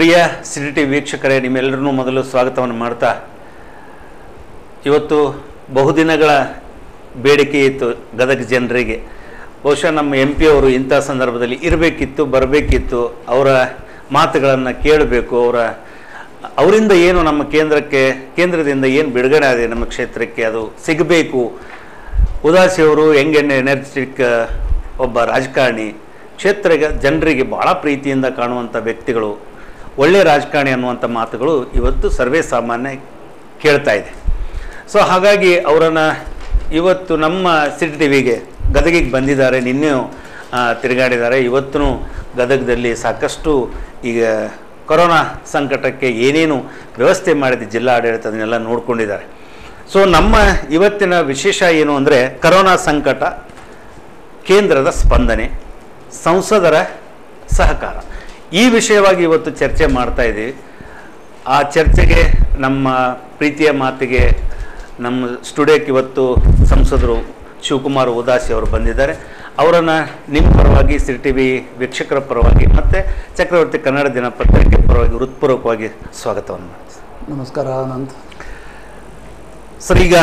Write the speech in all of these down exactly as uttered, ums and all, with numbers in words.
ಪ್ರಿಯ city T ವೀಕ್ಷಕರೇ, ನಿಮ್ಮೆಲ್ಲರನ್ನೂ ಮೊದಲು ಸ್ವಾಗತವನ್ನು ಮಾಡ್ತಾ, ಇವತ್ತು ಬಹುದಿನಗಳ ಬೇಡಿಕೆ ಇತ್ತು ಗದಗ ಜನರಿಗೆ. ಬಹುಶಃ ನಮ್ಮ ಎಂ ಪಿ ಅವರು ಇಂಥ ಸಂದರ್ಭದಲ್ಲಿ ಇರಬೇಕಿತ್ತು, ಬರಬೇಕಿತ್ತು, ಅವರ ಮಾತುಗಳನ್ನು ಕೇಳಬೇಕು, ಅವರ ಅವರಿಂದ ಏನು ನಮ್ಮ ಕೇಂದ್ರಕ್ಕೆ ಕೇಂದ್ರದಿಂದ ಏನು ಬಿಡುಗಡೆ ಆಗಿದೆ ನಮ್ಮ ಕ್ಷೇತ್ರಕ್ಕೆ ಅದು ಸಿಗಬೇಕು. ಉದಾಸಿಯವರು ಯಂಗ್ ಆ್ಯಂಡ್ ಎನರ್ಜೆಟಿಕ್ ಒಬ್ಬ ರಾಜಕಾರಣಿ, ಕ್ಷೇತ್ರ ಜನರಿಗೆ ಭಾಳ ಪ್ರೀತಿಯಿಂದ ಕಾಣುವಂಥ ವ್ಯಕ್ತಿಗಳು, ಒಳ್ಳೆಯ ರಾಜಕಾರಣಿ ಅನ್ನುವಂಥ ಮಾತುಗಳು ಇವತ್ತು ಸರ್ವೇ ಸಾಮಾನ್ಯ ಕೇಳ್ತಾ ಇದೆ. ಸೊ ಹಾಗಾಗಿ ಅವರನ್ನು ಇವತ್ತು ನಮ್ಮ ಸಿಟಿ ಟಿ ವಿಗೆ ಗದಗಿಗೆ ಬಂದಿದ್ದಾರೆ. ನಿನ್ನೆ ತಿರುಗಾಡಿದ್ದಾರೆ. ಇವತ್ತು ಗದಗದಲ್ಲಿ ಸಾಕಷ್ಟು ಈಗ ಕೊರೋನಾ ಸಂಕಟಕ್ಕೆ ಏನೇನು ವ್ಯವಸ್ಥೆ ಮಾಡಿದೆ ಜಿಲ್ಲಾ ಆಡಳಿತ ಅದನ್ನೆಲ್ಲ ನೋಡ್ಕೊಂಡಿದ್ದಾರೆ. ಸೊ ನಮ್ಮ ಇವತ್ತಿನ ವಿಶೇಷ ಏನು ಅಂದರೆ ಕೊರೋನಾ ಸಂಕಟ, ಕೇಂದ್ರದ ಸ್ಪಂದನೆ, ಸಂಸದರ ಸಹಕಾರ, ಈ ವಿಷಯವಾಗಿ ಇವತ್ತು ಚರ್ಚೆ ಮಾಡ್ತಾ ಇದ್ದೀವಿ. ಆ ಚರ್ಚೆಗೆ ನಮ್ಮ ಪ್ರೀತಿಯ ಮಾತಿಗೆ ನಮ್ಮ ಸ್ಟುಡಿಯೋಕ್ಕೆ ಇವತ್ತು ಸಂಸದರು ಶಿವಕುಮಾರ್ ಉದಾಸಿ ಅವರು ಬಂದಿದ್ದಾರೆ. ಅವರನ್ನು ನಿಮ್ಮ ಪರವಾಗಿ ಸಿಟಿ ಟಿ ವಿ ವೀಕ್ಷಕರ ಪರವಾಗಿ ಮತ್ತು ಚಕ್ರವರ್ತಿ ಕನ್ನಡ ದಿನಪತ್ರಿಕೆ ಪರವಾಗಿ ಹೃತ್ಪೂರ್ವಕವಾಗಿ ಸ್ವಾಗತವನ್ನು ಮಾಡ್ತೀನಿ. ನಮಸ್ಕಾರ ಅನಂತ್ ಸರ್. ಈಗ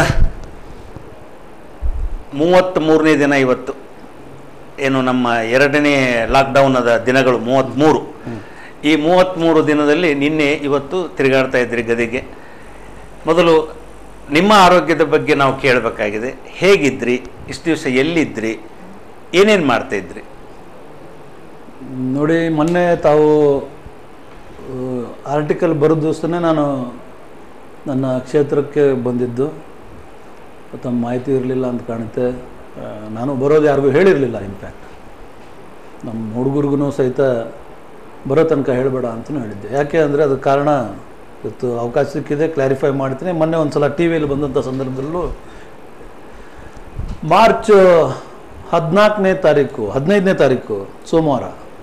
ಮೂವತ್ತ್ಮೂರನೇ ದಿನ ಇವತ್ತು, ಏನು ನಮ್ಮ ಎರಡನೇ ಲಾಕ್ಡೌನದ ದಿನಗಳು ಮೂವತ್ತ್ಮೂರು. ಈ ಮೂವತ್ತ್ಮೂರು ದಿನದಲ್ಲಿ ನಿನ್ನೆ ಇವತ್ತು ತಿರುಗಾಡ್ತಾ ಇದ್ರಿ ಗದಿಗೆ. ಮೊದಲು ನಿಮ್ಮ ಆರೋಗ್ಯದ ಬಗ್ಗೆ ನಾವು ಕೇಳಬೇಕಾಗಿದೆ. ಹೇಗಿದ್ರಿ? ಇಷ್ಟು ದಿವಸ ಎಲ್ಲಿದ್ರಿ? ಏನೇನು ಮಾಡ್ತಾಯಿದ್ರಿ? ನೋಡಿ, ಮೊನ್ನೆ ತಾವು ಆರ್ಟಿಕಲ್ ಬರೋ ದಿವಸನೇ ನಾನು ನನ್ನ ಕ್ಷೇತ್ರಕ್ಕೆ ಬಂದಿದ್ದು. ತಮ್ಮ ಮಾಹಿತಿ ಇರಲಿಲ್ಲ ಅಂತ ಕಾಣುತ್ತೆ. ನಾನು ಬರೋದು ಯಾರಿಗೂ ಹೇಳಿರಲಿಲ್ಲ. ಇನ್ಫ್ಯಾಕ್ಟ್ ನಮ್ಮ ಹುಡುಗರಿಗೂ ಸಹಿತ ಬರೋ ತನಕ ಹೇಳಬೇಡ ಅಂತಲೂ ಹೇಳಿದ್ದೆ. ಯಾಕೆ ಅಂದರೆ ಅದಕ್ಕೆ ಕಾರಣ ಇವತ್ತು ಅವಕಾಶ ಸಿಕ್ಕಿದೆ, ಕ್ಲಾರಿಫೈ ಮಾಡ್ತೀನಿ. ಮೊನ್ನೆ ಒಂದು ಸಲ ಟಿ ವಿಯಲ್ಲಿ ಬಂದಂಥ ಸಂದರ್ಭದಲ್ಲೂ ಮಾರ್ಚ್ ಹದಿನಾಲ್ಕನೇ ತಾರೀಕು ಹದಿನೈದನೇ ತಾರೀಕು ಸೋಮವಾರ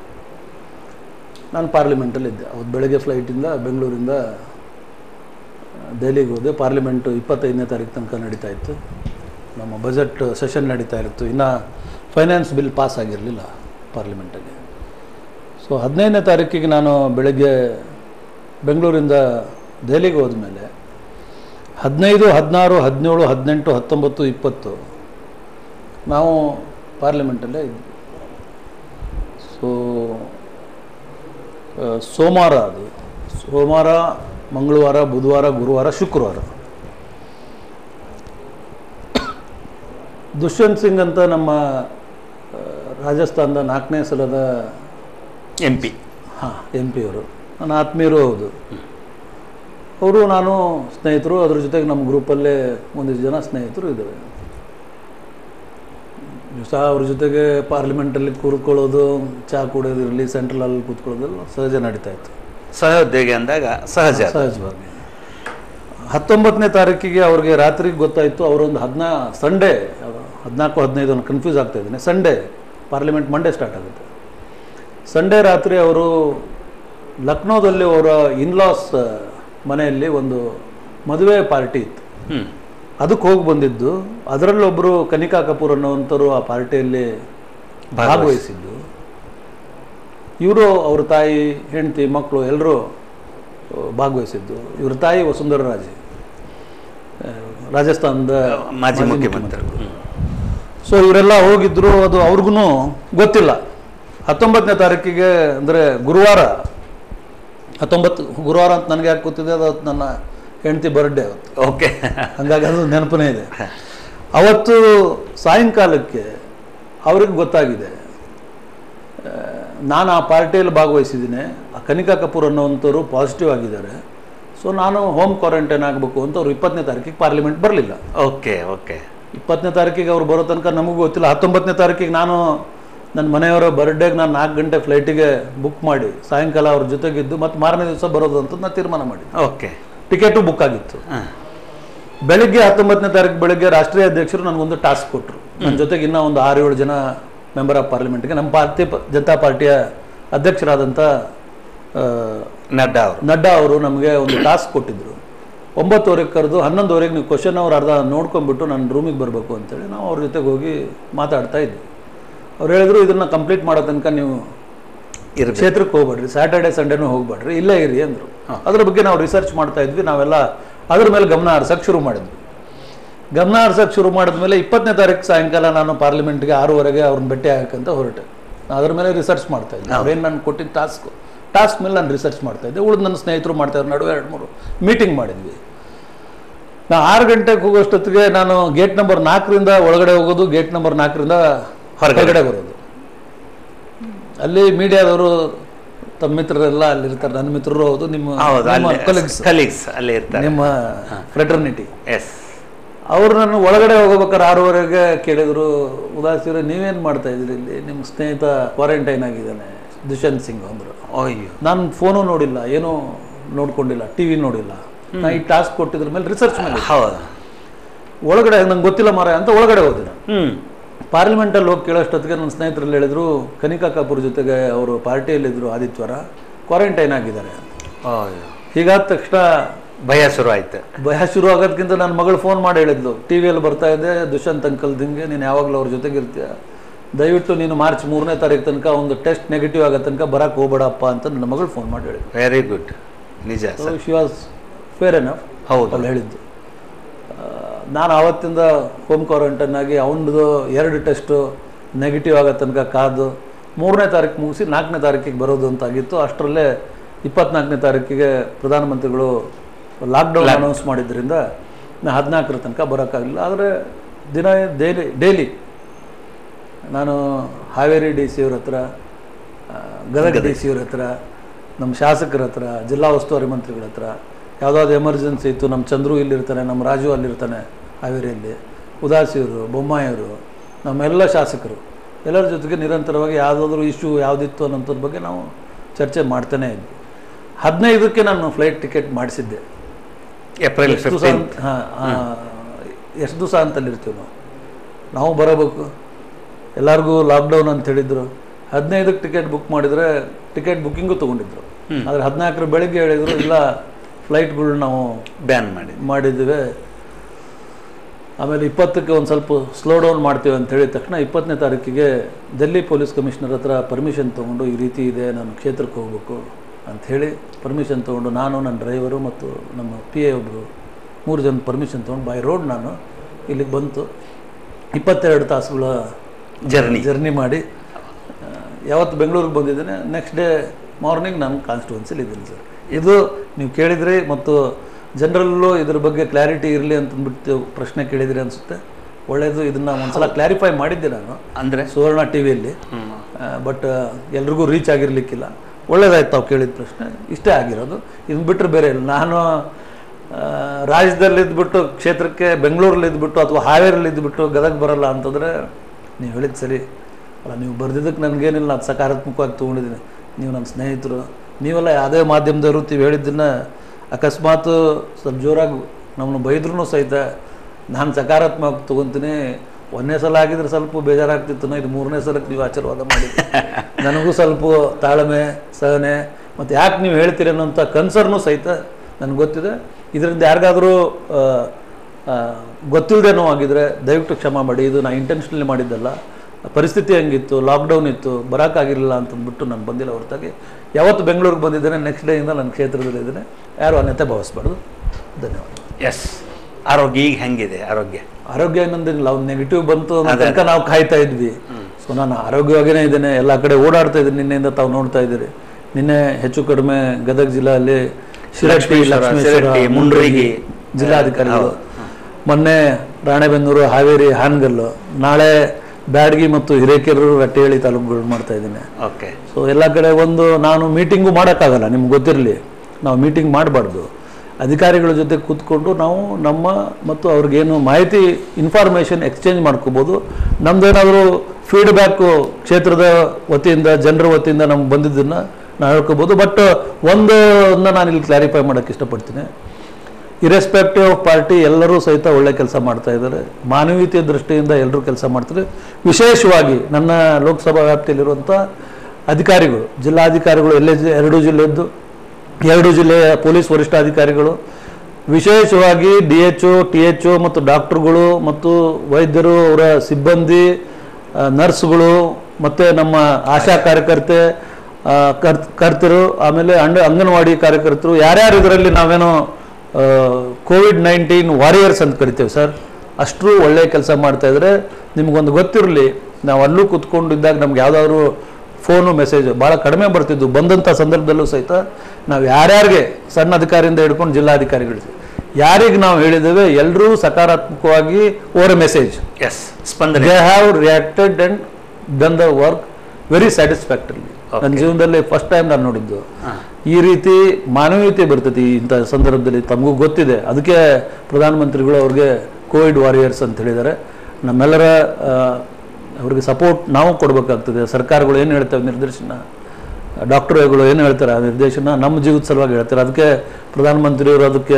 ನಾನು ಪಾರ್ಲಿಮೆಂಟಲ್ಲಿದ್ದೆ. ಅವತ್ತು ಬೆಳಗ್ಗೆ ಫ್ಲೈಟಿಂದ ಬೆಂಗಳೂರಿಂದ ದೆಹಲಿಗೆ ಹೋದೆ. ಪಾರ್ಲಿಮೆಂಟು ಇಪ್ಪತ್ತೈದನೇ ತಾರೀಕು ತನಕ ನಡೀತಾ ಇತ್ತು. ನಮ್ಮ ಬಜೆಟ್ ಸೆಷನ್ ನಡೀತಾ ಇತ್ತು. ಇನ್ನು ಫೈನಾನ್ಸ್ ಬಿಲ್ ಪಾಸ್ ಆಗಿರಲಿಲ್ಲ ಪಾರ್ಲಿಮೆಂಟಲ್ಲಿ. ಸೊ ಹದಿನೈದನೇ ತಾರೀಕಿಗೆ ನಾನು ಬೆಳಗ್ಗೆ ಬೆಂಗಳೂರಿಂದ ದೆಹಲಿಗೆ ಹೋದ್ಮೇಲೆ ಹದಿನೈದು ಹದಿನಾರು ಹದಿನೇಳು ಹದಿನೆಂಟು ಹತ್ತೊಂಬತ್ತು ಇಪ್ಪತ್ತು ನಾವು ಪಾರ್ಲಿಮೆಂಟಲ್ಲೇ ಇದ್ವಿ. ಸೊ ಸೋಮವಾರ ಅದು ಸೋಮವಾರ ಮಂಗಳವಾರ ಬುಧವಾರ ಗುರುವಾರ ಶುಕ್ರವಾರ ದುಷ್ಯಂತ್ ಸಿಂಗ್ ಅಂತ ನಮ್ಮ ರಾಜಸ್ಥಾನದ ನಾಲ್ಕನೇ ಸಲದ ಎಂ ಪಿ ಹಾಂ ಎಂ ಪಿ ಅವರು ನನ್ನ ಆತ್ಮೀಯರು ಹೌದು. ಅವರು ನಾನು ಸ್ನೇಹಿತರು. ಅದ್ರ ಜೊತೆಗೆ ನಮ್ಮ ಗ್ರೂಪಲ್ಲೇ ಒಂದಿಷ್ಟು ಜನ ಸ್ನೇಹಿತರು ಇದ್ದಾರೆ. ದಿವಸ ಅವ್ರ ಜೊತೆಗೆ ಪಾರ್ಲಿಮೆಂಟಲ್ಲಿ ಕೂತ್ಕೊಳ್ಳೋದು, ಚಹಾ ಕುಡಿಯೋದಿರಲಿ, ಸೆಂಟ್ರಲಲ್ಲಿ ಕೂತ್ಕೊಳ್ಳೋದೆಲ್ಲ ಸಹಜ ನಡೀತಾ ಇತ್ತು. ಸಹೋದ್ಯೋಗಿ ಅಂದಾಗ ಸಹಜ ಸಹಜವಾಗಿ. ಹತ್ತೊಂಬತ್ತನೇ ತಾರೀಕಿಗೆ ಅವ್ರಿಗೆ ರಾತ್ರಿಗೆ ಗೊತ್ತಾಯಿತು. ಅವರೊಂದು ಹದಿನಾ ಸಂಡೇ ಹದಿನಾಲ್ಕು ಹದಿನೈದು ನಾನು ಕನ್ಫ್ಯೂಸ್ ಆಗ್ತಾ ಇದ್ದೀನಿ. ಸಂಡೇ ಪಾರ್ಲಿಮೆಂಟ್ ಮಂಡೇ ಸ್ಟಾರ್ಟ್ ಆಗುತ್ತೆ. ಸಂಡೇ ರಾತ್ರಿ ಅವರು ಲಕ್ನೋದಲ್ಲಿ ಅವರ ಇನ್ಲಾಸ್ ಮನೆಯಲ್ಲಿ ಒಂದು ಮದುವೆ ಪಾರ್ಟಿ ಇತ್ತು. ಅದಕ್ಕೆ ಹೋಗಿ ಬಂದಿದ್ದು. ಅದರಲ್ಲೊಬ್ಬರು ಕನಿಕಾ ಕಪೂರ್ ಅನ್ನೋವಂಥವ್ರು ಆ ಪಾರ್ಟಿಯಲ್ಲಿ ಭಾಗವಹಿಸಿದ್ದು. ಇವರು ಅವ್ರ ತಾಯಿ, ಹೆಂಡತಿ, ಮಕ್ಕಳು ಎಲ್ಲರೂ ಭಾಗವಹಿಸಿದ್ದು. ಇವ್ರ ತಾಯಿ ವಸುಂಧರಾ ರಾಜೆ, ರಾಜಸ್ಥಾನದ ಮಾಜಿ ಮುಖ್ಯಮಂತ್ರಿ. ಸೊ ಇವರೆಲ್ಲ ಹೋಗಿದ್ರು. ಅದು ಅವ್ರಿಗೂ ಗೊತ್ತಿಲ್ಲ. ಹತ್ತೊಂಬತ್ತನೇ ತಾರೀಕಿಗೆ ಅಂದರೆ ಗುರುವಾರ, ಹತ್ತೊಂಬತ್ತು ಗುರುವಾರ ಅಂತ ನನಗೆ ಯಾಕೆ ಗೊತ್ತಿದೆ, ಅದು ನನ್ನ ಹೆಂಡತಿ ಬರ್ಡೇ ಅವತ್ತು. ಓಕೆ, ಹಾಗಾಗಿ ಅದು ನೆನಪನೇ ಇದೆ. ಅವತ್ತು ಸಾಯಂಕಾಲಕ್ಕೆ ಅವ್ರಿಗೆ ಗೊತ್ತಾಗಿದೆ ನಾನು ಆ ಪಾರ್ಟಿಯಲ್ಲಿ ಭಾಗವಹಿಸಿದ್ದೀನಿ, ಆ ಕನಿಕಾ ಕಪೂರ್ ಅನ್ನೋವಂಥವ್ರು ಪಾಸಿಟಿವ್ ಆಗಿದ್ದಾರೆ. ಸೊ ನಾನು ಹೋಮ್ ಕ್ವಾರಂಟೈನ್ ಆಗಬೇಕು ಅಂತ ಅವ್ರು ಇಪ್ಪತ್ತನೇ ತಾರೀಕಿಗೆ ಪಾರ್ಲಿಮೆಂಟ್ ಬರಲಿಲ್ಲ. ಓಕೆ ಓಕೆ ಇಪ್ಪತ್ತನೇ ತಾರೀಕಿಗೆ ಅವ್ರು ಬರೋ ತನಕ ನಮಗೂ ಗೊತ್ತಿಲ್ಲ. ಹತ್ತೊಂಬತ್ತನೇ ತಾರೀಕಿಗೆ ನಾನು ನನ್ನ ಮನೆಯವರ ಬರ್ಡೇಗೆ ನಾನು ನಾಲ್ಕು ಗಂಟೆ ಫ್ಲೈಟಿಗೆ ಬುಕ್ ಮಾಡಿ ಸಾಯಂಕಾಲ ಅವ್ರ ಜೊತೆಗಿದ್ದು ಮತ್ತು ಮಾರನೇ ದಿವಸ ಬರೋದು ಅಂತ ನಾನು ತೀರ್ಮಾನ ಮಾಡಿದ್ದೆ. ಓಕೆ, ಟಿಕೆಟು ಬುಕ್ ಆಗಿತ್ತು. ಬೆಳಗ್ಗೆ ಹತ್ತೊಂಬತ್ತನೇ ತಾರೀಕು ಬೆಳಗ್ಗೆ ರಾಷ್ಟ್ರೀಯ ಅಧ್ಯಕ್ಷರು ನನಗೊಂದು ಟಾಸ್ಕ್ ಕೊಟ್ಟರು. ನನ್ನ ಜೊತೆಗೆ ಇನ್ನೂ ಒಂದು ಆರು ಏಳು ಜನ ಮೆಂಬರ್ ಆಫ್ ಪಾರ್ಲಿಮೆಂಟ್ಗೆ ನಮ್ಮ ಭಾರತೀಯ ಜನತಾ ಪಾರ್ಟಿಯ ಅಧ್ಯಕ್ಷರಾದಂಥ ನಡ್ಡಾ ಅವರು ನಡ್ಡಾ ಅವರು ನಮಗೆ ಒಂದು ಟಾಸ್ಕ್ ಕೊಟ್ಟಿದ್ದರು. ಒಂಬತ್ತುವರೆಗೆ ಕರೆದು ಹನ್ನೊಂದುವರೆಗೆ ನೀವು ಕ್ವಶನ್ ಅವ್ರು ಅರ್ಧ ನೋಡ್ಕೊಂಡ್ಬಿಟ್ಟು ನಾನು ರೂಮಿಗೆ ಬರಬೇಕು ಅಂತೇಳಿ ನಾವು ಅವ್ರ ಜೊತೆಗೆ ಹೋಗಿ ಮಾತಾಡ್ತಾ ಇದ್ವಿ. ಅವ್ರು ಹೇಳಿದ್ರು, ಇದನ್ನು ಕಂಪ್ಲೀಟ್ ಮಾಡೋ ತನಕ ನೀವು ಇರ್ಬೇಕು. ಕ್ಷೇತ್ರಕ್ಕೆ ಹೋಗ್ಬೇಡ್ರಿ, ಸ್ಯಾಟರ್ಡೆ ಸಂಡೇನೂ ಹೋಗ್ಬೇಡ್ರಿ, ಇಲ್ಲೇ ಇರಿ ಅಂದರು. ಅದ್ರ ಬಗ್ಗೆ ನಾವು ರಿಸರ್ಚ್ ಮಾಡ್ತಾ ಇದ್ವಿ. ನಾವೆಲ್ಲ ಅದ್ರ ಮೇಲೆ ಗಮನ ಹರಿಸೋಕ್ಕೆ ಶುರು ಮಾಡಿದ್ವಿ. ಗಮನ ಹರಿಸೋಕ್ಕೆ ಶುರು ಮಾಡಿದ್ಮೇಲೆ ಇಪ್ಪತ್ತನೇ ತಾರೀಕು ಸಾಯಂಕಾಲ ನಾನು ಪಾರ್ಲಿಮೆಂಟ್ಗೆ ಆರೂವರೆಗೆ ಅವ್ರನ್ನ ಭೇಟಿ ಆಗಕ್ಕಂತ ಹೊರಟೆ. ಅದ್ರ ಮೇಲೆ ರಿಸರ್ಚ್ ಮಾಡ್ತಾ ಇದ್ದೆ. ಅವ್ರೇನು ನಾನು ಕೊಟ್ಟಿದ್ದ ಟಾಸ್ಕು ಟಾಸ್ಕ್ ಮೇಲೆ ನಾನು ರಿಸರ್ಚ್ ಮಾಡ್ತಾ ಇದ್ದೆ. ಉಳಿದು ನನ್ನ ಸ್ನೇಹಿತರು ಮಾಡ್ತಾಯಿದ್ರು. ನಡುವೆ ಎರಡು ಮೂರು ಮೀಟಿಂಗ್ ಮಾಡಿದ್ವಿ. ನಾ ಆರು ಗಂಟೆಗೆ ಹೋಗೋಷ್ಟೊತ್ತಿಗೆ ನಾನು ಗೇಟ್ ನಂಬರ್ ನಾಲ್ಕರಿಂದ ಒಳಗಡೆ ಹೋಗೋದು, ಗೇಟ್ ನಂಬರ್ ನಾಲ್ಕರಿಂದ ಹೊರಗಡೆ ಬರೋದು. ಅಲ್ಲಿ ಮೀಡಿಯಾದವರು ತಮ್ಮ ಮಿತ್ರರೆಲ್ಲ ಅಲ್ಲಿರ್ತಾರೆ. ನನ್ನ ಮಿತ್ರರು ಹೌದು, ನಿಮ್ಮ ಕಲೀಗ್ಸ್ ಅಲ್ಲಿ ಇರ್ತಾರೆ, ನಿಮ್ಮ ಫ್ರೆಟರ್ನಿಟಿ. ಎಸ್. ಅವರು ನನ್ನ ಒಳಗಡೆ ಹೋಗ್ಬೇಕಾದ್ರೆ ಆರೂವರೆಗೆ ಕೇಳಿದರು, ಉದಾಸಿರ ನೀವೇನು ಮಾಡ್ತಾ ಇದ್ದೀರಿ ಇಲ್ಲಿ? ನಿಮ್ಮ ಸ್ನೇಹಿತ ಕ್ವಾರಂಟೈನ್ ಆಗಿದ್ದಾನೆ ದುಷ್ಯಂತ್ ಸಿಂಗ್ ಅಂದರು. ಅಯ್ಯೋ, ನಾನು ಫೋನು ನೋಡಿಲ್ಲ, ಏನೂ ನೋಡ್ಕೊಂಡಿಲ್ಲ, ಟಿ ವಿ ನೋಡಿಲ್ಲ. ನಾ ಈ ಟಾಸ್ಕ್ ಕೊಟ್ಟಿದ್ರ ಮೇಲೆ ರಿಸರ್ಚ್ ಮೇಲೆ ಹೌದು ಒಳಗಡೆ ನಂಗೆ ಗೊತ್ತಿಲ್ಲ ಮಾರ ಅಂತ ಒಳಗಡೆ ಹೋದೆ ನಾನು. ಹ್ಞೂ ಪಾರ್ಲಿಮೆಂಟಲ್ಲಿ ಹೋಗಿ ಕೇಳೋಷ್ಟೊತ್ತಿಗೆ ನನ್ನ ಸ್ನೇಹಿತರಲ್ಲಿ ಹೇಳಿದ್ರು, ಕನಿಕಾ ಕಪೂರ್ ಜೊತೆಗೆ ಅವರು ಪಾರ್ಟಿಯಲ್ಲಿದ್ದರು ಆದಿತ್ಯವಾರ, ಕ್ವಾರಂಟೈನ್ ಆಗಿದ್ದಾರೆ ಅಂತ. ಹೀಗಾದ ತಕ್ಷಣ ಭಯ ಶುರು ಆಯ್ತು. ಭಯ ಶುರು ಆಗೋದಕ್ಕಿಂತ ನನ್ನ ಮಗಳು ಫೋನ್ ಮಾಡಿ ಹೇಳಿದ್ಲು, ಟಿ ವಿಯಲ್ಲಿ ಬರ್ತಾ ಇದೆ ದುಷ್ಯಂತ್ ಅಂಕಲ್ದಿಂಗೆ, ನೀನು ಯಾವಾಗಲೂ ಅವ್ರ ಜೊತೆಗೆ ಇರ್ತೀಯ, ದಯವಿಟ್ಟು ನೀನು ಮಾರ್ಚ್ ಮೂರನೇ ತಾರೀಕು ತನಕ ಒಂದು ಟೆಸ್ಟ್ ನೆಗೆಟಿವ್ ಆಗೋ ತನಕ ಬರಕ್ಕೆ ಹೋಗ್ಬೇಡಪ್ಪ ಅಂತ ನನ್ನ ಮಗಳು ಫೋನ್ ಮಾಡಿ ಹೇಳಿದ್ಲು. ವೆರಿ ಗುಡ್, ನಿಜ. She was fair enough. ಹೌದು, ಅವ್ಳು ಹೇಳಿದ್ದು. ನಾನು ಆವತ್ತಿಂದ ಹೋಮ್ ಕ್ವಾರಂಟೈನ್ ಆಗಿ ಅವನದು ಎರಡು ಟೆಸ್ಟು ನೆಗೆಟಿವ್ ಆಗೋ ತನಕ ಕಾದು ಮೂರನೇ ತಾರೀಕು ಮುಗಿಸಿ ನಾಲ್ಕನೇ ತಾರೀಕಿಗೆ ಬರೋದು ಅಂತಾಗಿತ್ತು. ಅಷ್ಟರಲ್ಲೇ ಇಪ್ಪತ್ನಾಲ್ಕನೇ ತಾರೀಕಿಗೆ ಪ್ರಧಾನಮಂತ್ರಿಗಳು ಲಾಕ್ಡೌನ್ ಅನೌನ್ಸ್ ಮಾಡಿದ್ದರಿಂದ ನಾನು ಹದಿನಾಲ್ಕರ ತನಕ ಬರೋಕ್ಕಾಗಲಿಲ್ಲ. ಆದರೆ ದಿನ ಡೈಲಿ ಡೈಲಿ ನಾನು ಹಾವೇರಿ ಡಿ ಸಿ ಅವ್ರ ಹತ್ರ, ಗದಗ ಡಿ ಸಿ ಅವ್ರ ಹತ್ರ, ನಮ್ಮ ಶಾಸಕರ ಹತ್ರ, ಜಿಲ್ಲಾ ಉಸ್ತುವಾರಿ ಮಂತ್ರಿಗಳ ಹತ್ರ, ಯಾವುದಾದ್ರು ಎಮರ್ಜೆನ್ಸಿ ಇತ್ತು, ನಮ್ಮ ಚಂದ್ರು ಇಲ್ಲಿರ್ತಾನೆ, ನಮ್ಮ ರಾಜು ಅಲ್ಲಿರ್ತಾನೆ ಹಾವೇರಿಯಲ್ಲಿ, ಉದಾಸಿಯವರು, ಬೊಮ್ಮಾಯಿಯವರು, ನಮ್ಮೆಲ್ಲ ಶಾಸಕರು ಎಲ್ಲರ ಜೊತೆಗೆ ನಿರಂತರವಾಗಿ ಯಾವುದಾದ್ರೂ ಇಶ್ಯೂ ಯಾವುದಿತ್ತು ಅನ್ನೋಂಥದ್ರ ಬಗ್ಗೆ ನಾವು ಚರ್ಚೆ ಮಾಡ್ತಾನೇ ಇದ್ವಿ. ಹದಿನೈದಕ್ಕೆ ನಾನು ಫ್ಲೈಟ್ ಟಿಕೆಟ್ ಮಾಡಿಸಿದ್ದೆ. ಏಪ್ರಿಲ್ ಎಷ್ಟು ದಿವಸ ಹಾಂ ಎಷ್ಟು ದಿವಸ ಅಂತಲ್ಲಿರ್ತೀವಿ ನಾವು ನಾವು ಬರಬೇಕು, ಎಲ್ಲರಿಗೂ ಲಾಕ್ಡೌನ್ ಅಂತ ಹೇಳಿದ್ರು. ಹದಿನೈದಕ್ಕೆ ಟಿಕೆಟ್ ಬುಕ್ ಮಾಡಿದರೆ ಟಿಕೆಟ್ ಬುಕ್ಕಿಂಗು ತೊಗೊಂಡಿದ್ರು. ಆದರೆ ಹದಿನಾಲ್ಕರ ಬೆಳಗ್ಗೆ ಹೇಳಿದರು, ಇಲ್ಲ ಫ್ಲೈಟ್ಗಳು ನಾವು ಬ್ಯಾನ್ ಮಾಡಿ ಮಾಡಿದ್ದೀವಿ, ಆಮೇಲೆ ಇಪ್ಪತ್ತಕ್ಕೆ ಒಂದು ಸ್ವಲ್ಪ ಸ್ಲೋ ಡೌನ್ ಮಾಡ್ತೀವಿ ಅಂತ ಹೇಳಿದ ತಕ್ಷಣ ಇಪ್ಪತ್ತನೇ ತಾರೀಕಿಗೆ ಡೆಲ್ಲಿ ಪೊಲೀಸ್ ಕಮಿಷನರ್ ಹತ್ರ ಪರ್ಮಿಷನ್ ತೊಗೊಂಡು, ಈ ರೀತಿ ಇದೆ, ನಾನು ಕ್ಷೇತ್ರಕ್ಕೆ ಹೋಗ್ಬೇಕು ಅಂಥೇಳಿ ಪರ್ಮಿಷನ್ ತೊಗೊಂಡು, ನಾನು ನನ್ನ ಡ್ರೈವರು ಮತ್ತು ನಮ್ಮ ಪಿ ಎ ಒಬ್ಬರು ಮೂರು ಜನ ಪರ್ಮಿಷನ್ ತೊಗೊಂಡು ಬೈ ರೋಡ್ ನಾನು ಇಲ್ಲಿಗೆ ಬಂತು. ಇಪ್ಪತ್ತೆರಡು ತಾಸುಗಳ ಜರ್ನಿ ಜರ್ನಿ ಮಾಡಿ ಯಾವತ್ತು ಬೆಂಗಳೂರಿಗೆ ಬಂದಿದ್ದೇನೆ, ನೆಕ್ಸ್ಟ್ ಡೇ ಮಾರ್ನಿಂಗ್ ನಾನು ಕಾನ್ಸ್ಟಿಟ್ಯೂನ್ಸಿಲಿ ಇದ್ದೀನಿ ಸರ್. ಇದು ನೀವು ಕೇಳಿದ್ರಿ ಮತ್ತು ಜನರಲ್ಲೂ ಇದ್ರ ಬಗ್ಗೆ ಕ್ಲಾರಿಟಿ ಇರಲಿ ಅಂತಂದ್ಬಿಟ್ಟು ಪ್ರಶ್ನೆ ಕೇಳಿದ್ರಿ ಅನಿಸುತ್ತೆ. ಒಳ್ಳೆಯದು. ಇದನ್ನು ಒಂದ್ಸಲ ಕ್ಲಾರಿಫೈ ಮಾಡಿದ್ದೆ ನಾನು ಅಂದರೆ ಸುವರ್ಣ ಟಿ ವಿಯಲ್ಲಿ, ಬಟ್ ಎಲ್ರಿಗೂ ರೀಚ್ ಆಗಿರಲಿಕ್ಕಿಲ್ಲ. ಒಳ್ಳೇದಾಯ್ತು ತಾವು ಕೇಳಿದ ಪ್ರಶ್ನೆ. ಇಷ್ಟೇ ಆಗಿರೋದು, ಇದನ್ನು ಬಿಟ್ಟರೆ ಬೇರೆ ಇಲ್ಲ. ನಾನು ರಾಜ್ಯದಲ್ಲಿ ಇದ್ಬಿಟ್ಟು ಕ್ಷೇತ್ರಕ್ಕೆ ಬೆಂಗಳೂರಲ್ಲಿ ಇದ್ಬಿಟ್ಟು ಅಥವಾ ಹಾವೇರಿಯಲ್ಲಿ ಇದ್ಬಿಟ್ಟು ಗದಗ ಬರಲ್ಲ ಅಂತಂದರೆ ನೀವು ಹೇಳಿದ್ದು ಸರಿ ಅಲ್ಲ. ನೀವು ಬರೆದಿದ್ದಕ್ಕೆ ನನಗೇನಿಲ್ಲ, ಅದು ಸಕಾರಾತ್ಮಕವಾಗಿ ತೊಗೊಂಡಿದ್ದೀನಿ. ನೀವು ನನ್ನ ಸ್ನೇಹಿತರು, ನೀವೆಲ್ಲ ಯಾವುದೇ ಮಾಧ್ಯಮದವರು ನೀವು ಹೇಳಿದ್ದನ್ನು ಅಕಸ್ಮಾತ್ ಸ್ವಲ್ಪ ಜೋರಾಗಿ ನಮ್ಮನ್ನು ಬೈದ್ರೂ ಸಹಿತ ನಾನು ಸಕಾರಾತ್ಮಕ ತೊಗೊತೀನಿ. ಒಂದನೇ ಸಲ ಆಗಿದ್ರೆ ಸ್ವಲ್ಪ ಬೇಜಾರಾಗ್ತಿತ್ತು, ಇದು ಮೂರನೇ ಸಲಕ್ಕೆ ನೀವು ಆಶೀರ್ವಾದ ಮಾಡಿದ್ರಿ. ನನಗೂ ಸ್ವಲ್ಪ ತಾಳ್ಮೆ, ಸಹನೆ ಮತ್ತು ಯಾಕೆ ನೀವು ಹೇಳ್ತೀರಿ ಅನ್ನೋಂಥ ಕನ್ಸರ್ನು ಸಹಿತ ನನಗೆ ಗೊತ್ತಿದೆ. ಇದರಿಂದ ಯಾರಿಗಾದರೂ ಗೊತ್ತಿಲ್ಲದೇನೋ ಆಗಿದ್ರೆ ದಯವಿಟ್ಟು ಕ್ಷಮೆ ಮಾಡಿ. ಇದು ನಾನು ಇಂಟೆನ್ಷನಲಿ ಮಾಡಿದ್ದಲ್ಲ, ಪರಿಸ್ಥಿತಿ ಹಂಗಿತ್ತು, ಲಾಕ್ಡೌನ್ ಇತ್ತು, ಬರೋಕ್ಕಾಗಿರಲಿಲ್ಲ ಅಂತಂದ್ಬಿಟ್ಟು ನಾನು ಬಂದಿಲ್ಲ. ಹೊರತಾಗಿ ಯಾವತ್ತು ಬೆಂಗಳೂರಿಗೆ ಬಂದಿದ್ದೇನೆ, ನೆಕ್ಸ್ಟ್ ಡೇಯಿಂದ ನನ್ನ ಕ್ಷೇತ್ರದಲ್ಲಿದ್ದೇನೆ. ಯಾರು ಅನ್ಯತೆ ಭಾವಿಸ್ಬಾರ್ದು. ಧನ್ಯವಾದ. ಎಸ್. ಆರೋಗ್ಯ ಈಗ ಹೆಂಗಿದೆ? ಆರೋಗ್ಯ ಆರೋಗ್ಯ ಇನ್ನೊಂದಿಲ್ಲ, ಅವ್ನು ನೆಗೆಟಿವ್ ಬಂತು ತನಕ ನಾವು ಕಾಯ್ತಾ ಇದ್ವಿ. ಸೊ ನಾನು ಆರೋಗ್ಯವಾಗಿಯೇ ಇದ್ದೇನೆ, ಎಲ್ಲ ಕಡೆ ಓಡಾಡ್ತಾ ಇದ್ದೀನಿ. ನಿನ್ನೆಯಿಂದ ತಾವು ನೋಡ್ತಾ ಇದ್ದೀರಿ. ನಿನ್ನೆ ಹೆಚ್ಚು ಕಡಿಮೆ ಗದಗ ಜಿಲ್ಲೆಯಲ್ಲಿ ಶಿರಟ್ಟಿ, ಲಕ್ಷ್ಮೇಶ್ವರ, ಮುಂಡ್ರಿಗಿ ಜಿಲ್ಲಾಧಿಕಾರಿಗಳು, ಮೊನ್ನೆ ರಾಣೆಬೆನ್ನೂರು, ಹಾವೇರಿ, ಹಾನಗಲ್ಲು, ನಾಳೆ ಬ್ಯಾಡಗಿ ಮತ್ತು ಹಿರೇಕೆರೂರು, ರಟ್ಟೇಹಳ್ಳಿ ತಾಲೂಕುಗಳು ಮಾಡ್ತಾ ಇದ್ದೀನಿ. ಓಕೆ. ಸೊ ಎಲ್ಲ ಕಡೆ ಒಂದು ನಾನು ಮೀಟಿಂಗು ಮಾಡೋಕ್ಕಾಗಲ್ಲ, ನಿಮ್ಗೆ ಗೊತ್ತಿರಲಿ. ನಾವು ಮೀಟಿಂಗ್ ಮಾಡಬಾರ್ದು. ಅಧಿಕಾರಿಗಳ ಜೊತೆ ಕೂತ್ಕೊಂಡು ನಾವು ನಮ್ಮ ಮತ್ತು ಅವ್ರಿಗೇನು ಮಾಹಿತಿ ಇನ್ಫಾರ್ಮೇಷನ್ ಎಕ್ಸ್ಚೇಂಜ್ ಮಾಡ್ಕೋಬೋದು. ನಮ್ಮದೇನಾದರೂ ಫೀಡ್ಬ್ಯಾಕು ಕ್ಷೇತ್ರದ ವತಿಯಿಂದ, ಜನರ ವತಿಯಿಂದ ನಮ್ಗೆ ಬಂದಿದ್ದನ್ನು ನಾವು ಹೇಳ್ಕೊಬೋದು. ಬಟ್ ಒಂದನ್ನು ನಾನು ಇಲ್ಲಿ ಕ್ಲಾರಿಫೈ ಮಾಡೋಕ್ಕೆ ಇಷ್ಟಪಡ್ತೀನಿ. ಇರೆಸ್ಪೆಕ್ಟಿವ್ ಆಫ್ ಪಾರ್ಟಿ ಎಲ್ಲರೂ ಸಹಿತ ಒಳ್ಳೆ ಕೆಲಸ ಮಾಡ್ತಾ ಇದ್ದಾರೆ. ಮಾನವೀಯತೆಯ ದೃಷ್ಟಿಯಿಂದ ಎಲ್ಲರೂ ಕೆಲಸ ಮಾಡ್ತಾರೆ. ವಿಶೇಷವಾಗಿ ನನ್ನ ಲೋಕಸಭಾ ವ್ಯಾಪ್ತಿಯಲ್ಲಿರುವಂಥ ಅಧಿಕಾರಿಗಳು, ಜಿಲ್ಲಾಧಿಕಾರಿಗಳು, ಎಲ್ಲೇ ಎರಡು ಜಿಲ್ಲೆಯದ್ದು ಎರಡು ಜಿಲ್ಲೆಯ ಪೊಲೀಸ್ ವರಿಷ್ಠಾಧಿಕಾರಿಗಳು, ವಿಶೇಷವಾಗಿ D H O, T H O ಮತ್ತು ಡಾಕ್ಟ್ರುಗಳು ಮತ್ತು ವೈದ್ಯರು, ಅವರ ಸಿಬ್ಬಂದಿ, ನರ್ಸ್ಗಳು ಮತ್ತು ನಮ್ಮ ಆಶಾ ಕಾರ್ಯಕರ್ತೆ, ಕರ್ ಕರ್ತರು ಆಮೇಲೆ ಅಂಡ ಅಂಗನವಾಡಿ ಕಾರ್ಯಕರ್ತರು ಯಾರ್ಯಾರು ಇದರಲ್ಲಿ ನಾವೇನೋ ಕೋವಿಡ್ ನೈನ್ಟೀನ್ ವಾರಿಯರ್ಸ್ ಅಂತ ಕರಿತೇವೆ ಸರ್, ಅಷ್ಟೂ ಒಳ್ಳೆ ಕೆಲಸ ಮಾಡ್ತಾ ಇದ್ರೆ ನಿಮ್ಗೊಂದು ಗೊತ್ತಿರಲಿ, ನಾವು ಅಲ್ಲೂ ಕೂತ್ಕೊಂಡಿದ್ದಾಗ ನಮ್ಗೆ ಯಾವುದಾದ್ರು ಫೋನು ಮೆಸೇಜ್ ಭಾಳ ಕಡಿಮೆ ಬರ್ತಿದ್ದು, ಬಂದಂಥ ಸಂದರ್ಭದಲ್ಲೂ ಸಹಿತ ನಾವು ಯಾರ್ಯಾರಿಗೆ ಸಣ್ಣ ಅಧಿಕಾರಿಯಿಂದ ಹಿಡ್ಕೊಂಡು ಜಿಲ್ಲಾಧಿಕಾರಿಗಳಿಗೆ ಯಾರಿಗೆ ನಾವು ಹೇಳಿದ್ದೇವೆ ಎಲ್ಲರೂ ಸಕಾರಾತ್ಮಕವಾಗಿ ಓವರ್ ಮೆಸೇಜ್ ಎಸ್ ಸ್ಪಂದನೆ they have reacted and done the work very satisfactory. ನನ್ನ ಜೀವನದಲ್ಲಿ ಫಸ್ಟ್ ಟೈಮ್ ನಾನು ನೋಡಿದ್ದು ಈ ರೀತಿ ಮಾನವೀಯತೆ ಬರ್ತೈತಿ ಇಂಥ ಸಂದರ್ಭದಲ್ಲಿ. ತಮಗೂ ಗೊತ್ತಿದೆ, ಅದಕ್ಕೆ ಪ್ರಧಾನಮಂತ್ರಿಗಳು ಅವ್ರಿಗೆ ಕೋವಿಡ್ ವಾರಿಯರ್ಸ್ ಅಂತ ಹೇಳಿದ್ದಾರೆ. ನಮ್ಮೆಲ್ಲರ ಅವ್ರಿಗೆ ಸಪೋರ್ಟ್ ನಾವು ಕೊಡಬೇಕಾಗ್ತದೆ. ಸರ್ಕಾರಗಳು ಏನು ಹೇಳ್ತವೆ ನಿರ್ದೇಶನ, ಡಾಕ್ಟರ್ಗಳು ಏನು ಹೇಳ್ತಾರೆ ಆ ನಿರ್ದೇಶನ ನಮ್ಮ ಜೀವದ ಸಲುವಾಗಿ ಹೇಳ್ತಾರೆ. ಅದಕ್ಕೆ ಪ್ರಧಾನಮಂತ್ರಿಯವರು ಅದಕ್ಕೆ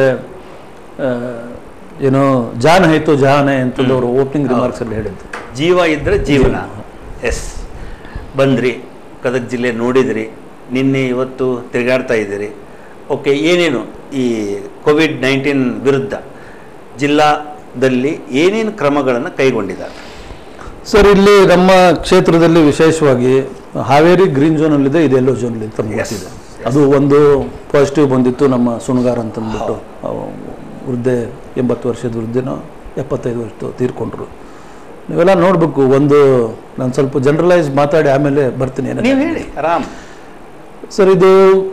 ಏನು ಜಾನ್ ಹೈತು ಜಹಾನೆ ಅಂತಂದು ಅವರು ಓಪನಿಂಗ್ ರಿಮಾರ್ಕ್ಸ್ ಅಲ್ಲಿ ಹೇಳಿದ್ದು. ಜೀವ ಇದ್ದರೆ ಜೀವನ. ಎಸ್ ಬಂದ್ರಿ, ಗದಗ ಜಿಲ್ಲೆ ನೋಡಿದ್ರಿ, ನಿನ್ನೆ ಇವತ್ತು ತಿರುಗಾಡ್ತಾ ಇದ್ದೀರಿ. ಓಕೆ, ಏನೇನು ಈ ಕೋವಿಡ್ ನೈನ್ಟೀನ್ ವಿರುದ್ಧ ಜಿಲ್ಲಾದಲ್ಲಿ ಏನೇನು ಕ್ರಮಗಳನ್ನು ಕೈಗೊಂಡಿದ್ದಾರೆ ಸರ್? ಇಲ್ಲಿ ನಮ್ಮ ಕ್ಷೇತ್ರದಲ್ಲಿ ವಿಶೇಷವಾಗಿ ಹಾವೇರಿ ಗ್ರೀನ್ ಝೋನಲ್ಲಿದೆ, ಇದು ಯೆಲ್ಲೋ ಝೋನಲ್ಲಿ ತಮಗೆ ಗೊತ್ತಿದೆ. ಅದು ಒಂದು ಪಾಸಿಟಿವ್ ಬಂದಿತ್ತು. ನಮ್ಮ ಸುಣಗಾರ್ ಅಂತಂದ್ಬಿಟ್ಟು ವೃದ್ಧೆ, ಎಂಬತ್ತು ವರ್ಷದ ವೃದ್ಧೆನೋ ಎಪ್ಪತ್ತೈದು ವರ್ಷ ತೀರ್ಕೊಂಡ್ರು. ನೀವೆಲ್ಲ ನೋಡಬೇಕು. ಒಂದು ನಾನು ಸ್ವಲ್ಪ ಜನರಲೈಸ್ ಮಾತಾಡಿ ಆಮೇಲೆ ಬರ್ತೀನಿ. ನೀವು ಹೇಳಿ ಆರಾಮ್ ಸರ್. ಇದು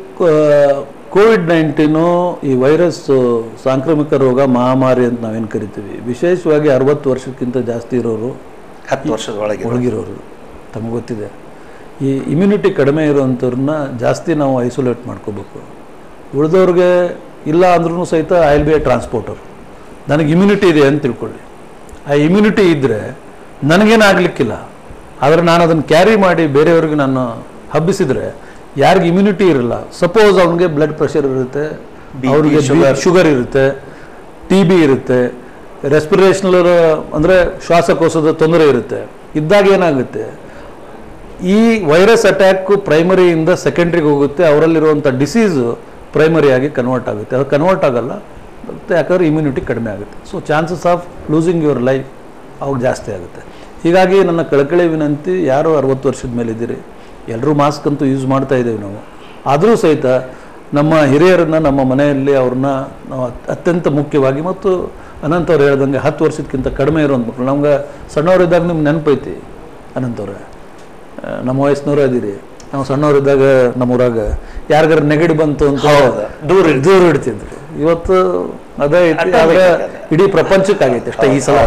ಕೋವಿಡ್ ನೈನ್ಟೀನು ಈ ವೈರಸ್ ಸಾಂಕ್ರಾಮಿಕ ರೋಗ ಮಹಾಮಾರಿ ಅಂತ ನಾವೇನು ಕರಿತೀವಿ. ವಿಶೇಷವಾಗಿ ಅರವತ್ತು ವರ್ಷಕ್ಕಿಂತ ಜಾಸ್ತಿ ಇರೋರು, ಹತ್ತು ವರ್ಷದ ಒಳಗೆ ಒಳಗಿರೋರು, ತಮಗೆ ಗೊತ್ತಿದೆ. ಈ ಇಮ್ಯುನಿಟಿ ಕಡಿಮೆ ಇರೋವಂಥವ್ರನ್ನ ಜಾಸ್ತಿ ನಾವು ಐಸೋಲೇಟ್ ಮಾಡ್ಕೋಬೇಕು. ಉಳಿದವ್ರಿಗೆ ಇಲ್ಲ ಅಂದ್ರೂ ಸಹಿತ I will be a transporter. ನನಗೆ ಇಮ್ಯುನಿಟಿ ಇದೆ ಅಂತ ತಿಳ್ಕೊಳ್ಳಿ. ಆ ಇಮ್ಯುನಿಟಿ ಇದ್ದರೆ ನನಗೇನಾಗಲಿಕ್ಕಿಲ್ಲ, ಆದರೆ ನಾನು ಅದನ್ನು ಕ್ಯಾರಿ ಮಾಡಿ ಬೇರೆಯವ್ರಿಗೆ ನಾನು ಹಬ್ಬಿಸಿದರೆ ಯಾರಿಗೆ ಇಮ್ಯುನಿಟಿ ಇರಲ್ಲ, ಸಪೋಸ್ ಅವನಿಗೆ ಬ್ಲಡ್ ಪ್ರೆಷರ್ ಇರುತ್ತೆ, ಅವ್ರಿಗೆ ಶುಗರ್ ಇರುತ್ತೆ, ಟಿ ಬಿ ಇರುತ್ತೆ, ರೆಸ್ಪಿರೇಷನಲ್ ಅಂದರೆ ಶ್ವಾಸಕೋಶದ ತೊಂದರೆ ಇರುತ್ತೆ, ಇದ್ದಾಗ ಏನಾಗುತ್ತೆ, ಈ ವೈರಸ್ ಅಟ್ಯಾಕು ಪ್ರೈಮರಿಯಿಂದ ಸೆಕೆಂಡ್ರಿಗೆ ಹೋಗುತ್ತೆ. ಅವರಲ್ಲಿರುವಂಥ ಡಿಸೀಸು ಪ್ರೈಮರಿಯಾಗಿ ಕನ್ವರ್ಟ್ ಆಗುತ್ತೆ. ಅದು ಕನ್ವರ್ಟ್ ಆಗಲ್ಲ ಮತ್ತು ಯಾಕಂದರೆ ಇಮ್ಯುನಿಟಿ ಕಡಿಮೆ ಆಗುತ್ತೆ. So chances of losing your life ಅವಾಗ ಜಾಸ್ತಿ ಆಗುತ್ತೆ. ಹೀಗಾಗಿ ನನ್ನ ಕಳಕಳಿ ವಿನಂತಿ, ಯಾರು ಅರವತ್ತು ವರ್ಷದ ಮೇಲಿದ್ದೀರಿ, ಎಲ್ಲರೂ ಮಾಸ್ಕ್ ಅಂತೂ ಯೂಸ್ ಮಾಡ್ತಾ ಇದ್ದೇವೆ ನಾವು. ಆದರೂ ಸಹಿತ ನಮ್ಮ ಹಿರಿಯರನ್ನು ನಮ್ಮ ಮನೆಯಲ್ಲಿ ಅವ್ರನ್ನ ನಾವು ಅತ್ಯಂತ ಮುಖ್ಯವಾಗಿ, ಮತ್ತು ಅನಂತವ್ರು ಹೇಳ್ದಂಗೆ ಹತ್ತು ವರ್ಷಕ್ಕಿಂತ ಕಡಿಮೆ ಇರೋಂಥ ಮಕ್ಕಳು, ನಮ್ಗೆ ಸಣ್ಣವರಿದ್ದಾಗ ನಿಮ್ಗೆ ನೆನಪೈತಿ ಅನಂತವ್ರೆ, ನಮ್ಮ ವಯಸ್ಸಿನವರು ಅದೀರಿ. ನಾವು ಸಣ್ಣವರಿದ್ದಾಗ ನಮ್ಮೂರಾಗ ಯಾರಿಗಾರ ನೆಗಡಿ ಬಂತು ಅಂತ ದೂರ ದೂರ ಇಡ್ತಿದ್ರು. ಇವತ್ತು ಅದೇ ಐತಿ, ಆದರೆ ಇಡೀ ಪ್ರಪಂಚಕ್ಕಾಗೈತೆ ಅಷ್ಟೇ ಈ ಸಲ.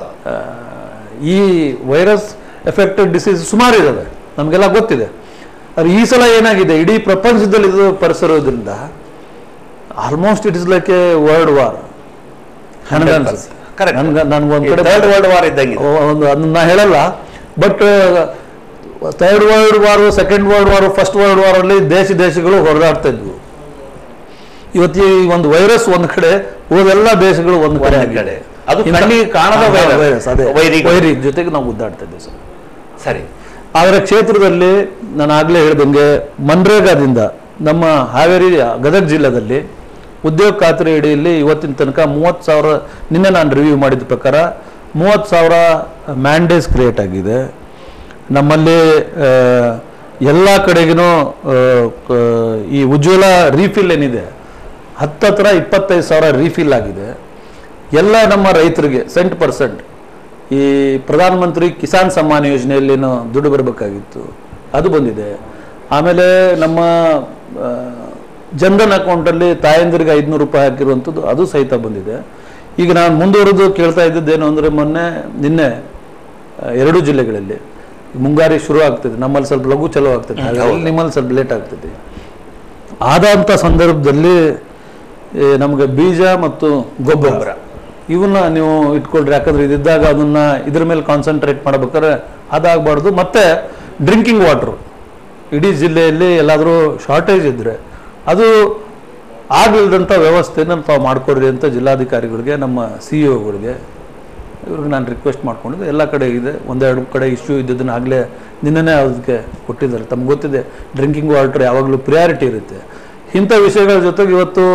ಈ ವೈರಸ್ ಎಫೆಕ್ಟೆಡ್ ಡಿಸೀಸ್ ಸುಮಾರು ಇದ್ದಾವೆ, ನಮಗೆಲ್ಲ ಗೊತ್ತಿದೆ. ಆದರೆ ಈ ಸಲ ಏನಾಗಿದೆ, ಇಡೀ ಪ್ರಪಂಚದಲ್ಲಿ ಇದು ಪರಿಸರೋದ್ರಿಂದ almost it is like a world war. ನನಗನ್ಸುತ್ತೆ ನನ್ಗೆ ನನ್ಗೊಂದು ಕಡೆ ಥರ್ಡ್ ವರ್ಲ್ಡ್ ವಾರ್ ಇದ್ದಂಗೆ ಒಂದು ಅದನ್ನ ಹೇಳಲ್ಲ, but third world war, second world war, first world war ಅಲ್ಲಿ ದೇಶ ದೇಶಗಳು ಹೊರದಾಡ್ತಾ ಇದ್ವು. ಇವತ್ತು ಈ ಒಂದು ವೈರಸ್ ಒಂದ್ ಕಡೆ, ಉಳಿದೆಲ್ಲ ದೇಶಗಳು ಒಂದ್ ಕಡೆ ಕಡೆ ಅದು ಕಣ್ಣಿಗೆ ಕಾಣದ ವೈರಸ್, ಅದೇ ವೈರಿ ಜೊತೆಗೆ ನಾವು ಗುದ್ದಾಡ್ತಾ ಇದ್ದೇವೆ ಸರ್. ಸರಿ. ಆದರೆ ಕ್ಷೇತ್ರದಲ್ಲಿ ನಾನು ಆಗ್ಲೇ ಹೇಳ್ದಂಗೆ ಮನ್ರೇಗಾದಿಂದ ನಮ್ಮ ಹಾವೇರಿ ಗದಗ ಜಿಲ್ಲೆಯಲ್ಲಿ ಉದ್ಯೋಗ ಖಾತ್ರಿ ಅಡಿಯಲ್ಲಿ ಇವತ್ತಿನ ತನಕ ಮೂವತ್ತು ಸಾವಿರ, ನಿನ್ನೆ ನಾನು ರಿವ್ಯೂ ಮಾಡಿದ ಪ್ರಕಾರ ಮೂವತ್ತು ಸಾವಿರ ಮ್ಯಾಂಡೇಸ್ ಕ್ರಿಯೇಟ್ ಆಗಿದೆ. ನಮ್ಮಲ್ಲಿ ಎಲ್ಲ ಕಡೆಗೂ ಈ ಉಜ್ವಲ ರೀಫಿಲ್ ಏನಿದೆ, ಹತ್ತತ್ರ ಇಪ್ಪತ್ತೈದು ಸಾವಿರ ರೀಫಿಲ್ ಆಗಿದೆ. ಎಲ್ಲ ನಮ್ಮ ರೈತರಿಗೆ ಸೆಂಟ್ ಪರ್ಸೆಂಟ್ ಈ ಪ್ರಧಾನಮಂತ್ರಿ ಕಿಸಾನ್ ಸಮ್ಮಾನ್ ಯೋಜನೆಯಲ್ಲೇನೋ ದುಡ್ಡು ಬರಬೇಕಾಗಿತ್ತು, ಅದು ಬಂದಿದೆ. ಆಮೇಲೆ ನಮ್ಮ ಜನ್ಧನ್ ಅಕೌಂಟಲ್ಲಿ ತಾಯಂದಿರಿಗೆ ಐದುನೂರು ರೂಪಾಯಿ ಹಾಕಿರುವಂಥದ್ದು ಅದು ಸಹಿತ ಬಂದಿದೆ. ಈಗ ನಾನು ಮುಂದುವರೆದು ಕೇಳ್ತಾ ಇದ್ದದ್ದೇನು ಅಂದರೆ, ಮೊನ್ನೆ ನಿನ್ನೆ ಎರಡೂ ಜಿಲ್ಲೆಗಳಲ್ಲಿ ಮುಂಗಾರಿ ಶುರು ಆಗ್ತದೆ. ನಮ್ಮಲ್ಲಿ ಸ್ವಲ್ಪ ಲಘು ಚಲೋ ಆಗ್ತದೆ, ನಿಮ್ಮಲ್ಲಿ ಸ್ವಲ್ಪ ಲೇಟ್ ಆಗ್ತದೆ. ಆದಂಥ ಸಂದರ್ಭದಲ್ಲಿ ನಮಗೆ ಬೀಜ ಮತ್ತು ಗೊಬ್ಬರ ಇವನ್ನ ನೀವು ಇಟ್ಕೊಳ್ರಿ. ಯಾಕಂದ್ರೆ ಇದಿದ್ದಾಗ ಅದನ್ನ ಇದ್ರ ಮೇಲೆ ಕಾನ್ಸಂಟ್ರೇಟ್ ಮಾಡ್ಬೇಕಾದ್ರೆ ಅದಾಗಬಾರ್ದು. ಮತ್ತೆ ಡ್ರಿಂಕಿಂಗ್ ವಾಟರ್ ಇಡೀ ಜಿಲ್ಲೆಯಲ್ಲಿ ಎಲ್ಲಾದರೂ ಶಾರ್ಟೇಜ್ ಇದ್ದರೆ ಅದು ಆಗಲಿಲ್ಲದಂಥ ವ್ಯವಸ್ಥೆನ ತಾವು ಮಾಡಿಕೊಡ್ರಿ ಅಂತ ಜಿಲ್ಲಾಧಿಕಾರಿಗಳಿಗೆ, ನಮ್ಮ ಸಿ ಇ ಒಗಳಿಗೆ, ಇವ್ರಿಗೆ ನಾನು ರಿಕ್ವೆಸ್ಟ್ ಮಾಡ್ಕೊಂಡಿದ್ದೆ. ಎಲ್ಲ ಕಡೆ ಇದೆ, ಒಂದೆರಡು ಕಡೆ ಇಶ್ಯೂ ಇದ್ದದನ್ನು ಆಗಲೇ ನಿನ್ನೆನೇ ಅದಕ್ಕೆ ಕೊಟ್ಟಿದ್ದಾರೆ. ತಮ್ಗೆ ಗೊತ್ತಿದೆ ಡ್ರಿಂಕಿಂಗ್ ವಾಟರ್ ಯಾವಾಗಲೂ ಪ್ರಿಯಾರಿಟಿ ಇರುತ್ತೆ. ಇಂಥ ವಿಷಯಗಳ ಜೊತೆಗೆ ಇವತ್ತು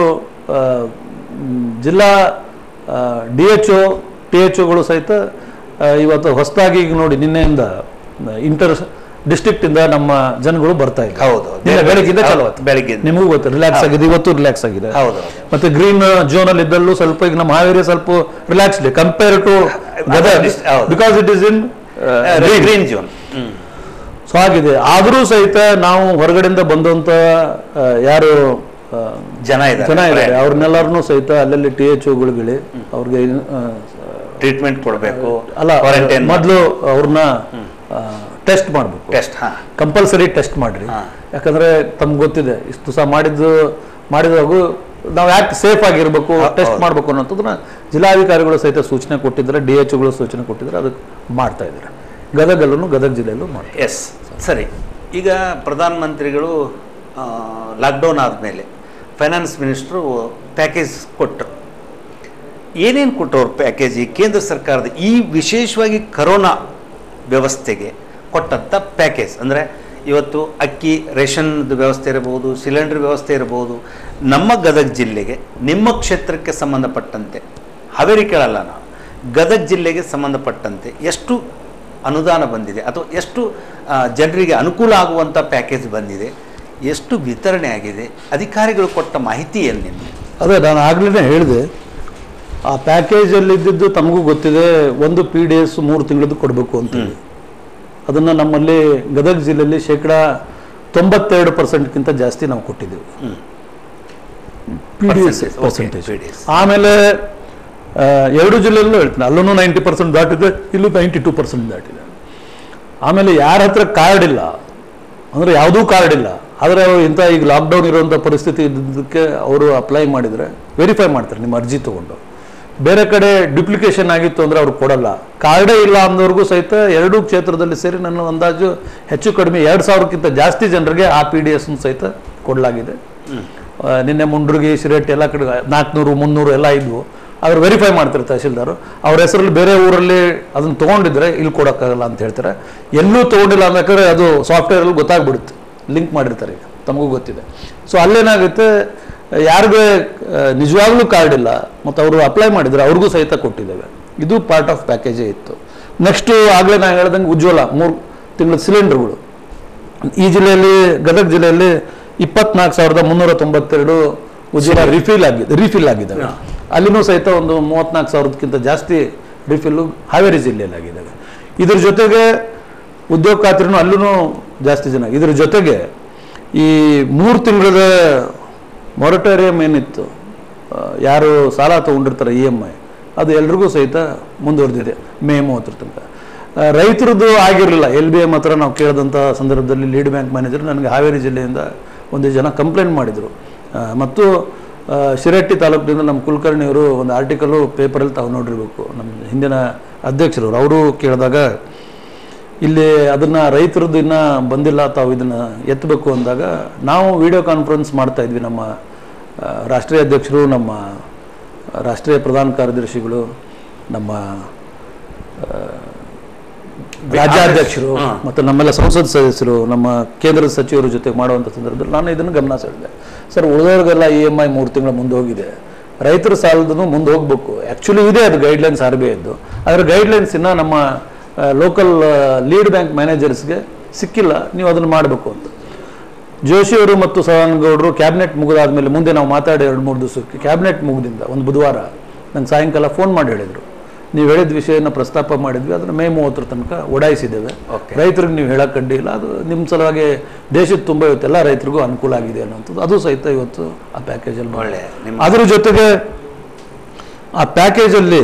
ಜಿಲ್ಲಾ D H O T H ಒಗಳು ಸಹಿತ ಇವತ್ತು ಹೊಸದಾಗಿ ಈಗ ನೋಡಿ ನಿನ್ನೆಯಿಂದ ಇಂಟರ್ ಡಿಸ್ಟ್ರಿಕ್ಟ್ ಇಂದ ನಮ್ಮ ಜನಗಳು ಬರ್ತಾ ಇದ್ದಾರೆ. ಹೌದು, ಬೆಳಗ್ಗಿಂದ ಚಲೋ ಬೆಳಗ್ಗೆ ನಿಮಗೂ ಗೊತ್ತು ರಿಲ್ಯಾಕ್ಸ್ ಆಗಿದೆ, ಇವತ್ತು ರಿಲ್ಯಾಕ್ಸ್ ಆಗಿದೆ. ಹೌದು, ಮತ್ತೆ ಗ್ರೀನ್ ಝೋನ್ ಅಲ್ಲಿ ಇದ್ದಲ್ಲೂ ಸ್ವಲ್ಪ ಈಗ ನಮ್ಮ ಹಾವೇರಿ ಸ್ವಲ್ಪ ರಿಲ್ಯಾಕ್ಸ್ ಇದೆ compare to because it is in green zone. So ಆಗಿದೆ. ಆದರೂ ಸಹಿತ ನಾವು ಹೊರಗಡೆಯಿಂದ ಬಂದಂತ ಯಾರು ಜನ ಇದ್ದಾರೆ ಜನ ಇದ್ದಾರೆ ಅವ್ರನ್ನೆಲ್ಲರನ್ನೂ ಸಹಿತ ಅಲ್ಲಲ್ಲಿ ಟಿ ಎಚ್ ಓಗಳಿಗೆ ಅವ್ರಿಗೆ ಟ್ರೀಟ್ಮೆಂಟ್ ಕೊಡಬೇಕು. ಅಲ್ಲ, ಮೊದಲು ಅವ್ರನ್ನ ಟೆಸ್ಟ್ ಮಾಡಬೇಕು, ಟೆಸ್ಟ್ ಕಂಪಲ್ಸರಿ ಟೆಸ್ಟ್ ಮಾಡ್ರಿ. ಯಾಕಂದ್ರೆ ತಮ್ಗೆ ಗೊತ್ತಿದೆ ಇಷ್ಟು ದಿವಸ ಮಾಡಿದ್ದು ಮಾಡಿದಾಗೂ ನಾವು ಯಾಕೆ ಸೇಫ್ ಆಗಿರ್ಬೇಕು, ಟೆಸ್ಟ್ ಮಾಡ್ಬೇಕು ಅನ್ನೋಂಥದ್ದನ್ನ ಜಿಲ್ಲಾಧಿಕಾರಿಗಳು ಸಹಿತ ಸೂಚನೆ ಕೊಟ್ಟಿದ್ದಾರೆ, ಡಿ ಎಚ್ ಗಳು ಸೂಚನೆ ಕೊಟ್ಟಿದ್ದಾರೆ, ಅದಕ್ಕೆ ಮಾಡ್ತಾ ಇದ್ದಾರೆ. ಗದಗಲ್ಲೂ ಗದಗ ಜಿಲ್ಲೆಯಲ್ಲೂ ಮಾಡ್ತಾರೆ. ಎಸ್ ಸರಿ. ಈಗ ಪ್ರಧಾನಮಂತ್ರಿಗಳು ಲಾಕ್ಡೌನ್ ಆದಮೇಲೆ ಫೈನಾನ್ಸ್ ಮಿನಿಸ್ಟ್ರು ಪ್ಯಾಕೇಜ್ ಕೊಟ್ಟರು. ಏನೇನು ಕೊಟ್ಟರು ಅವ್ರ ಪ್ಯಾಕೇಜ್? ಈ ಕೇಂದ್ರ ಸರ್ಕಾರದ ಈ ವಿಶೇಷವಾಗಿ ಕರೋನಾ ವ್ಯವಸ್ಥೆಗೆ ಕೊಟ್ಟಂಥ ಪ್ಯಾಕೇಜ್ ಅಂದರೆ ಇವತ್ತು ಅಕ್ಕಿ ರೇಷನ್ದು ವ್ಯವಸ್ಥೆ ಇರಬಹುದು, ಸಿಲಿಂಡರ್ ವ್ಯವಸ್ಥೆ ಇರಬಹುದು. ನಮ್ಮ ಗದಗ ಜಿಲ್ಲೆಗೆ ನಿಮ್ಮ ಕ್ಷೇತ್ರಕ್ಕೆ ಸಂಬಂಧಪಟ್ಟಂತೆ, ಹಾವೇರಿ ಕೇಳಲ್ಲ ನಾವು, ಗದಗ ಜಿಲ್ಲೆಗೆ ಸಂಬಂಧಪಟ್ಟಂತೆ ಎಷ್ಟು ಅನುದಾನ ಬಂದಿದೆ ಅಥವಾ ಎಷ್ಟು ಜನರಿಗೆ ಅನುಕೂಲ ಆಗುವಂಥ ಪ್ಯಾಕೇಜ್ ಬಂದಿದೆ, ಎಷ್ಟು ವಿತರಣೆ ಆಗಿದೆ, ಅಧಿಕಾರಿಗಳು ಕೊಟ್ಟ ಮಾಹಿತಿ ಏನು ನಿಮಗೆ? ಅದೇ ನಾನು ಆಗಲೇ ಹೇಳಿದೆ, ಆ ಪ್ಯಾಕೇಜಲ್ಲಿ ಇದ್ದಿದ್ದು ತಮಗೂ ಗೊತ್ತಿದೆ, ಒಂದು ಪಿ ಡಿ ಎಸ್ ಮೂರು ತಿಂಗಳದ್ದು ಕೊಡಬೇಕು ಅಂತ. ಅದನ್ನು ನಮ್ಮಲ್ಲಿ ಗದಗ ಜಿಲ್ಲೆಯಲ್ಲಿ ಶೇಕಡ ತೊಂಬತ್ತೆರಡು ಪರ್ಸೆಂಟ್ಗಿಂತ ಜಾಸ್ತಿ ನಾವು ಕೊಟ್ಟಿದ್ದೀವಿ ಪಿ ಡಿ ಎಸ್ ಪರ್ಸೆಂಟೇಜ್. ಆಮೇಲೆ ಎರಡು ಜಿಲ್ಲೆಯಲ್ಲೂ ಹೇಳ್ತೀನಿ, ಅಲ್ಲೂ ನೈಂಟಿ ಪರ್ಸೆಂಟ್ ದಾಟಿದೆ, ಇಲ್ಲೂ ನೈಂಟಿ ಟೂ ಪರ್ಸೆಂಟ್ ದಾಟಿದೆ. ಆಮೇಲೆ ಯಾರ ಹತ್ರ ಕಾರ್ಡ್ ಇಲ್ಲ ಅಂದರೆ ಯಾವುದೂ ಕಾರ್ಡ್ ಇಲ್ಲ, ಆದರೆ ಇಂಥ ಈಗ ಲಾಕ್ಡೌನ್ ಇರುವಂಥ ಪರಿಸ್ಥಿತಿ ಇದ್ದಕ್ಕೆ ಅವರು ಅಪ್ಲೈ ಮಾಡಿದರೆ ವೆರಿಫೈ ಮಾಡ್ತಾರೆ ನಿಮ್ಮ ಅರ್ಜಿ ತೊಗೊಂಡು. ಬೇರೆ ಕಡೆ ಡ್ಯೂಪ್ಲಿಕೇಶನ್ ಆಗಿತ್ತು ಅಂದರೆ ಅವ್ರು ಕೊಡಲ್ಲ. ಕಾರ್ಡೇ ಇಲ್ಲ ಅಂದವ್ರಿಗೂ ಸಹಿತ ಎರಡೂ ಕ್ಷೇತ್ರದಲ್ಲಿ ಸೇರಿ ನನ್ನ ಅಂದಾಜು ಹೆಚ್ಚು ಕಡಿಮೆ ಎರಡು ಸಾವಿರಕ್ಕಿಂತ ಜಾಸ್ತಿ ಜನರಿಗೆ ಆ ಪಿ ಡಿ ಎಸ್ ಸಹಿತ ಕೊಡಲಾಗಿದೆ. ನಿನ್ನೆ ಮುಂಡ್ರಿಗೆ ಶಿರಟ್ಟಿ ಎಲ್ಲ ಕಡೆ ನಾಲ್ಕುನೂರು ಮುನ್ನೂರು ಎಲ್ಲ ಇದ್ವು. ಅವ್ರು ವೆರಿಫೈ ಮಾಡ್ತಾರೆ ತಹಶೀಲ್ದಾರು, ಅವ್ರ ಹೆಸರಲ್ಲಿ ಬೇರೆ ಊರಲ್ಲಿ ಅದನ್ನು ತೊಗೊಂಡಿದ್ರೆ ಇಲ್ಲಿ ಕೊಡೋಕ್ಕಾಗಲ್ಲ ಅಂತ ಹೇಳ್ತಾರೆ. ಎಲ್ಲೂ ತೊಗೊಂಡಿಲ್ಲ ಅಂಬೇಕಾದ್ರೆ ಅದು ಸಾಫ್ಟ್ವೇರಲ್ಲಿ ಗೊತ್ತಾಗ್ಬಿಡುತ್ತೆ, ಲಿಂಕ್ ಮಾಡಿರ್ತಾರೆ, ಈಗ ತಮಗೂ ಗೊತ್ತಿದೆ. ಸೊ ಅಲ್ಲೇನಾಗುತ್ತೆ, ಯಾರಿಗೆ ನಿಜವಾಗ್ಲೂ ಕಾರ್ಡ್ ಇಲ್ಲ ಮತ್ತು ಅವರು ಅಪ್ಲೈ ಮಾಡಿದರೆ ಅವ್ರಿಗೂ ಸಹಿತ ಕೊಟ್ಟಿದ್ದೇವೆ. ಇದು ಪಾರ್ಟ್ ಆಫ್ ಪ್ಯಾಕೇಜೇ ಇತ್ತು. ನೆಕ್ಸ್ಟು ಆಗಲೇ ನಾನು ಹೇಳ್ದಂಗೆ ಉಜ್ವಲ ಮೂರು ತಿಂಗಳ ಸಿಲಿಂಡರ್ಗಳು ಈ ಜಿಲ್ಲೆಯಲ್ಲಿ ಗದಗ ಜಿಲ್ಲೆಯಲ್ಲಿ ಇಪ್ಪತ್ನಾಲ್ಕು ಸಾವಿರದ ಮುನ್ನೂರ ತೊಂಬತ್ತೆರಡು ಉಜ್ವಲ ರಿಫಿಲ್ ಆಗಿದೆ ರಿಫಿಲ್ ಆಗಿದ್ದಾವೆ. ಅಲ್ಲಿನೂ ಸಹಿತ ಒಂದು ಮೂವತ್ನಾಲ್ಕು ಸಾವಿರಕ್ಕಿಂತ ಜಾಸ್ತಿ ರಿಫಿಲ್ಲು ಹಾವೇರಿ ಜಿಲ್ಲೆಯಲ್ಲಿ ಆಗಿದ್ದಾವೆ. ಇದ್ರ ಜೊತೆಗೆ ಉದ್ಯೋಗ ಖಾತ್ರಿನೂ ಅಲ್ಲೂ ಜಾಸ್ತಿ ಜನ. ಇದ್ರ ಜೊತೆಗೆ ಈ ಮೂರು ತಿಂಗಳದ ಮೊರಟೋರಿಯಂ ಏನಿತ್ತು, ಯಾರು ಸಾಲ ತೊಗೊಂಡಿರ್ತಾರೆ ಇ ಎಮ್ ಐ, ಅದು ಎಲ್ರಿಗೂ ಸಹಿತ ಮುಂದುವರೆದಿದೆ ಮೇ ಮೂವತ್ತರ ತನಕ. ರೈತರದ್ದು ಆಗಿರಲಿಲ್ಲ. ಎಲ್ ಬಿ ಎಮ್ ಹತ್ರ ನಾವು ಕೇಳಿದಂಥ ಸಂದರ್ಭದಲ್ಲಿ ಲೀಡ್ ಬ್ಯಾಂಕ್ ಮ್ಯಾನೇಜರ್ ನನಗೆ ಹಾವೇರಿ ಜಿಲ್ಲೆಯಿಂದ ಒಂದು ಜನ ಕಂಪ್ಲೇಂಟ್ ಮಾಡಿದರು. ಮತ್ತು ಶಿರಟ್ಟಿ ತಾಲೂಕಿನಿಂದ ನಮ್ಮ ಕುಲಕರ್ಣಿಯವರು ಒಂದು ಆರ್ಟಿಕಲು ಪೇಪರಲ್ಲಿ ತಾವು ನೋಡಿರಬೇಕು, ನಮ್ಮ ಹಿಂದಿನ ಅಧ್ಯಕ್ಷರವರು, ಅವರು ಕೇಳಿದಾಗ ಇಲ್ಲಿ ಅದನ್ನು ರೈತರದ್ದು ಇನ್ನೂ ಬಂದಿಲ್ಲ, ತಾವು ಇದನ್ನು ಎತ್ತಬೇಕು ಅಂದಾಗ ನಾವು ವಿಡಿಯೋ ಕಾನ್ಫರೆನ್ಸ್ ಮಾಡ್ತಾ ಇದ್ವಿ. ನಮ್ಮ ರಾಷ್ಟ್ರೀಯ ಅಧ್ಯಕ್ಷರು, ನಮ್ಮ ರಾಷ್ಟ್ರೀಯ ಪ್ರಧಾನ ಕಾರ್ಯದರ್ಶಿಗಳು, ನಮ್ಮ ರಾಜ್ಯಾಧ್ಯಕ್ಷರು ಮತ್ತು ನಮ್ಮೆಲ್ಲ ಸಂಸತ್ ಸದಸ್ಯರು, ನಮ್ಮ ಕೇಂದ್ರದ ಸಚಿವರ ಜೊತೆ ಮಾಡುವಂಥ ಸಂದರ್ಭದಲ್ಲಿ ನಾನು ಇದನ್ನು ಗಮನ ಸೆಳೆದೆ. ಸರ್, ಉಳಿದವ್ರಿಗೆಲ್ಲ ಇ ಎಮ್ ಐ ಮೂರು ತಿಂಗಳ ಮುಂದೆ ಹೋಗಿದೆ, ರೈತರ ಸಾಲದೂ ಮುಂದೆ ಹೋಗ್ಬೇಕು. ಆ್ಯಕ್ಚುಲಿ ಇದೆ ಅದು ಗೈಡ್ಲೈನ್ಸ್ ಆರ್ ಬಿ ಐದು, ಅದರ ಗೈಡ್ಲೈನ್ಸ್ ಇನ್ನು ನಮ್ಮ ಲೋಕಲ್ ಲೀಡ್ ಬ್ಯಾಂಕ್ ಮ್ಯಾನೇಜರ್ಸ್ಗೆ ಸಿಕ್ಕಿಲ್ಲ, ನೀವು ಅದನ್ನು ಮಾಡಬೇಕು ಅಂತ. ಜೋಶಿಯವರು ಮತ್ತು ಸದಾನಗೌಡರು ಕ್ಯಾಬಿನೆಟ್ ಮುಗಿದಾದ್ಮೇಲೆ ಮುಂದೆ ನಾವು ಮಾತಾಡಿ ಎರಡು ಮೂರು ದಿವಸಕ್ಕೆ ಕ್ಯಾಬಿನೆಟ್ ಮುಗಿದಿಂದ ಒಂದು ಬುಧವಾರ ನಂಗೆ ಸಾಯಂಕಾಲ ಫೋನ್ ಮಾಡಿ ಹೇಳಿದರು, ನೀವು ಹೇಳಿದ ವಿಷಯನ ಪ್ರಸ್ತಾಪ ಮಾಡಿದ್ವಿ, ಅದನ್ನು ಮೇ ಮೂವತ್ತರ ತನಕ ಓಡಾಯಿಸಿದ್ದೇವೆ. ರೈತರಿಗೆ ನೀವು ಹೇಳಕ್ಕೆ ಅಡ್ಡಿಲ್ಲ, ಅದು ನಿಮ್ಮ ಸಲುವಾಗಿ ದೇಶದ ತುಂಬ ಇವತ್ತೆಲ್ಲ ರೈತರಿಗೂ ಅನುಕೂಲ ಆಗಿದೆ ಅನ್ನೋಂಥದ್ದು ಅದು ಸಹಿತ ಇವತ್ತು ಆ ಪ್ಯಾಕೇಜಲ್ಲಿ ಒಳ್ಳೆ. ಅದ್ರ ಜೊತೆಗೆ ಆ ಪ್ಯಾಕೇಜಲ್ಲಿ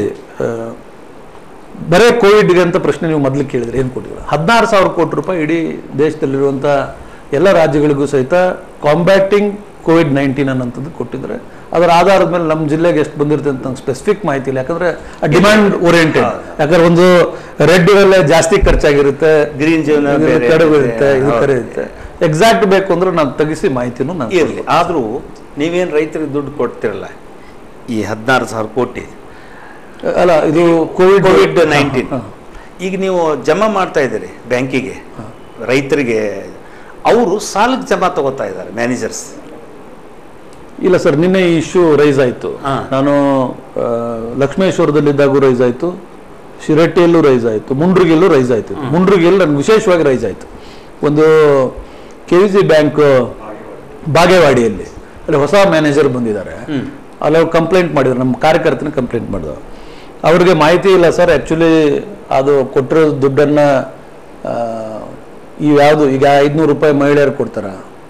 ಬರೇ ಕೋವಿಡ್ಗೆ ಅಂತ ಪ್ರಶ್ನೆ ನೀವು ಮೊದಲು ಕೇಳಿದ್ರೆ ಏನು ಕೊಟ್ಟಿಲ್ಲ, ಹದಿನಾರು ಸಾವಿರ ಕೋಟಿ ರೂಪಾಯಿ ಇಡೀ ದೇಶದಲ್ಲಿರುವಂಥ ಎಲ್ಲ ರಾಜ್ಯಗಳಿಗೂ ಸಹಿತ ಕಾಂಬ್ಯಾಟಿಂಗ್ ಕೋವಿಡ್ ನೈನ್ಟೀನ್ ಅನ್ನೋಂಥದ್ದು ಕೊಟ್ಟಿದ್ದಾರೆ. ಅದರ ಆಧಾರದ ಮೇಲೆ ನಮ್ಮ ಜಿಲ್ಲೆಗೆ ಎಷ್ಟು ಬಂದಿರುತ್ತೆ ಅಂತ ನಂಗೆ ಸ್ಪೆಸಿಫಿಕ್ ಮಾಹಿತಿ ಇಲ್ಲ, ಯಾಕಂದರೆ ಡಿಮ್ಯಾಂಡ್ ಓರಿಯೆಂಟೆಡ್. ಯಾಕಂದ್ರೆ ಒಂದು ರೆಡ್ ಇರಲ್ಲೇ ಜಾಸ್ತಿ ಖರ್ಚಾಗಿರುತ್ತೆ, ಗ್ರೀನ್ ಕಡಿಮೆ ಇರುತ್ತೆ, ಇದು ಕರೆ ಇರುತ್ತೆ. ಎಕ್ಸಾಕ್ಟ್ ಬೇಕು ಅಂದ್ರೆ ನಾನು ತೆಗಿಸಿ ಮಾಹಿತಿನೂ ನಾನು ಇರಲಿ. ಆದರೂ ನೀವೇನು ರೈತರಿಗೆ ದುಡ್ಡು ಕೊಡ್ತಿರಲ್ಲ, ಈ ಹದಿನಾರು ಸಾವಿರ ಕೋಟಿ ಅಲ್ಲ, ಇದು ಕೋವಿಡ್ ಕೋವಿಡ್ ನೈನ್ಟೀನ್ ಈಗ ನೀವು ಜಮಾ ಮಾಡ್ತಾ ಇದ್ದೀರಿ ಬ್ಯಾಂಕಿಗೆ, ರೈತರಿಗೆ ಅವರು ಸಾಲಕ್ಕೆ ಜಮಾ ತಗೋತಾ ಇದ್ದಾರೆ ಮ್ಯಾನೇಜರ್ಸ್. ಇಲ್ಲ ಸರ್, ನಿನ್ನೆ ಈ ಇಶ್ಯೂ ರೈಸ್ ಆಯಿತು. ನಾನು ಲಕ್ಷ್ಮೇಶ್ವರದಲ್ಲಿದ್ದಾಗೂ ರೈಸ್ ಆಯಿತು, ಶಿರಟ್ಟಿಯಲ್ಲೂ ರೈಸ್ ಆಯಿತು, ಮುಂಡ್ರಿಗೆಲ್ಲೂ ರೈಸ್ ಆಯಿತು. ಮುಂಡ್ರಿಗೆಲ್ಲೂ ನನಗೆ ವಿಶೇಷವಾಗಿ ರೈಸ್ ಆಯಿತು. ಒಂದು ಕೆ ವಿ ಸಿ ಬ್ಯಾಂಕ್ ಬಾಗೇವಾಡಿಯಲ್ಲಿ ಅಲ್ಲಿ ಹೊಸ ಮ್ಯಾನೇಜರ್ ಬಂದಿದ್ದಾರೆ. ಅಲ್ಲಿ ಅವ್ರು ಕಂಪ್ಲೇಂಟ್ ಮಾಡಿದ್ರು, ನಮ್ಮ ಕಾರ್ಯಕರ್ತನ ಕಂಪ್ಲೇಂಟ್ ಮಾಡಿದ್ರು. ಅವ್ರಿಗೆ ಮಾಹಿತಿ ಇಲ್ಲ ಸರ್, ಆ್ಯಕ್ಚುಲಿ ಅದು ಕೊಟ್ಟಿರೋ ದುಡ್ಡನ್ನು ಇವು ಯಾವುದು ಈಗ ಐದುನೂರು ರೂಪಾಯಿ ಮಹಿಳೆಯರು ಕೊಡ್ತಾರ,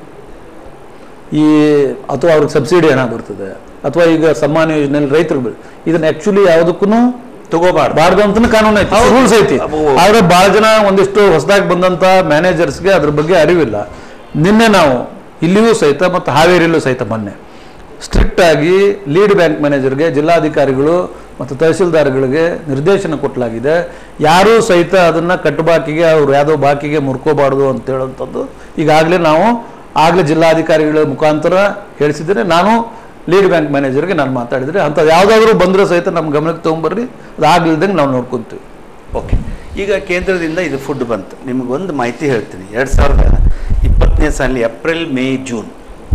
ಈ ಅಥವಾ ಅವ್ರಿಗೆ ಸಬ್ಸಿಡಿ ಹಣ ಬರ್ತದೆ, ಅಥವಾ ಈಗ ಸಮ್ಮಾನ ಯೋಜನೆಯಲ್ಲಿ ರೈತರು ಇದನ್ನ ಆ್ಯಕ್ಚುಲಿ ಯಾವುದಕ್ಕೂ ತಗೋಬಾರ್ದು ಬಾರ್ದು ಅಂತ ಕಾನೂನು ಐತಿ, ರೂಲ್ಸ್ ಐತಿ. ಆದ್ರೆ ಭಾಳ ಜನ ಒಂದಿಷ್ಟು ಹೊಸದಾಗಿ ಬಂದಂಥ ಮ್ಯಾನೇಜರ್ಸ್ಗೆ ಅದ್ರ ಬಗ್ಗೆ ಅರಿವಿಲ್ಲ. ನಿನ್ನೆ ನಾವು ಇಲ್ಲಿಯೂ ಸಹಿತ ಮತ್ತು ಹಾವೇರಿಯಲ್ಲೂ ಸಹಿತ ಮೊನ್ನೆ ಸ್ಟ್ರಿಕ್ಟ್ ಆಗಿ ಲೀಡ್ ಬ್ಯಾಂಕ್ ಮ್ಯಾನೇಜರ್ಗೆ, ಜಿಲ್ಲಾಧಿಕಾರಿಗಳು ಮತ್ತು ತಹಸೀಲ್ದಾರ್ಗಳಿಗೆ ನಿರ್ದೇಶನ ಕೊಟ್ಟಲಾಗಿದೆ. ಯಾರೂ ಸಹಿತ ಅದನ್ನು ಕಟ್ಟುಬಾಕಿಗೆ ಅವ್ರು ಯಾವುದೋ ಬಾಕಿಗೆ ಮುರ್ಕೋಬಾರ್ದು ಅಂತ ಹೇಳೋಂಥದ್ದು ಈಗಾಗಲೇ ನಾವು ಆಗಲೇ ಜಿಲ್ಲಾಧಿಕಾರಿಗಳ ಮುಖಾಂತರ ಹೇಳಿಸಿದ್ದೇನೆ. ನಾನು ಲೀಡ್ ಬ್ಯಾಂಕ್ ಮ್ಯಾನೇಜರ್ಗೆ ನಾನು ಮಾತಾಡಿದರೆ ಅಂಥದ್ದು ಯಾವುದಾದ್ರೂ ಬಂದರೂ ಸಹಿತ ನಮ್ಮ ಗಮನಕ್ಕೆ ತೊಗೊಂಬರ್ರಿ, ಅದು ಆಗ್ಲಿಲ್ದಂಗೆ ನಾವು ನೋಡ್ಕೊತೀವಿ. ಓಕೆ, ಈಗ ಕೇಂದ್ರದಿಂದ ಇದು ಫುಡ್ ಬಂತು. ನಿಮಗೊಂದು ಮಾಹಿತಿ ಹೇಳ್ತೀನಿ. ಎರಡು ಸಾವಿರದ ಇಪ್ಪತ್ತನೇ ಸಾಲಿ ಏಪ್ರಿಲ್ ಮೇ ಜೂನ್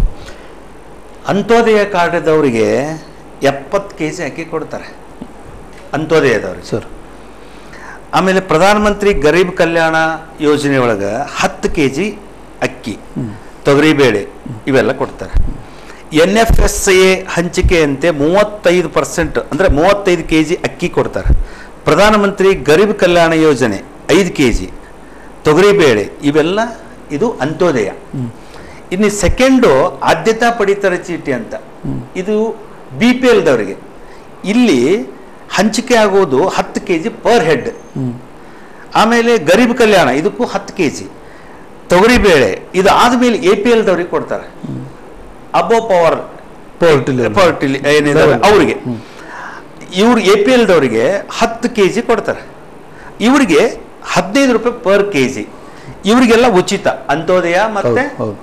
ಅಂತ್ಯೋದಯ ಕಾರ್ಡದವರಿಗೆ ಎಪ್ಪತ್ತು ಕೆ ಜಿ ಅಕ್ಕಿ ಕೊಡ್ತಾರೆ, ಅಂತ್ಯೋದಯದವ್ರಿಗೆ ಸರ್. ಆಮೇಲೆ ಪ್ರಧಾನಮಂತ್ರಿ ಗರೀಬ್ ಕಲ್ಯಾಣ ಯೋಜನೆ ಒಳಗೆ ಹತ್ತು ಕೆ ಜಿ ಅಕ್ಕಿ, ತೊಗರಿಬೇಳೆ ಇವೆಲ್ಲ ಕೊಡ್ತಾರೆ. ಎನ್ ಎಫ್ ಎಸ್ ಎ ಹಂಚಿಕೆಯಂತೆ ಮೂವತ್ತೈದು ಪರ್ಸೆಂಟ್ ಅಂದರೆ ಮೂವತ್ತೈದು ಕೆ ಜಿ ಅಕ್ಕಿ ಕೊಡ್ತಾರೆ. ಪ್ರಧಾನಮಂತ್ರಿ ಗರೀಬ್ ಕಲ್ಯಾಣ ಯೋಜನೆ ಐದು ಕೆ ಜಿ ತೊಗರಿಬೇಳೆ ಇವೆಲ್ಲ ಇದು ಅಂತ್ಯೋದಯ. ಇನ್ನು ಸೆಕೆಂಡು ಆದ್ಯತಾ ಪಡಿತರ ಚೀಟಿ ಅಂತ, ಇದು ಬಿ ಪಿ ಎಲ್ದವರಿಗೆ. ಇಲ್ಲಿ ಹಂಚಿಕೆ ಆಗೋದು ಹತ್ತು ಕೆ ಜಿ ಪರ್ ಹೆಡ್. ಆಮೇಲೆ ಗರೀಬ್ ಕಲ್ಯಾಣ ಇದಕ್ಕೂ ಹತ್ತು ಕೆ ಜಿ ತೊಗರಿಬೇಳೆ. ಇದು ಆದಮೇಲೆ ಎ ಪಿ ಎಲ್ದವ್ರಿಗೆ ಕೊಡ್ತಾರೆ, ಅಬೋ ಪವರ್ ಪವರ್ಟಿ ಏನಿದ್ದಾರೆ ಅವರಿಗೆ. ಇವ್ರು ಎ ಪಿ ಎಲ್ದವರಿಗೆ ಹತ್ತು ಕೆ ಜಿ ಕೊಡ್ತಾರೆ, ಇವರಿಗೆ ಹದಿನೈದು ರೂಪಾಯಿ ಪರ್ ಕೆ ಜಿ. ಇವರಿಗೆಲ್ಲ ಉಚಿತ ಅಂತ್ಯೋದಯ ಮತ್ತೆ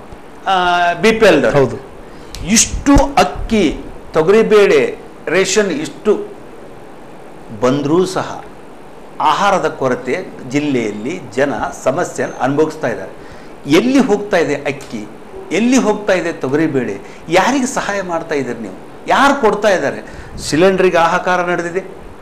ಬಿ ಪಿ ಎಲ್. ಹೌದು. ಇಷ್ಟು ಅಕ್ಕಿ ತೊಗರಿಬೇಳೆ ರೇಷನ್ ಇಷ್ಟು ಬಂದರೂ ಸಹ ಆಹಾರದ ಕೊರತೆ ಜಿಲ್ಲೆಯಲ್ಲಿ ಜನ ಸಮಸ್ಯೆಯನ್ನು ಅನುಭವಿಸ್ತಾ ಇದ್ದಾರೆ. ಎಲ್ಲಿ ಹೋಗ್ತಾ ಇದೆ ಅಕ್ಕಿ, ಎಲ್ಲಿ ಹೋಗ್ತಾ ಇದೆ ತೊಗರಿಬೇಳೆ, ಯಾರಿಗೆ ಸಹಾಯ ಮಾಡ್ತಾ ಇದ್ದೀರಿ ನೀವು? ಯಾರು ಕೊಡ್ತಾ ಇದ್ದಾರೆ? ಸಿಲಿಂಡ್ರಿಗೆ ಹಾಹಾಕಾರ ನಡೆದಿದೆ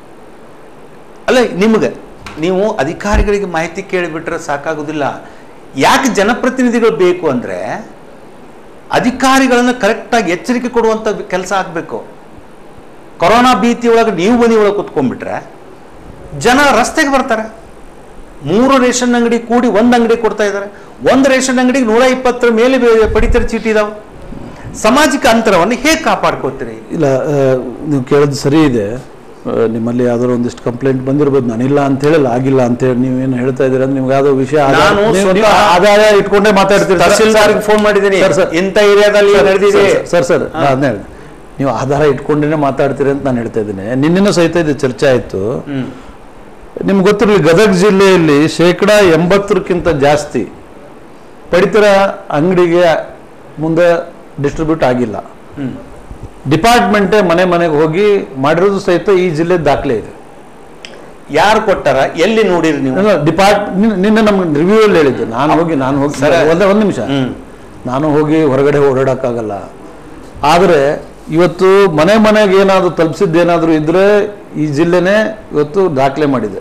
ಅಲ್ಲ. ನಿಮಗೆ ನೀವು ಅಧಿಕಾರಿಗಳಿಗೆ ಮಾಹಿತಿ ಕೇಳಿಬಿಟ್ರೆ ಸಾಕಾಗೋದಿಲ್ಲ. ಯಾಕೆ ಜನಪ್ರತಿನಿಧಿಗಳು ಬೇಕು ಅಂದರೆ ಅಧಿಕಾರಿಗಳನ್ನು ಕರೆಕ್ಟಾಗಿ ಎಚ್ಚರಿಕೆ ಕೊಡುವಂಥ ಕೆಲಸ ಆಗಬೇಕು. ಕೊರೋನಾ ಭೀತಿ ಒಳಗೆ ನೀವು ಮನೆ ಒಳಗೆ ಕುತ್ಕೊಂಡ್ಬಿಟ್ರೆ ಜನ ರಸ್ತೆಗೆ ಬರ್ತಾರೆ. ಮೂರು ರೇಷನ್ ಅಂಗಡಿ ಕೂಡಿ ಒಂದು ಅಂಗಡಿ ಕೊಡ್ತಾ ಇದ್ದಾರೆ. ಒಂದು ರೇಷನ್ ಅಂಗಡಿಗೆ ನೂರ ಇಪ್ಪತ್ತರ ಮೇಲೆ ಪಡಿತರ ಚೀಟಿ ಇದಾವೆ. ಸಾಮಾಜಿಕ ಅಂತರವನ್ನು ಹೇಗೆ ಕಾಪಾಡ್ಕೋತೀರಿ? ಇಲ್ಲ, ನೀವು ಕೇಳೋದು ಸರಿ ಇದೆ. ನಿಮ್ಮಲ್ಲಿ ಯಾವ್ದಾದ್ರು ಒಂದಿಷ್ಟು ಕಂಪ್ಲೇಂಟ್ ಬಂದಿರ್ಬೋದು, ನಾನಿಲ್ಲ ಅಂತ ಹೇಳಿಲ್ಲ, ಆಗಿಲ್ಲ ಅಂತ ಹೇಳಿ ನೀವೇನು ಹೇಳ್ತಾ ಇದ್ದೀರ ಅಂದ್ರೆ ನಿಮ್ಗೆ ಯಾವ್ದೋ ವಿಷಯ ಆಧಾರ ಇಟ್ಕೊಂಡೇ ಮಾತಾಡ್ತೀರಿ. ತಹಸೀಲ್ದಾರ್ಗೆ ಫೋನ್ ಮಾಡಿದ್ದೀನಿ, ಇಂಥ ಏರಿಯಾದಲ್ಲಿ ನಡೆದಿದೆ ಸರ್. ಸರ್ ಅದನ್ನೇ ನೀವು ಆಧಾರ ಇಟ್ಕೊಂಡೇ ಮಾತಾಡ್ತೀರಿ ಅಂತ ನಾನು ಹೇಳ್ತಾ ಇದ್ದೀನಿ. ನಿನ್ನೆನೂ ಸಹಿತ ಇದು ಚರ್ಚೆ ಆಯಿತು. ನಿಮ್ಗೆ ಗೊತ್ತಿರಲಿ, ಗದಗ ಜಿಲ್ಲೆಯಲ್ಲಿ ಶೇಕಡ ಎಂಬತ್ತರಕ್ಕಿಂತ ಜಾಸ್ತಿ ಪಡಿತರ ಅಂಗಡಿಗೆ ಮುಂದೆ ಡಿಸ್ಟ್ರಿಬ್ಯೂಟ್ ಆಗಿಲ್ಲ. ಡಿಪಾರ್ಟ್ಮೆಂಟೇ ಮನೆ ಮನೆಗೆ ಹೋಗಿ ಮಾಡಿರೋದು ಸಹಿತ ಈ ಜಿಲ್ಲೆ ದಾಖಲೆ ಇದೆ. ಯಾರು ಕೊಟ್ಟಾರ, ಎಲ್ಲಿ ನೋಡಿರಿ ನೀವು? ಡಿಪಾರ್ಟ್ ನಿನ್ನೆ ನಮ್ಗೆ ರಿವ್ಯೂ ಅಲ್ಲಿ ಹೇಳಿದ್ದೆ. ನಾನು ಹೋಗಿ ನಾನು ಹೋಗಿ ಒಂದೇ ಒಂದು ನಿಮಿಷ ನಾನು ಹೋಗಿ ಹೊರಗಡೆ ಓಡಾಡೋಕ್ಕಾಗಲ್ಲ. ಆದರೆ ಇವತ್ತು ಮನೆ ಮನೆಗೆ ಏನಾದರೂ ತಲುಪಿಸಿದ್ದೇನಾದರೂ ಇದ್ದರೆ ಈ ಜಿಲ್ಲೆನೇ ಇವತ್ತು ದಾಖಲೆ ಮಾಡಿದೆ.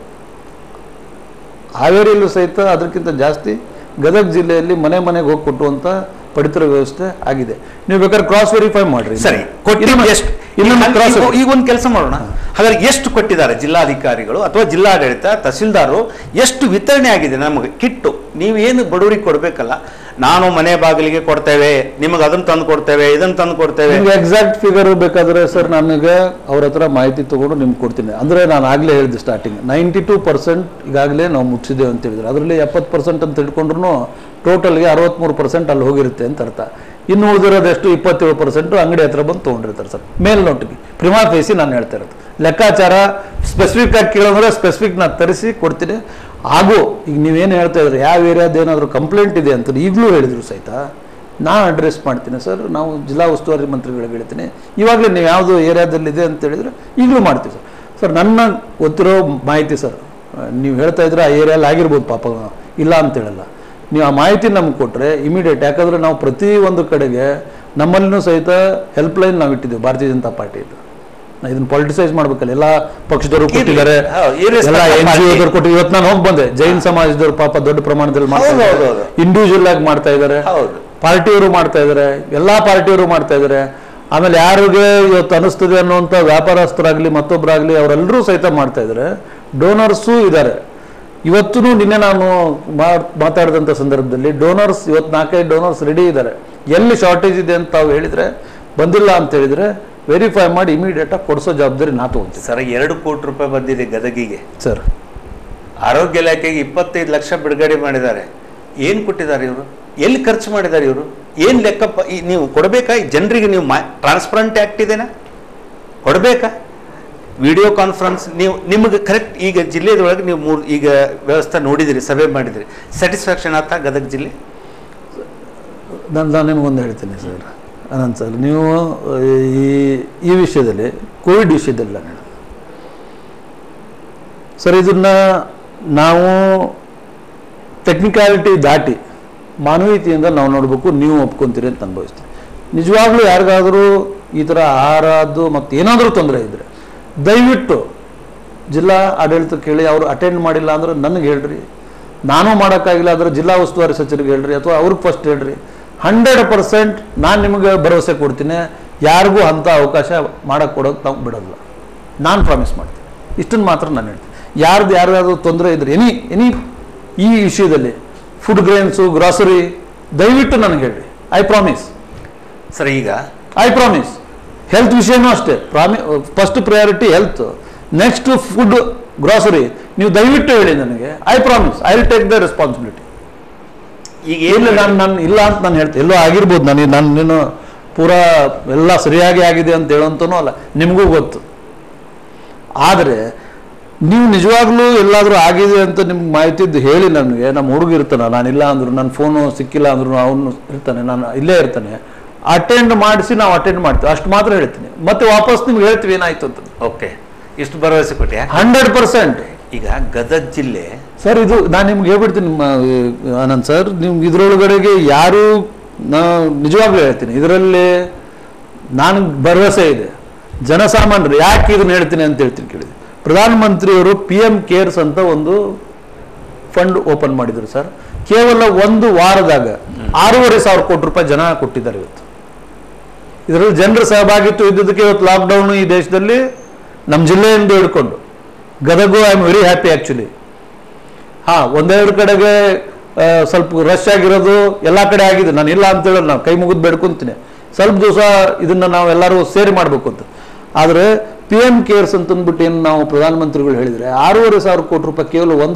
ಹಾವೇರಿಯಲ್ಲೂ ಸಹಿತ ಅದಕ್ಕಿಂತ ಜಾಸ್ತಿ ಗದಗ ಜಿಲ್ಲೆಯಲ್ಲಿ ಮನೆ ಮನೆಗೆ ಹೋಗಿ ಕೊಟ್ಟುವಂಥ ಪಡಿತರ ವ್ಯವಸ್ಥೆ ಆಗಿದೆ. ನೀವು ಬೇಕಾದ್ರೆ ಕ್ರಾಸ್ ವೆರಿಫೈ ಮಾಡ್ರಿ. ಸರಿ, ಈಗ ಒಂದು ಕೆಲಸ ಮಾಡೋಣ. ಹಾಗಾದ್ರೆ ಎಷ್ಟು ಕೊಟ್ಟಿದ್ದಾರೆ ಜಿಲ್ಲಾಧಿಕಾರಿಗಳು ಅಥವಾ ಜಿಲ್ಲಾಡಳಿತ, ತಹಸೀಲ್ದಾರು ಎಷ್ಟು ವಿತರಣೆ ಆಗಿದೆ ನಮಗೆ ಕಿಟ್ಟು? ನೀವೇನು ಬಡವರಿಗೆ ಕೊಡಬೇಕಲ್ಲ. ನಾನು ಮನೆ ಬಾಗಿಲಿಗೆ ಕೊಡ್ತೇವೆ, ನಿಮಗೆ ಅದನ್ನು ತಂದು ಕೊಡ್ತೇವೆ, ಇದನ್ನು ತಂದು ಕೊಡ್ತೇವೆ. ನಿಮ್ಗೆ ಎಕ್ಸಾಕ್ಟ್ ಫಿಗರ್ ಬೇಕಾದ್ರೆ ಸರ್ ನನಗೆ ಅವ್ರ ಹತ್ರ ಮಾಹಿತಿ ತಗೊಂಡು ನಿಮ್ಗೆ ಕೊಡ್ತೀನಿ. ಅಂದರೆ ನಾನು ಆಗಲೇ ಹೇಳಿದೆ ಸ್ಟಾರ್ಟಿಂಗ್ ನೈಂಟಿ ಟೂ ಪರ್ಸೆಂಟ್ ಈಗಾಗಲೇ ನಾವು ಮುಚ್ಚಿದ್ದೇವೆ ಅಂತ ಹೇಳಿದ್ರು. ಅದರಲ್ಲಿ ಎಪ್ಪತ್ತು ಪರ್ಸೆಂಟ್ ಅಂತ ತಿಳ್ಕೊಂಡ್ರು ಟೋಟಲ್ಗೆ ಅರವತ್ತ್ಮೂರು ಪರ್ಸೆಂಟ್ ಅಲ್ಲಿ ಹೋಗಿರುತ್ತೆ ಅಂತ ಅರ್ಥ. ಇನ್ನು ಉಳಿದಿರೋದು ಎಷ್ಟು ಇಪ್ಪತ್ತೇಳು ಪರ್ಸೆಂಟು ಅಂಗಡಿ ಹತ್ರ ಬಂದು ತೊಗೊಂಡಿರ್ತಾರೆ ಸರ್. ಮೇಲ್ನೋಟಿಗೆ ಪ್ರಿಮಾ ಫೇಸಿ ನಾನು ಹೇಳ್ತಾ ಇರೋದು ಲೆಕ್ಕಾಚಾರ ಸ್ಪೆಸಿಫಿಕ್ ಆಗಿ ಕೇಳೋದ್ರೆ ಸ್ಪೆಸಿಫಿಕ್ ನಾನು ತರಿಸಿ ಕೊಡ್ತೀನಿ. ಹಾಗೂ ಈಗ ನೀವೇನು ಹೇಳ್ತಾ ಇದ್ರಿ, ಯಾವ ಏರಿಯಾದ ಏನಾದರೂ ಕಂಪ್ಲೇಂಟ್ ಇದೆ ಅಂತ ಈಗಲೂ ಹೇಳಿದ್ರು ಸಹಿತ ನಾನು ಅಡ್ರೆಸ್ ಮಾಡ್ತೀನಿ ಸರ್. ನಾವು ಜಿಲ್ಲಾ ಉಸ್ತುವಾರಿ ಮಂತ್ರಿಗಳಿಗೆ ಹೇಳ್ತೀನಿ. ಇವಾಗಲೇ ನೀವು ಯಾವುದು ಏರಿಯಾದಲ್ಲಿದೆ ಅಂತ ಹೇಳಿದ್ರೆ ಈಗಲೂ ಮಾಡ್ತೀವಿ ಸರ್. ಸರ್ ನನ್ನ ಗೊತ್ತಿರೋ ಮಾಹಿತಿ ಸರ್, ನೀವು ಹೇಳ್ತಾ ಇದ್ರೆ ಆ ಏರಿಯಲ್ಲಿ ಆಗಿರ್ಬೋದು, ಪಾಪ ಇಲ್ಲ ಅಂತ ಹೇಳಲ್ಲ. ನೀವು ಆ ಮಾಹಿತಿ ನಮ್ಗೆ ಕೊಟ್ಟರೆ ಇಮಿಡಿಯೇಟ್, ಯಾಕಂದರೆ ನಾವು ಪ್ರತಿ ಒಂದು ಕಡೆಗೆ ನಮ್ಮಲ್ಲಿನೂ ಸಹಿತ ಹೆಲ್ಪ್ಲೈನ್ ನಾವು ಇಟ್ಟಿದ್ದೇವೆ ಭಾರತೀಯ ಜನತಾ ಪಾರ್ಟಿಯಿಂದ. ನಾ ಇದನ್ನ ಪಾಲಿಟಿಸೈಸ್ ಮಾಡ್ಬೇಕಲ್ಲ, ಎಲ್ಲ ಪಕ್ಷದವರು ಕೊಟ್ಟಿದ್ದಾರೆ, ಹೌದು, irrespective ಎಲ್ಲ ಎನ್ ಜಿ party. ಒದವ್ರು ಕೊಟ್ಟಿದ್ದಾರೆ. ಇವತ್ತು ನಾನು ಹೋಗಿ ಬಂದೆ, ಜೈನ್ ಸಮಾಜದವ್ರು ಪಾಪ ದೊಡ್ಡ ಪ್ರಮಾಣದಲ್ಲಿ ಮಾಡ್ತಾ ಹೌದು, ಇದ್ದಾರೆ, ಹೌದು, ಹೌದು. ಇಂಡಿವಿಜುವಲ್ ಆಗಿ ಮಾಡ್ತಾ ಇದ್ದಾರೆ, ಹೌದು. ಪಾರ್ಟಿಯವರು ಮಾಡ್ತಾ ಇದ್ದಾರೆ, ಎಲ್ಲಾ ಪಾರ್ಟಿಯವರು ಮಾಡ್ತಾ ಇದ್ದಾರೆ. ಆಮೇಲೆ ಯಾರಿಗೆ ಇವತ್ತು ಅನಿಸ್ತದೆ ಅನ್ನುವಂಥ ವ್ಯಾಪಾರಸ್ಥರಾಗ್ಲಿ ಮತ್ತೊಬ್ಬರಾಗ್ಲಿ ಅವರೆಲ್ಲರೂ ಸಹಿತ ಮಾಡ್ತಾ ಇದ್ದಾರೆ. ಡೋನರ್ಸು ಇದ್ದಾರೆ. ಇವತ್ತು ನಿನ್ನೆ ನಾನು ಮಾತಾಡಿದಂಥ ಸಂದರ್ಭದಲ್ಲಿ ಡೋನರ್ಸ್ ಇವತ್ತು ನಾಲ್ಕೈದು ಡೋನರ್ಸ್ ರೆಡಿ ಇದ್ದಾರೆ. ಎಲ್ಲಿ ಶಾರ್ಟೇಜ್ ಇದೆ ಅಂತ ತಾವು ಹೇಳಿದ್ರೆ, ಬಂದಿಲ್ಲ ಅಂತ ಹೇಳಿದ್ರೆ ವೆರಿಫೈ ಮಾಡಿ ಇಮಿಡಿಯೇಟ್ ಆಗಿ ಕೊಡಿಸೋ ಜವಾಬ್ದಾರಿ ನಾ ತಗೊಂತೀನಿ. ಸರ್, ಎರಡು ಕೋಟಿ ರೂಪಾಯಿ ಬಂದಿದೆ ಗದಗಿಗೆ. ಸರ್, ಆರೋಗ್ಯ ಇಲಾಖೆಗೆ ಇಪ್ಪತ್ತೈದು ಲಕ್ಷ ಬಿಡುಗಡೆ ಮಾಡಿದ್ದಾರೆ. ಏನು ಕೊಟ್ಟಿದ್ದಾರೆ ಇವರು? ಎಲ್ಲಿ ಖರ್ಚು ಮಾಡಿದ್ದಾರೆ ಇವರು? ಏನು ಲೆಕ್ಕಪ್ಪ? ಈ ನೀವು ಕೊಡಬೇಕಾ ಜನರಿಗೆ? ನೀವು ಮಾ ಟ್ರಾನ್ಸ್ಪರೆಂಟ್ ಆ್ಯಕ್ಟ್ ಇದೆನಾ? ಕೊಡಬೇಕಾ? ವಿಡಿಯೋ ಕಾನ್ಫರೆನ್ಸ್ ನೀವು ನಿಮಗೆ ಕರೆಕ್ಟ್ ಈಗ ಜಿಲ್ಲೆದೊಳಗೆ ನೀವು ಮೂರು ಈಗ ವ್ಯವಸ್ಥೆ ನೋಡಿದಿರಿ, ಸಭೆ ಮಾಡಿದಿರಿ, ಸ್ಯಾಟಿಸ್ಫ್ಯಾಕ್ಷನ್ ಆತ ಗದಗ ಜಿಲ್ಲೆ? ನಾನು ನಾನು ನಿಮಗೊಂದು ಹೇಳ್ತೀನಿ ಸರ್ ಅನಂತ್ ಸರ್, ನೀವು ಈ ಈ ವಿಷಯದಲ್ಲಿ ಕೋವಿಡ್ ವಿಷಯದಲ್ಲಿ ನಾನು ಸರ್ ಇದನ್ನು ನಾವು ಟೆಕ್ನಿಕಾಲಿಟಿ ದಾಟಿ ಮಾನವೀಯತೆಯಿಂದ ನಾವು ನೋಡಬೇಕು, ನೀವು ಒಪ್ಕೊತೀರಿ ಅಂತ ಅನುಭವಿಸ್ತೀನಿ. ನಿಜವಾಗ್ಲೂ ಯಾರಿಗಾದರೂ ಈ ಥರ ಆಹಾರದ್ದು ಮತ್ತು ಏನಾದರೂ ತೊಂದರೆ ಇದ್ದರೆ ದಯವಿಟ್ಟು ಜಿಲ್ಲಾ ಆಡಳಿತ ಕೇಳಿ, ಅವರು ಅಟೆಂಡ್ ಮಾಡಿಲ್ಲ ಅಂದ್ರೆ ನನಗೆ ಹೇಳ್ರಿ, ನಾನು ಮಾಡೋಕ್ಕಾಗಿಲ್ಲ ಅಂದರೆ ಜಿಲ್ಲಾ ಉಸ್ತುವಾರಿ ಸಚಿವರಿಗೆ ಹೇಳ್ರಿ, ಅಥವಾ ಅವ್ರಿಗೆ ಫಸ್ಟ್ ಹೇಳ್ರಿ. ಹಂಡ್ರೆಡ್ ಪರ್ಸೆಂಟ್ ನಾನು ನಿಮಗೆ ಭರವಸೆ ಕೊಡ್ತೀನಿ, ಯಾರಿಗೂ ಅಂಥ ಅವಕಾಶ ಮಾಡೋಕ್ಕೆ ಕೊಡೋಕೆ ನಾವು ಬಿಡೋಲ್ಲ, ನಾನು ಪ್ರಾಮಿಸ್ ಮಾಡ್ತೀನಿ. ಇಷ್ಟನ್ನು ಮಾತ್ರ ನಾನು ಹೇಳ್ತೀನಿ. ಯಾರ್ದು ಯಾರ್ದಾದ್ರು ತೊಂದರೆ ಇದ್ರೆ ಎನಿ ಎನಿ ಈ ವಿಷಯದಲ್ಲಿ ಫುಡ್ ಗ್ರೇನ್ಸು ಗ್ರಾಸರಿ ದಯವಿಟ್ಟು ನನಗೆ ಹೇಳಿ, ಐ ಪ್ರಾಮಿಸ್ ಸರ್. ಈಗ ಐ ಪ್ರಾಮಿಸ್ ಹೆಲ್ತ್ ವಿಷಯನೂ ಅಷ್ಟೇ, ಪ್ರಾಮಿ first priority health, next food grocery. ನೀವು ದಯವಿಟ್ಟು ಹೇಳಿ ನನಗೆ, I promise I will take the responsibility. ಈಗ ಇಲ್ಲ ನಾನು ನಾನು ಇಲ್ಲ ಅಂತ ನಾನು ಹೇಳ್ತೀನಿ, ಎಲ್ಲೋ ಆಗಿರ್ಬೋದು, ನನಗೆ ನಾನು ನೀನು ಪೂರಾ ಎಲ್ಲ ಸರಿಯಾಗಿ ಆಗಿದೆ ಅಂತ ಹೇಳೋಂತನೂ ಅಲ್ಲ, ನಿಮಗೂ ಗೊತ್ತು. ಆದರೆ ನೀವು ನಿಜವಾಗ್ಲೂ ಎಲ್ಲಾದರೂ ಆಗಿದೆ ಅಂತ ನಿಮ್ಗೆ ಮಾಹಿತಿದ್ದು ಹೇಳಿ ನನಗೆ. ನಮ್ಮ ಹುಡುಗ ಇರ್ತಾನೆ, ನಾನಿಲ್ಲ ಅಂದ್ರು, ನನ್ನ ಫೋನು ಸಿಕ್ಕಿಲ್ಲ ಅಂದ್ರು ಅವನು ಇರ್ತಾನೆ, ನಾನು ಇಲ್ಲೇ ಇರ್ತಾನೆ, ಅಟೆಂಡ್ ಮಾಡಿಸಿ ನಾವು ಅಟೆಂಡ್ ಮಾಡ್ತೀವಿ, ಅಷ್ಟು ಮಾತ್ರ ಹೇಳ್ತೀನಿ. ಮತ್ತೆ ವಾಪಸ್ ನಿಮ್ಗೆ ಹೇಳ್ತೀವಿ ಏನಾಯ್ತು ಅಂತ. ಓಕೆ, ಇಷ್ಟು ಭರವಸೆ ಕೊಟ್ಟೆ. Hundred percent. ಈಗ ಗದಗ ಜಿಲ್ಲೆ ಸರ್, ಇದು ನಾನು ನಿಮ್ಗೆ ಹೇಳ್ಬಿಡ್ತೀನಿ ನಿಮ್ಮ ಆನಂದ್ ಸರ್, ನಿಮ್ಗೆ ಇದರೊಳಗಡೆಗೆ ಯಾರು ನಾ ನಿಜವಾಗ್ಲೂ ಹೇಳ್ತೀನಿ, ಇದರಲ್ಲಿ ನನಗೆ ಭರವಸೆ ಇದೆ. ಜನಸಾಮಾನ್ಯರು ಯಾಕೆ ಇದನ್ನ ಹೇಳ್ತೀನಿ ಅಂತ ಹೇಳ್ತೀನಿ ಕೇಳಿದೆ. ಪ್ರಧಾನಮಂತ್ರಿಯವರು ಪಿ ಎಂ ಕೇರ್ಸ್ ಅಂತ ಒಂದು ಫಂಡ್ ಓಪನ್ ಮಾಡಿದ್ರು ಸರ್. ಕೇವಲ ಒಂದು ವಾರದಾಗ ಆರೂವರೆ ಸಾವಿರ ಕೋಟಿ ರೂಪಾಯಿ ಜನ ಕೊಟ್ಟಿದ್ದಾರೆ ಇವತ್ತು. ಇದರಲ್ಲಿ ಜನರ ಸಹಭಾಗಿತ್ವ ಇದ್ದದಕ್ಕೆ ಇವತ್ತು ಲಾಕ್ಡೌನ್ ಈ ದೇಶದಲ್ಲಿ ನಮ್ಮ ಜಿಲ್ಲೆಯಿಂದ ಹಿಡ್ಕೊಂಡು Gadag I am very happy actually. ಹಾಂ, ಒಂದೆರಡು ಕಡೆಗೆ ಸ್ವಲ್ಪ ರಶ್ ಆಗಿರೋದು ಎಲ್ಲ ಕಡೆ ಆಗಿದೆ, ನಾನು ಇಲ್ಲ ಅಂತ ಹೇಳೋದು, ನಾವು ಕೈ ಮುಗಿದು ಬೇಡ್ಕೊತೀನಿ, ಸ್ವಲ್ಪ ದಿವಸ ಇದನ್ನು ನಾವು ಎಲ್ಲರೂ ಸೇರಿ ಮಾಡಬೇಕು ಅಂತ. ಆದರೆ ಪಿ ಎಮ್ ಕೇರ್ಸ್ ಅಂತಂದ್ಬಿಟ್ಟು ಏನು ನಾವು ಪ್ರಧಾನಮಂತ್ರಿಗಳು ಹೇಳಿದರೆ ಆರೂವರೆ ಸಾವಿರ ಕೋಟಿ ರೂಪಾಯಿ ಕೇವಲ ಒಂದು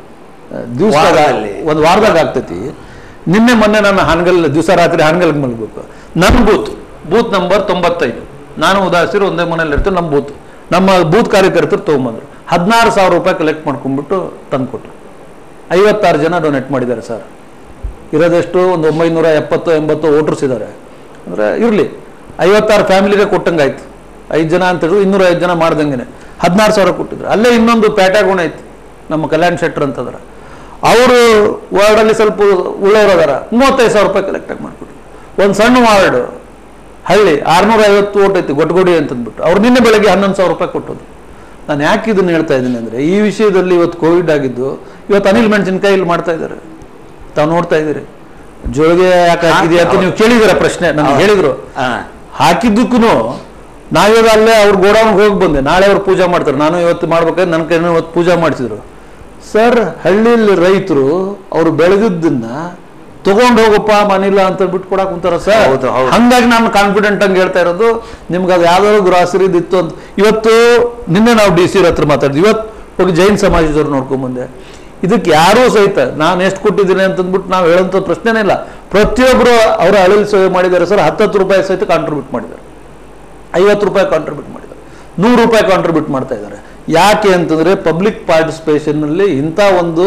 ದಿವಸದಾಗ ಒಂದು ವಾರದಾಗ ಆಗ್ತೈತಿ. ನಿನ್ನೆ ಮೊನ್ನೆ ನಾನು ಹಾನಗಲ್ ದಿವಸ ರಾತ್ರಿ ಹಾನಗಲ್ಗೆ ಮಲಗಬೇಕು. ನನ್ನ ಬೂತ್ ಬೂತ್ ನಂಬರ್ ತೊಂಬತ್ತೈದು, ನಾನು ಉದಾಸಿರು ಒಂದೇ ಮನೇಲಿ ಇರ್ತೀನಿ. ನಮ್ಮ ಬೂತ್ ನಮ್ಮ ಬೂತ್ ಕಾರ್ಯಕರ್ತರು ತೊಗೊಂಬಂದರು, ಹದಿನಾರು ಸಾವಿರ ರೂಪಾಯಿ ಕಲೆಕ್ಟ್ ಮಾಡ್ಕೊಂಡ್ಬಿಟ್ಟು ತಂದುಕೊಟ್ರು. ಐವತ್ತಾರು ಜನ ಡೊನೇಟ್ ಮಾಡಿದ್ದಾರೆ ಸರ್. ಇರೋದೆಷ್ಟು ಒಂದು ಒಂಬೈನೂರ ಎಪ್ಪತ್ತು ಎಂಬತ್ತು ವೋಟರ್ಸ್ ಇದ್ದಾರೆ. ಅಂದರೆ ಇರಲಿ, ಐವತ್ತಾರು ಫ್ಯಾಮಿಲಿಗೆ ಕೊಟ್ಟಂಗಾಯ್ತು. ಐದು ಜನ ಅಂತ ಹೇಳಿದ್ರು, ಇನ್ನೂರ ಐದು ಜನ ಮಾಡ್ದಂಗೆ ಹದಿನಾರು ಸಾವಿರ ಕೊಟ್ಟಿದ್ರು. ಅಲ್ಲೇ ಇನ್ನೊಂದು ಪ್ಯಾಟಾಗೋಣ ಐತಿ, ನಮ್ಮ ಕಲ್ಯಾಣ್ ಶೆಟ್ಟರ್ ಅಂತಂದ್ರೆ ಅವರು ವಾರ್ಡಲ್ಲಿ ಸ್ವಲ್ಪ ಉಳ್ಳವರು ಅದಾರ, ಮೂವತ್ತೈದು ಸಾವಿರ ರೂಪಾಯಿ ಕಲೆಕ್ಟಾಗಿ ಮಾಡಿಕೊಟ್ರು. ಒಂದು ಸಣ್ಣ ವಾರ್ಡ್ ಹಳ್ಳಿ ಆರ್ನೂರ ಐವತ್ತು ಓಟ್ ಐತಿ ಗೊಟ್ಟಗೋಡಿ ಅಂತಂದ್ಬಿಟ್ಟು ಅವ್ರು ನಿನ್ನೆ ಬೆಳಗ್ಗೆ ಹನ್ನೊಂದು ಸಾವಿರ ರೂಪಾಯಿ ಕೊಟ್ಟೋದು. ನಾನು ಯಾಕೆ ಇದನ್ನು ಹೇಳ್ತಾ ಇದ್ದೀನಿ ಅಂದರೆ, ಈ ವಿಷಯದಲ್ಲಿ ಇವತ್ತು ಕೋವಿಡ್ ಆಗಿದ್ದು, ಇವತ್ತು ಅನಿಲ್ ಮೆಣಸಿನಕಾಯಿ ಇಲ್ಲಿ ಮಾಡ್ತಾ ಇದ್ದಾರೆ, ತಾವು ನೋಡ್ತಾ ಇದ್ದೀರಿ. ಜೋಳಿಗೆ ಯಾಕೆ ಹಾಕಿದೆ ಅಂತ ನೀವು ಕೇಳಿದಿರ ಪ್ರಶ್ನೆ ನನಗೆ ಹೇಳಿದ್ರು. ಹಾಕಿದ್ದಕ್ಕೂ ನಾವಿವಾಗ ಅಲ್ಲೇ ಅವ್ರ ಗೋಡೌನ್ಗೆ ಹೋಗಿ ಬಂದೆ, ನಾಳೆ ಅವ್ರು ಪೂಜೆ ಮಾಡ್ತಾರೆ, ನಾನು ಇವತ್ತು ಮಾಡ್ಬೇಕಾದ್ರೆ ನನ್ನ ಕೈ ಇವತ್ತು ಪೂಜೆ ಮಾಡಿಸಿದ್ರು ಸರ್. ಹಳ್ಳಿಯಲ್ಲಿ ರೈತರು ಅವರು ಬೆಳೆದಿದ್ದನ್ನ ತಗೊಂಡು ಹೋಗಪ್ಪ ಮನಿಲ್ಲ ಅಂತ ಬಿಟ್ಟು ಕೊಡಕ್ ಕುಂತಾರ ಸರ್. ಹಂಗಾಗಿ ನಾನು ಕಾನ್ಫಿಡೆಂಟ್ ಆಗಿ ಹೇಳ್ತಾ ಇರೋದು, ನಿಮ್ಗೆ ಅದು ಯಾವ್ದಾದ್ರು ಗ್ರಾಸರಿ ಇತ್ತು ಅಂತ. ಇವತ್ತು ನಿನ್ನೆ ನಾವು ಡಿ ಸಿ ಹತ್ರ ಮಾತಾಡಿದ್ವಿ, ಇವತ್ತು ಹೋಗಿ ಜೈನ್ ಸಮಾಜದವ್ರು ನೋಡ್ಕೊಂಡ್ ಬಂದೆ. ಇದಕ್ಕೆ ಯಾರೂ ಸಹಿತ ನಾನು ಎಷ್ಟು ಕೊಟ್ಟಿದ್ದೀನಿ ಅಂತಂದ್ಬಿಟ್ಟು ನಾವು ಹೇಳೋಂಥ ಪ್ರಶ್ನೆನೇ ಇಲ್ಲ. ಪ್ರತಿಯೊಬ್ಬರು ಅವರ ಅಳಲಿ ಸೇವೆ ಮಾಡಿದ್ದಾರೆ ಸರ್. ಹತ್ತತ್ತು ರೂಪಾಯಿ ಸಹಿತ ಕಾಂಟ್ರಿಬ್ಯೂಟ್ ಮಾಡಿದ್ದಾರೆ, ಐವತ್ತು ರೂಪಾಯಿ ಕಾಂಟ್ರಿಬ್ಯೂಟ್ ಮಾಡಿದ್ದಾರೆ, ನೂರು ರೂಪಾಯಿ ಕಾಂಟ್ರಿಬ್ಯೂಟ್ ಮಾಡ್ತಾ ಇದ್ದಾರೆ. ಯಾಕೆ ಅಂತಂದರೆ ಪಬ್ಲಿಕ್ ಪಾರ್ಟಿಸಿಪೇಷನ್ನಲ್ಲಿ ಇಂಥ ಒಂದು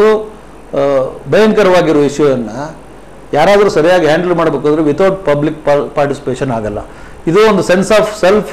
ಭಯಂಕರವಾಗಿರೋ ವಿಷಯವನ್ನು ಯಾರಾದರೂ ಸರಿಯಾಗಿ ಹ್ಯಾಂಡಲ್ ಮಾಡಬೇಕಾದ್ರೆ ವಿತೌಟ್ ಪಬ್ಲಿಕ್ ಪಾರ್ಟಿಸಿಪೇಷನ್ ಆಗಲ್ಲ. ಇದು ಒಂದು sense of self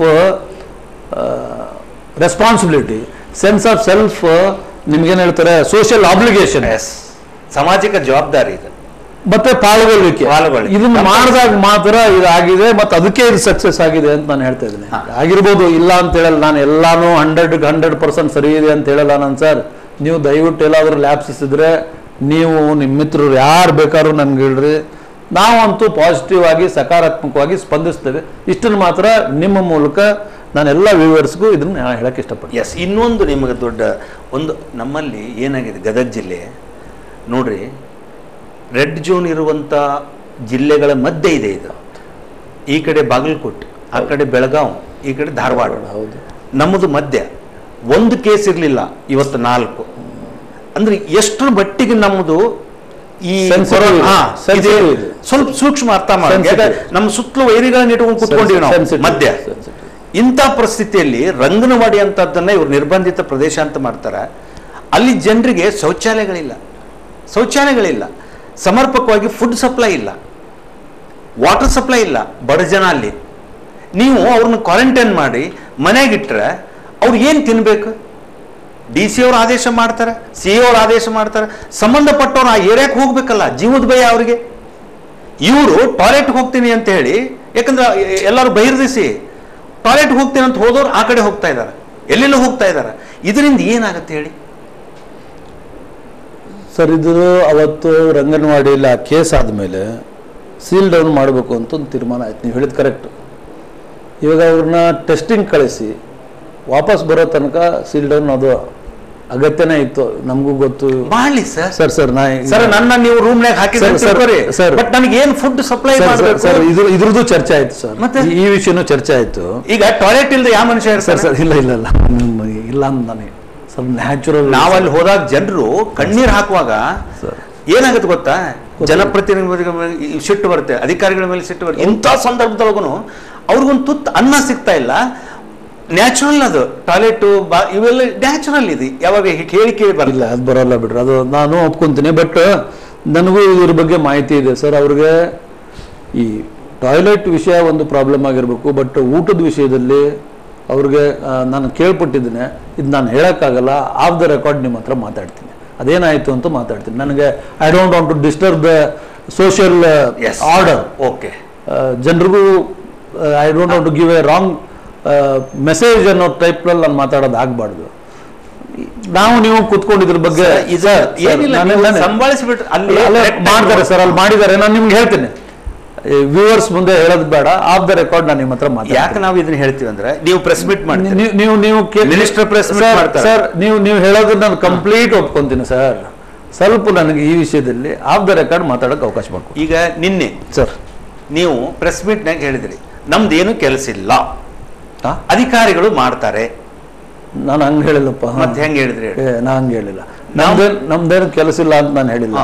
responsibility, sense of self ನಿಮ್ಗೇನು ಹೇಳ್ತಾರೆ ಸೋಷಿಯಲ್ ಆಬ್ಲಿಗೇಷನ್, ಸಾಮಾಜಿಕ ಜವಾಬ್ದಾರಿ ಇದೆ. ಮತ್ತೆ ಪಾಲ್ಗೊಳ್ಳಿಕೆ ಪಾಲ್ಗೊಳ್ಳಿಕೆ. ಇದನ್ನ ಮಾಡಿದಾಗ ಮಾತ್ರ ಇದಾಗಿದೆ, ಮತ್ತೆ ಅದಕ್ಕೆ ಇದು ಸಕ್ಸಸ್ ಆಗಿದೆ ಅಂತ ನಾನು ಹೇಳ್ತಾ ಇದ್ದೀನಿ. ಆಗಿರ್ಬೋದು, ಇಲ್ಲ ಅಂತ ಹೇಳಲ್ಲ ನಾನು, ಎಲ್ಲಾನು ಹಂಡ್ರೆಡ್ ಹಂಡ್ರೆಡ್ ಪರ್ಸೆಂಟ್ ಸರಿ ಇದೆ ಅಂತ ಹೇಳಲ್ಲ ನಾನು ಸರ್. ನೀವು ದಯವಿಟ್ಟು ಎಲ್ಲಾದ್ರೂ ಲ್ಯಾಪ್ಸಿಸಿದ್ರೆ ನೀವು ನಿಮ್ಮ ಮಿತ್ರರು ಯಾರು ಬೇಕಾದ್ರೂ ನನ್ಗೆ ಹೇಳ್ರಿ, ನಾವಂತೂ ಪಾಸಿಟಿವ್ ಆಗಿ ಸಕಾರಾತ್ಮಕವಾಗಿ ಸ್ಪಂದಿಸ್ತೇವೆ. ಇಷ್ಟನ್ನು ಮಾತ್ರ ನಿಮ್ಮ ಮೂಲಕ ನಾನೆಲ್ಲ ವ್ಯೂವರ್ಸ್ಗೂ ಇದನ್ನ ಹೇಳಕ್ಕೆ ಇಷ್ಟಪಡ್ತೀನಿ. ಎಸ್, ಇನ್ನೊಂದು ನಿಮಗೆ ದೊಡ್ಡ ಒಂದು, ನಮ್ಮಲ್ಲಿ ಏನಾಗಿದೆ ಗದಗ ಜಿಲ್ಲೆ ನೋಡ್ರಿ, ರೆಡ್ ಝೋನ್ ಇರುವಂಥ ಜಿಲ್ಲೆಗಳ ಮಧ್ಯೆ ಇದೆ ಇದು. ಈ ಕಡೆ ಬಾಗಲಕೋಟೆ, ಆ ಕಡೆ ಬೆಳಗಾವಿ, ಈ ಕಡೆ ಧಾರವಾಡ. ಹೌದು, ನಮ್ಮದು ಮಧ್ಯ. ಒಂದು ಕೇಸ್ ಇರಲಿಲ್ಲ, ಇವತ್ತು ನಾಲ್ಕು. ಅಂದ್ರೆ ಎಷ್ಟರ ಮಟ್ಟಿಗೆ ನಮ್ಮದು ಈ ಸ್ವಲ್ಪ ಸೂಕ್ಷ್ಮ ಅರ್ಥ ಮಾಡಿ, ನಮ್ಮ ಸುತ್ತಲೂ ವೈರಿಗಳನ್ನ ಇಟ್ಕೊಂಡು ಕುತ್ಕೊಂಡಿವಿ ನಾವು ಮಧ್ಯ. ಇಂಥ ಪರಿಸ್ಥಿತಿಯಲ್ಲಿ ರಂಗನವಾಡಿ ಅಂತದ್ದನ್ನ ಇವರು ನಿರ್ಬಂಧಿತ ಪ್ರದೇಶ ಅಂತ ಮಾಡ್ತಾರೆ. ಅಲ್ಲಿ ಜನರಿಗೆ ಶೌಚಾಲಯಗಳಿಲ್ಲ, ಶೌಚಾಲಯಗಳಿಲ್ಲ, ಸಮರ್ಪಕವಾಗಿ ಫುಡ್ ಸಪ್ಲೈ ಇಲ್ಲ, ವಾಟರ್ ಸಪ್ಲೈ ಇಲ್ಲ. ಬಡ ಜನ ಅಲ್ಲಿ ನೀವು ಅವ್ರನ್ನ ಕ್ವಾರಂಟೈನ್ ಮಾಡಿ ಮನೆಗಿಟ್ರೆ ಅವ್ರು ಏನು ತಿನ್ಬೇಕು? ಡಿ ಸಿ ಅವ್ರು ಆದೇಶ ಮಾಡ್ತಾರೆ, ಸಿ ಎ ಅವ್ರು ಆದೇಶ ಮಾಡ್ತಾರೆ, ಸಂಬಂಧಪಟ್ಟವ್ರು ಆ ಏರಿಯಾಕ್ಕೆ ಹೋಗ್ಬೇಕಲ್ಲ, ಜೀವದ ಭಯ ಅವರಿಗೆ. ಇವರು ಟಾಯ್ಲೆಟ್ಗೆ ಹೋಗ್ತೀನಿ ಅಂತ ಹೇಳಿ, ಯಾಕಂದ್ರೆ ಎಲ್ಲರೂ ಬಹಿರ್ದಿಸಿ ಟಾಯ್ಲೆಟ್ಗೆ ಹೋಗ್ತೀನಿ ಅಂತ ಹೋದವ್ರು ಆ ಕಡೆ ಹೋಗ್ತಾ ಇದ್ದಾರೆ, ಎಲ್ಲೆಲ್ಲ ಹೋಗ್ತಾ ಇದ್ದಾರೆ. ಇದರಿಂದ ಏನಾಗುತ್ತೆ ಹೇಳಿ ಸರ್? ಇದು ಅವತ್ತು ರಂಗನವಾಡಿಯಲ್ಲಿ ಆ ಕೇಸ್ ಆದಮೇಲೆ ಸೀಲ್ ಡೌನ್ ಮಾಡಬೇಕು ಅಂತ ಒಂದು ತೀರ್ಮಾನ ಆಯ್ತು. ನೀವು ಹೇಳಿದ ಕರೆಕ್ಟ್. ಇವಾಗ ಅವ್ರನ್ನ ಟೆಸ್ಟಿಂಗ್ ಕಳಿಸಿ ವಾಪಸ್ ಬರೋ ತನಕ ಸೀಲ್ ಡೌನ್ ಅದು ಅಗತ್ಯನೇ ಇತ್ತು, ನಮಗೂ ಗೊತ್ತು. ಮಾಡಲಿ ಸರ್. ಸರ್ ಸರ್ ನಾ ಸರ್ ನನ್ನ ನೀವು ರೂಮ್ನಾಗ ಹಾಕಿದ್ರೆ ಸರ್, ಬಟ್ ನನಗೆ ಏನು ಫುಡ್ ಸಪ್ಲೈ ಮಾಡಬೇಕು ಸರ್, ಇದ್ರ ಇದ್ರದ್ದು ಚರ್ಚೆ ಆಯ್ತು ಸರ್. ಮತ್ತೆ ಈ ವಿಷಯನೂ ಚರ್ಚೆ ಆಯ್ತು. ಈಗ ಟಾಯ್ಲೆಟ್ ಇಲ್ಲದೆ ಯಾವ ಮನುಷ್ಯ ಸರ್ ಸರ್ ಇಲ್ಲ ಇಲ್ಲ ಇಲ್ಲ ಇಲ್ಲ ಅಂತ ನನಗೆ ಸ್ವಲ್ಪ ನ್ಯಾಚುರಲ್. ನಾವಲ್ಲಿ ಹೋದಾಗ ಜನರು ಕಣ್ಣೀರು ಹಾಕುವಾಗ ಏನಾಗುತ್ತೆ ಗೊತ್ತಾ, ಜನಪ್ರತಿನಿಧಿಗಳ ಮೇಲೆ ಸಿಟ್ಟು ಬರುತ್ತೆ, ಅಧಿಕಾರಿಗಳ ಮೇಲೆ ಸಿಟ್ಟು ಬರುತ್ತೆ. ಇಂಥ ಸಂದರ್ಭದೊಳಗೂ ಅವ್ರಿಗೊಂದು ತುತ್ತು ಅನ್ನ ಸಿಗ್ತಾ ಇಲ್ಲ. ನ್ಯಾಚುರಲ್ ಅದು ಟಾಯ್ಲೆಟ್ ಬಾ ಇವೆಲ್ಲ ನ್ಯಾಚುರಲ್ ಇದೆ, ಯಾವಾಗ ಕೇಳಿ ಕೇಳಿ ಬರಲ್ಲ. ಅದು ಬರೋಲ್ಲ ಬಿಡ್ರಿ, ಅದು ನಾನು ಒಪ್ಕೊಂತೀನಿ. ಬಟ್ ನನಗೂ ಇದ್ರ ಬಗ್ಗೆ ಮಾಹಿತಿ ಇದೆ ಸರ್. ಅವ್ರಿಗೆ ಈ ಟಾಯ್ಲೆಟ್ ವಿಷಯ ಒಂದು ಪ್ರಾಬ್ಲಮ್ ಆಗಿರ್ಬೇಕು, ಬಟ್ ಊಟದ ವಿಷಯದಲ್ಲಿ ಅವ್ರಿಗೆ ನಾನು ಕೇಳ್ಪಟ್ಟಿದ್ದೇನೆ. ಇದು ನಾನು ಹೇಳೋಕ್ಕಾಗಲ್ಲ, ಆಫ್ ದ ರೆಕಾರ್ಡ್ ನಿಮ್ಮ ಹತ್ರ ಮಾತಾಡ್ತೀನಿ, ಅದೇನಾಯಿತು ಅಂತ ಮಾತಾಡ್ತೀನಿ. ನನಗೆ I don't want to disturb the social order. Okay, ಜನರಿಗೂ I don't want to give a wrong message ಅನ್ನೋ ಟೈಪ್ನಲ್ಲಿ ನಾನು ಮಾತಾಡೋದು ಆಗಬಾರ್ದು. ನಾವು ನೀವು ಕುತ್ಕೊಂಡಿದ್ರ ಬಗ್ಗೆ ಸಂಭಾಳಿಸ್ಬಿಟ್ರೆ ಅಲ್ಲಿ ಮಾಡ್ತಾರೆ ಸರ್, ಅಲ್ಲಿ ಮಾಡಿದ್ದಾರೆ. ನಾನು ನಿಮ್ಗೆ ಹೇಳ್ತೀನಿ, ವ್ಯೂವರ್ಸ್ ಮುಂದೆ ಹೇಳೋದು ಬೇಡ, ಆಫ್ ದ ರೆಕಾರ್ಡ್ ನಾನು ನಿಮ್ಮ ಹತ್ರ ಮಾತಾಡ್ತೀನಿ. ಯಾಕೆ ನಾವು ಇದನ್ನ ಹೇಳ್ತೀವಿ ಅಂದ್ರೆ, ನೀವು ಪ್ರೆಸ್ ಮೀಟ್ ಮಾಡಿ ನೀವು ನೀವು ಮಿನಿಸ್ಟರ್ ಪ್ರೆಸ್ ಸರ್, ನೀವು ನೀವು ಹೇಳೋದನ್ನ ನಾನು ಕಂಪ್ಲೀಟ್ ಒಪ್ಕೊಂತೀನಿ ಸರ್. ಸ್ವಲ್ಪ ನನಗೆ ಈ ವಿಷಯದಲ್ಲಿ ಆಫ್ ದ ರೆಕಾರ್ಡ್ ಮಾತಾಡೋಕೆ ಅವಕಾಶ ಮಾಡ್ಕೊ. ಈಗ ನಿನ್ನೆ ಸರ್ ನೀವು ಪ್ರೆಸ್ ಮೀಟ್ನಾಗ ಹೇಳಿದ್ರಿ ನಮ್ದೇನು ಕೆಲಸ ಇಲ್ಲ, ಅಧಿಕಾರಿಗಳು ಮಾಡ್ತಾರೆ. ನಾನು ಹಂಗೆ ಹೇಳಿಲ್ಲಪ್ಪ. ಮತ್ತೆ ಹೆಂಗೆ ಹೇಳಿದ್ರಿ? ನಾ ಹಂಗೆ ಹೇಳಿಲ್ಲ. ನಮ್ದೇನು ನಮ್ದೇನು ಕೆಲಸ ಇಲ್ಲ ಅಂತ ನಾನು ಹೇಳಿಲ್ಲ.